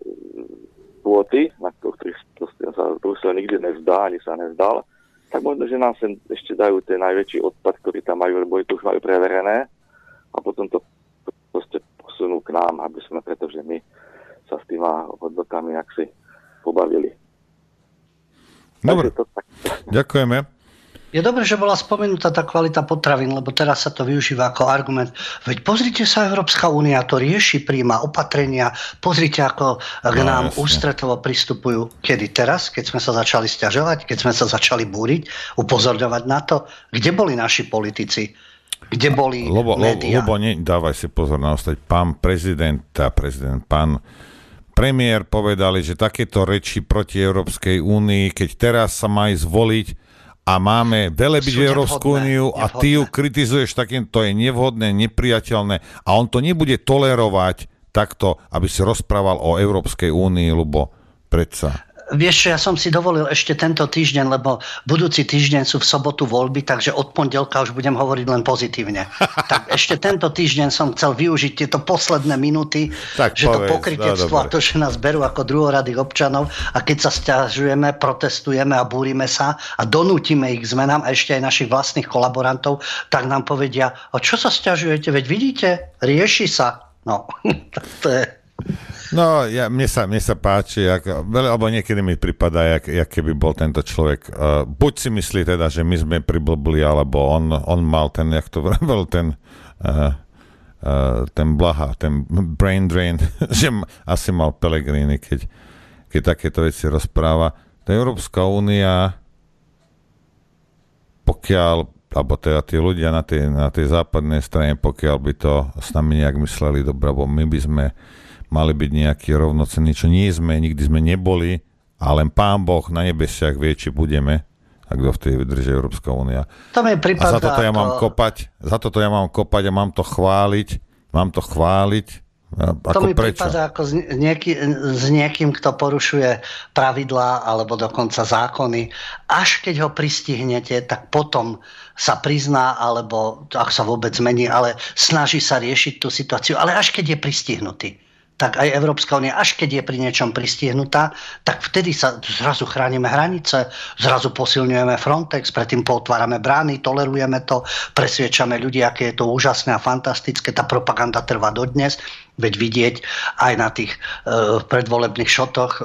kvóty, na ktorých sa Brusel nikdy nevzdá, ani sa nevzdal, tak možno, že nám sem ešte dajú ten najväčší odpad, ktorý tam majú, lebo to už majú preverené a potom to proste posunú k nám, pretože my sa s týma hodnotami si pobavili. Dobre, ďakujeme. Je dobré, že bola spomenutá tá kvalita potravín, lebo teraz sa to využíva ako argument. Veď pozrite sa, Európska únia to rieši, prijíma opatrenia, pozrite, ako k nám ústretovo pristupujú. Kedy teraz, keď sme sa začali sťažovať, keď sme sa začali búriť, upozorňovať na to, kde boli naši politici, kde boli médiá. Lebo dávaj si pozor na ostať. Pán premiér povedali, že takéto reči proti Európskej únii, keď teraz sa má ísť voliť a máme velebiť Európsku úniu a ty ju kritizuješ takým, to je nevhodné, nepriateľné a on to nebude tolerovať takto, aby si rozprával o Európskej únii, Ľubo, predsa. Vieš čo, ja som si dovolil ešte tento týždeň, lebo budúci týždeň sú v sobotu voľby, takže od pondelka už budem hovoriť len pozitívne. Tak ešte tento týždeň som chcel využiť tieto posledné minúty, tak že povedz, to pokrytectvo a to, že nás berú ako druhoradých občanov a keď sa sťažujeme, protestujeme a búrime sa a donútime ich k zmenám a ešte aj našich vlastných kolaborantov, tak nám povedia, a čo sa sťažujete, veď vidíte, rieši sa. No, to je... No, mne sa páči, alebo niekedy mi prípada, jak keby bol tento človek. Buď si myslí teda, že my sme priblbli, alebo on mal ten, jak to vravel, ten blaha, ten brain drain, že asi mal Pellegrini, keď takéto veci rozpráva. Tá Európska únia, pokiaľ, alebo teda tí ľudia na tej západnej strane, pokiaľ by to s nami nejak mysleli dobre, bo my by sme mali byť nejaký rovnocenní, čo nie sme, nikdy sme neboli, a len Pán Boh na nebesiach vie, či budeme, ak kto vtedy vydrží Európska únia. To mi prípada, a za toto ja mám kopať a mám to chváliť. To mi prípada ako s niekým, kto porušuje pravidlá alebo dokonca zákony. Až keď ho pristihnete, tak potom sa prizná, alebo ak sa vôbec zmení, ale snaží sa riešiť tú situáciu. Ale až keď je pristihnutý, tak aj Európska únia, až keď je pri niečom pristihnutá, tak vtedy sa zrazu chránime hranice, zrazu posilňujeme Frontex, predtým potvárame brány, tolerujeme to, presviečame ľudí, aké je to úžasné a fantastické. Tá propaganda trvá dodnes, veď vidieť aj na tých predvolebných šotoch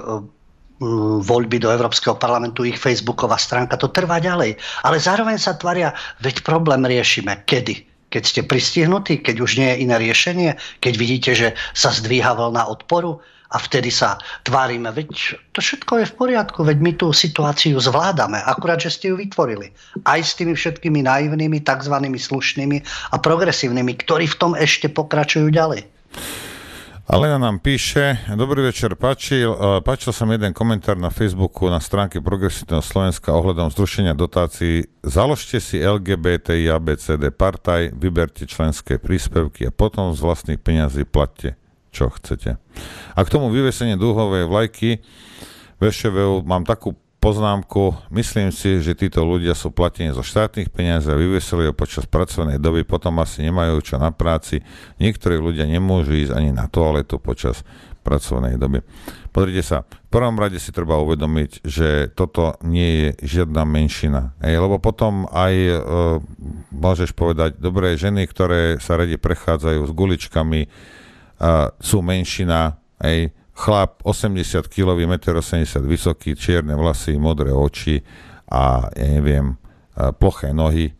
voľby do Európskeho parlamentu, ich facebooková stránka, to trvá ďalej. Ale zároveň sa tvária, veď problém riešime. Kedy? Keď ste pristihnutí, keď už nie je iné riešenie, keď vidíte, že sa zdvíha vlna odporu a vtedy sa tvárime, veď to všetko je v poriadku, veď my tú situáciu zvládame, akurát, že ste ju vytvorili. Aj s tými všetkými naivnými, takzvanými slušnými a progresívnymi, ktorí v tom ešte pokračujú ďalej. Alena nám píše, dobrý večer, páčil sa mi jeden komentár na Facebooku na stránke Progresívneho Slovenska ohľadom zrušenia dotácií. Založte si LGBTI ABCD partaj, vyberte členské príspevky a potom z vlastných peňazí platte, čo chcete. A k tomu vyvesenie dúhovej vlajky VŠVU mám takú poznámku. Myslím si, že títo ľudia sú platení zo štátnych peniazí a vyvesili ho počas pracovnej doby, potom asi nemajú čo na práci. Niektorí ľudia nemôžu ísť ani na toaletu počas pracovnej doby. Pozrite sa, v prvom rade si treba uvedomiť, že toto nie je žiadna menšina. Lebo potom aj môžeš povedať, dobré, ženy, ktoré sa radi prechádzajú s guličkami, sú menšina, chlap 80 kg, 1,80 m vysoký, čierne vlasy, modré oči a ja neviem, ploché nohy,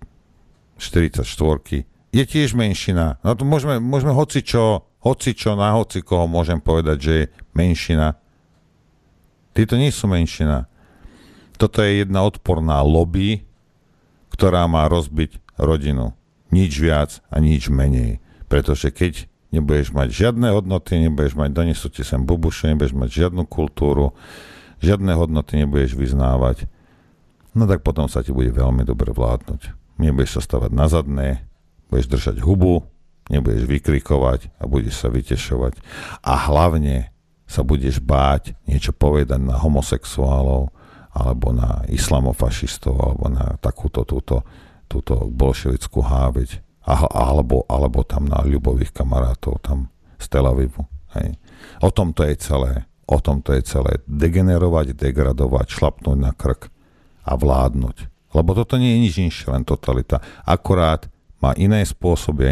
44. Je tiež menšina. No to môžeme hocičo, na hocikoho môžem povedať, že je menšina. Títo nie sú menšina. Toto je jedna odporná lobby, ktorá má rozbiť rodinu. Nič viac a nič menej. Pretože keď nebudeš mať žiadne hodnoty, nebudeš mať, donesú ti sem bubuše, nebudeš mať žiadnu kultúru, žiadne hodnoty nebudeš vyznávať, no tak potom sa ti bude veľmi dobre vládnuť. Nebudeš sa stavať na zadné, budeš držať hubu, nebudeš vykrikovať a budeš sa vytešovať. A hlavne sa budeš báť niečo povedať na homosexuálov, alebo na islamofašistov, alebo na takúto túto bolševickú háveť. Alebo tam na ľubových kamarátov tam z Tel Avivu. Hej. O tom to je celé. Degenerovať, degradovať, šlapnúť na krk a vládnuť. Lebo toto nie je nič inšie, len totalita. Akorát má iné spôsoby,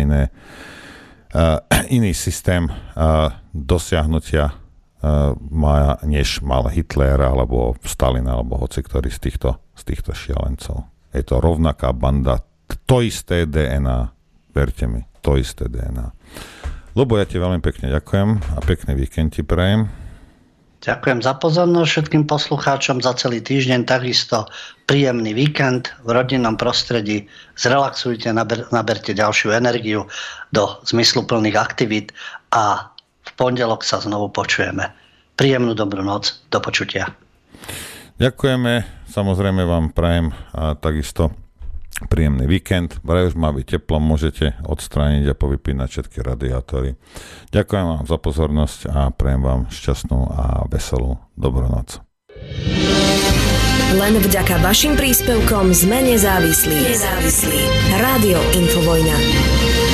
iný systém dosiahnutia než mal Hitler alebo Stalin alebo hoci ktorý z týchto šialencov. Je to rovnaká banda, to isté DNA. Verte mi, to isté DNA. Ľubo, ja ti veľmi pekne ďakujem a pekný víkend ti prajem. Ďakujem za pozornosť všetkým poslucháčom za celý týždeň, takisto príjemný víkend v rodinnom prostredí. Zrelaxujte, naberte ďalšiu energiu do zmysluplných aktivít a v pondelok sa znovu počujeme. Príjemnú dobrú noc, do počutia. Ďakujeme, samozrejme vám prajem a takisto príjemný víkend. Vraj už má byť teplo, môžete odstrániť a povypínať všetky radiátory. Ďakujem vám za pozornosť a prajem vám šťastnú a veselú dobrú noc. Len vďaka vašim príspevkom sme nezávislí. Rádio Infovojna.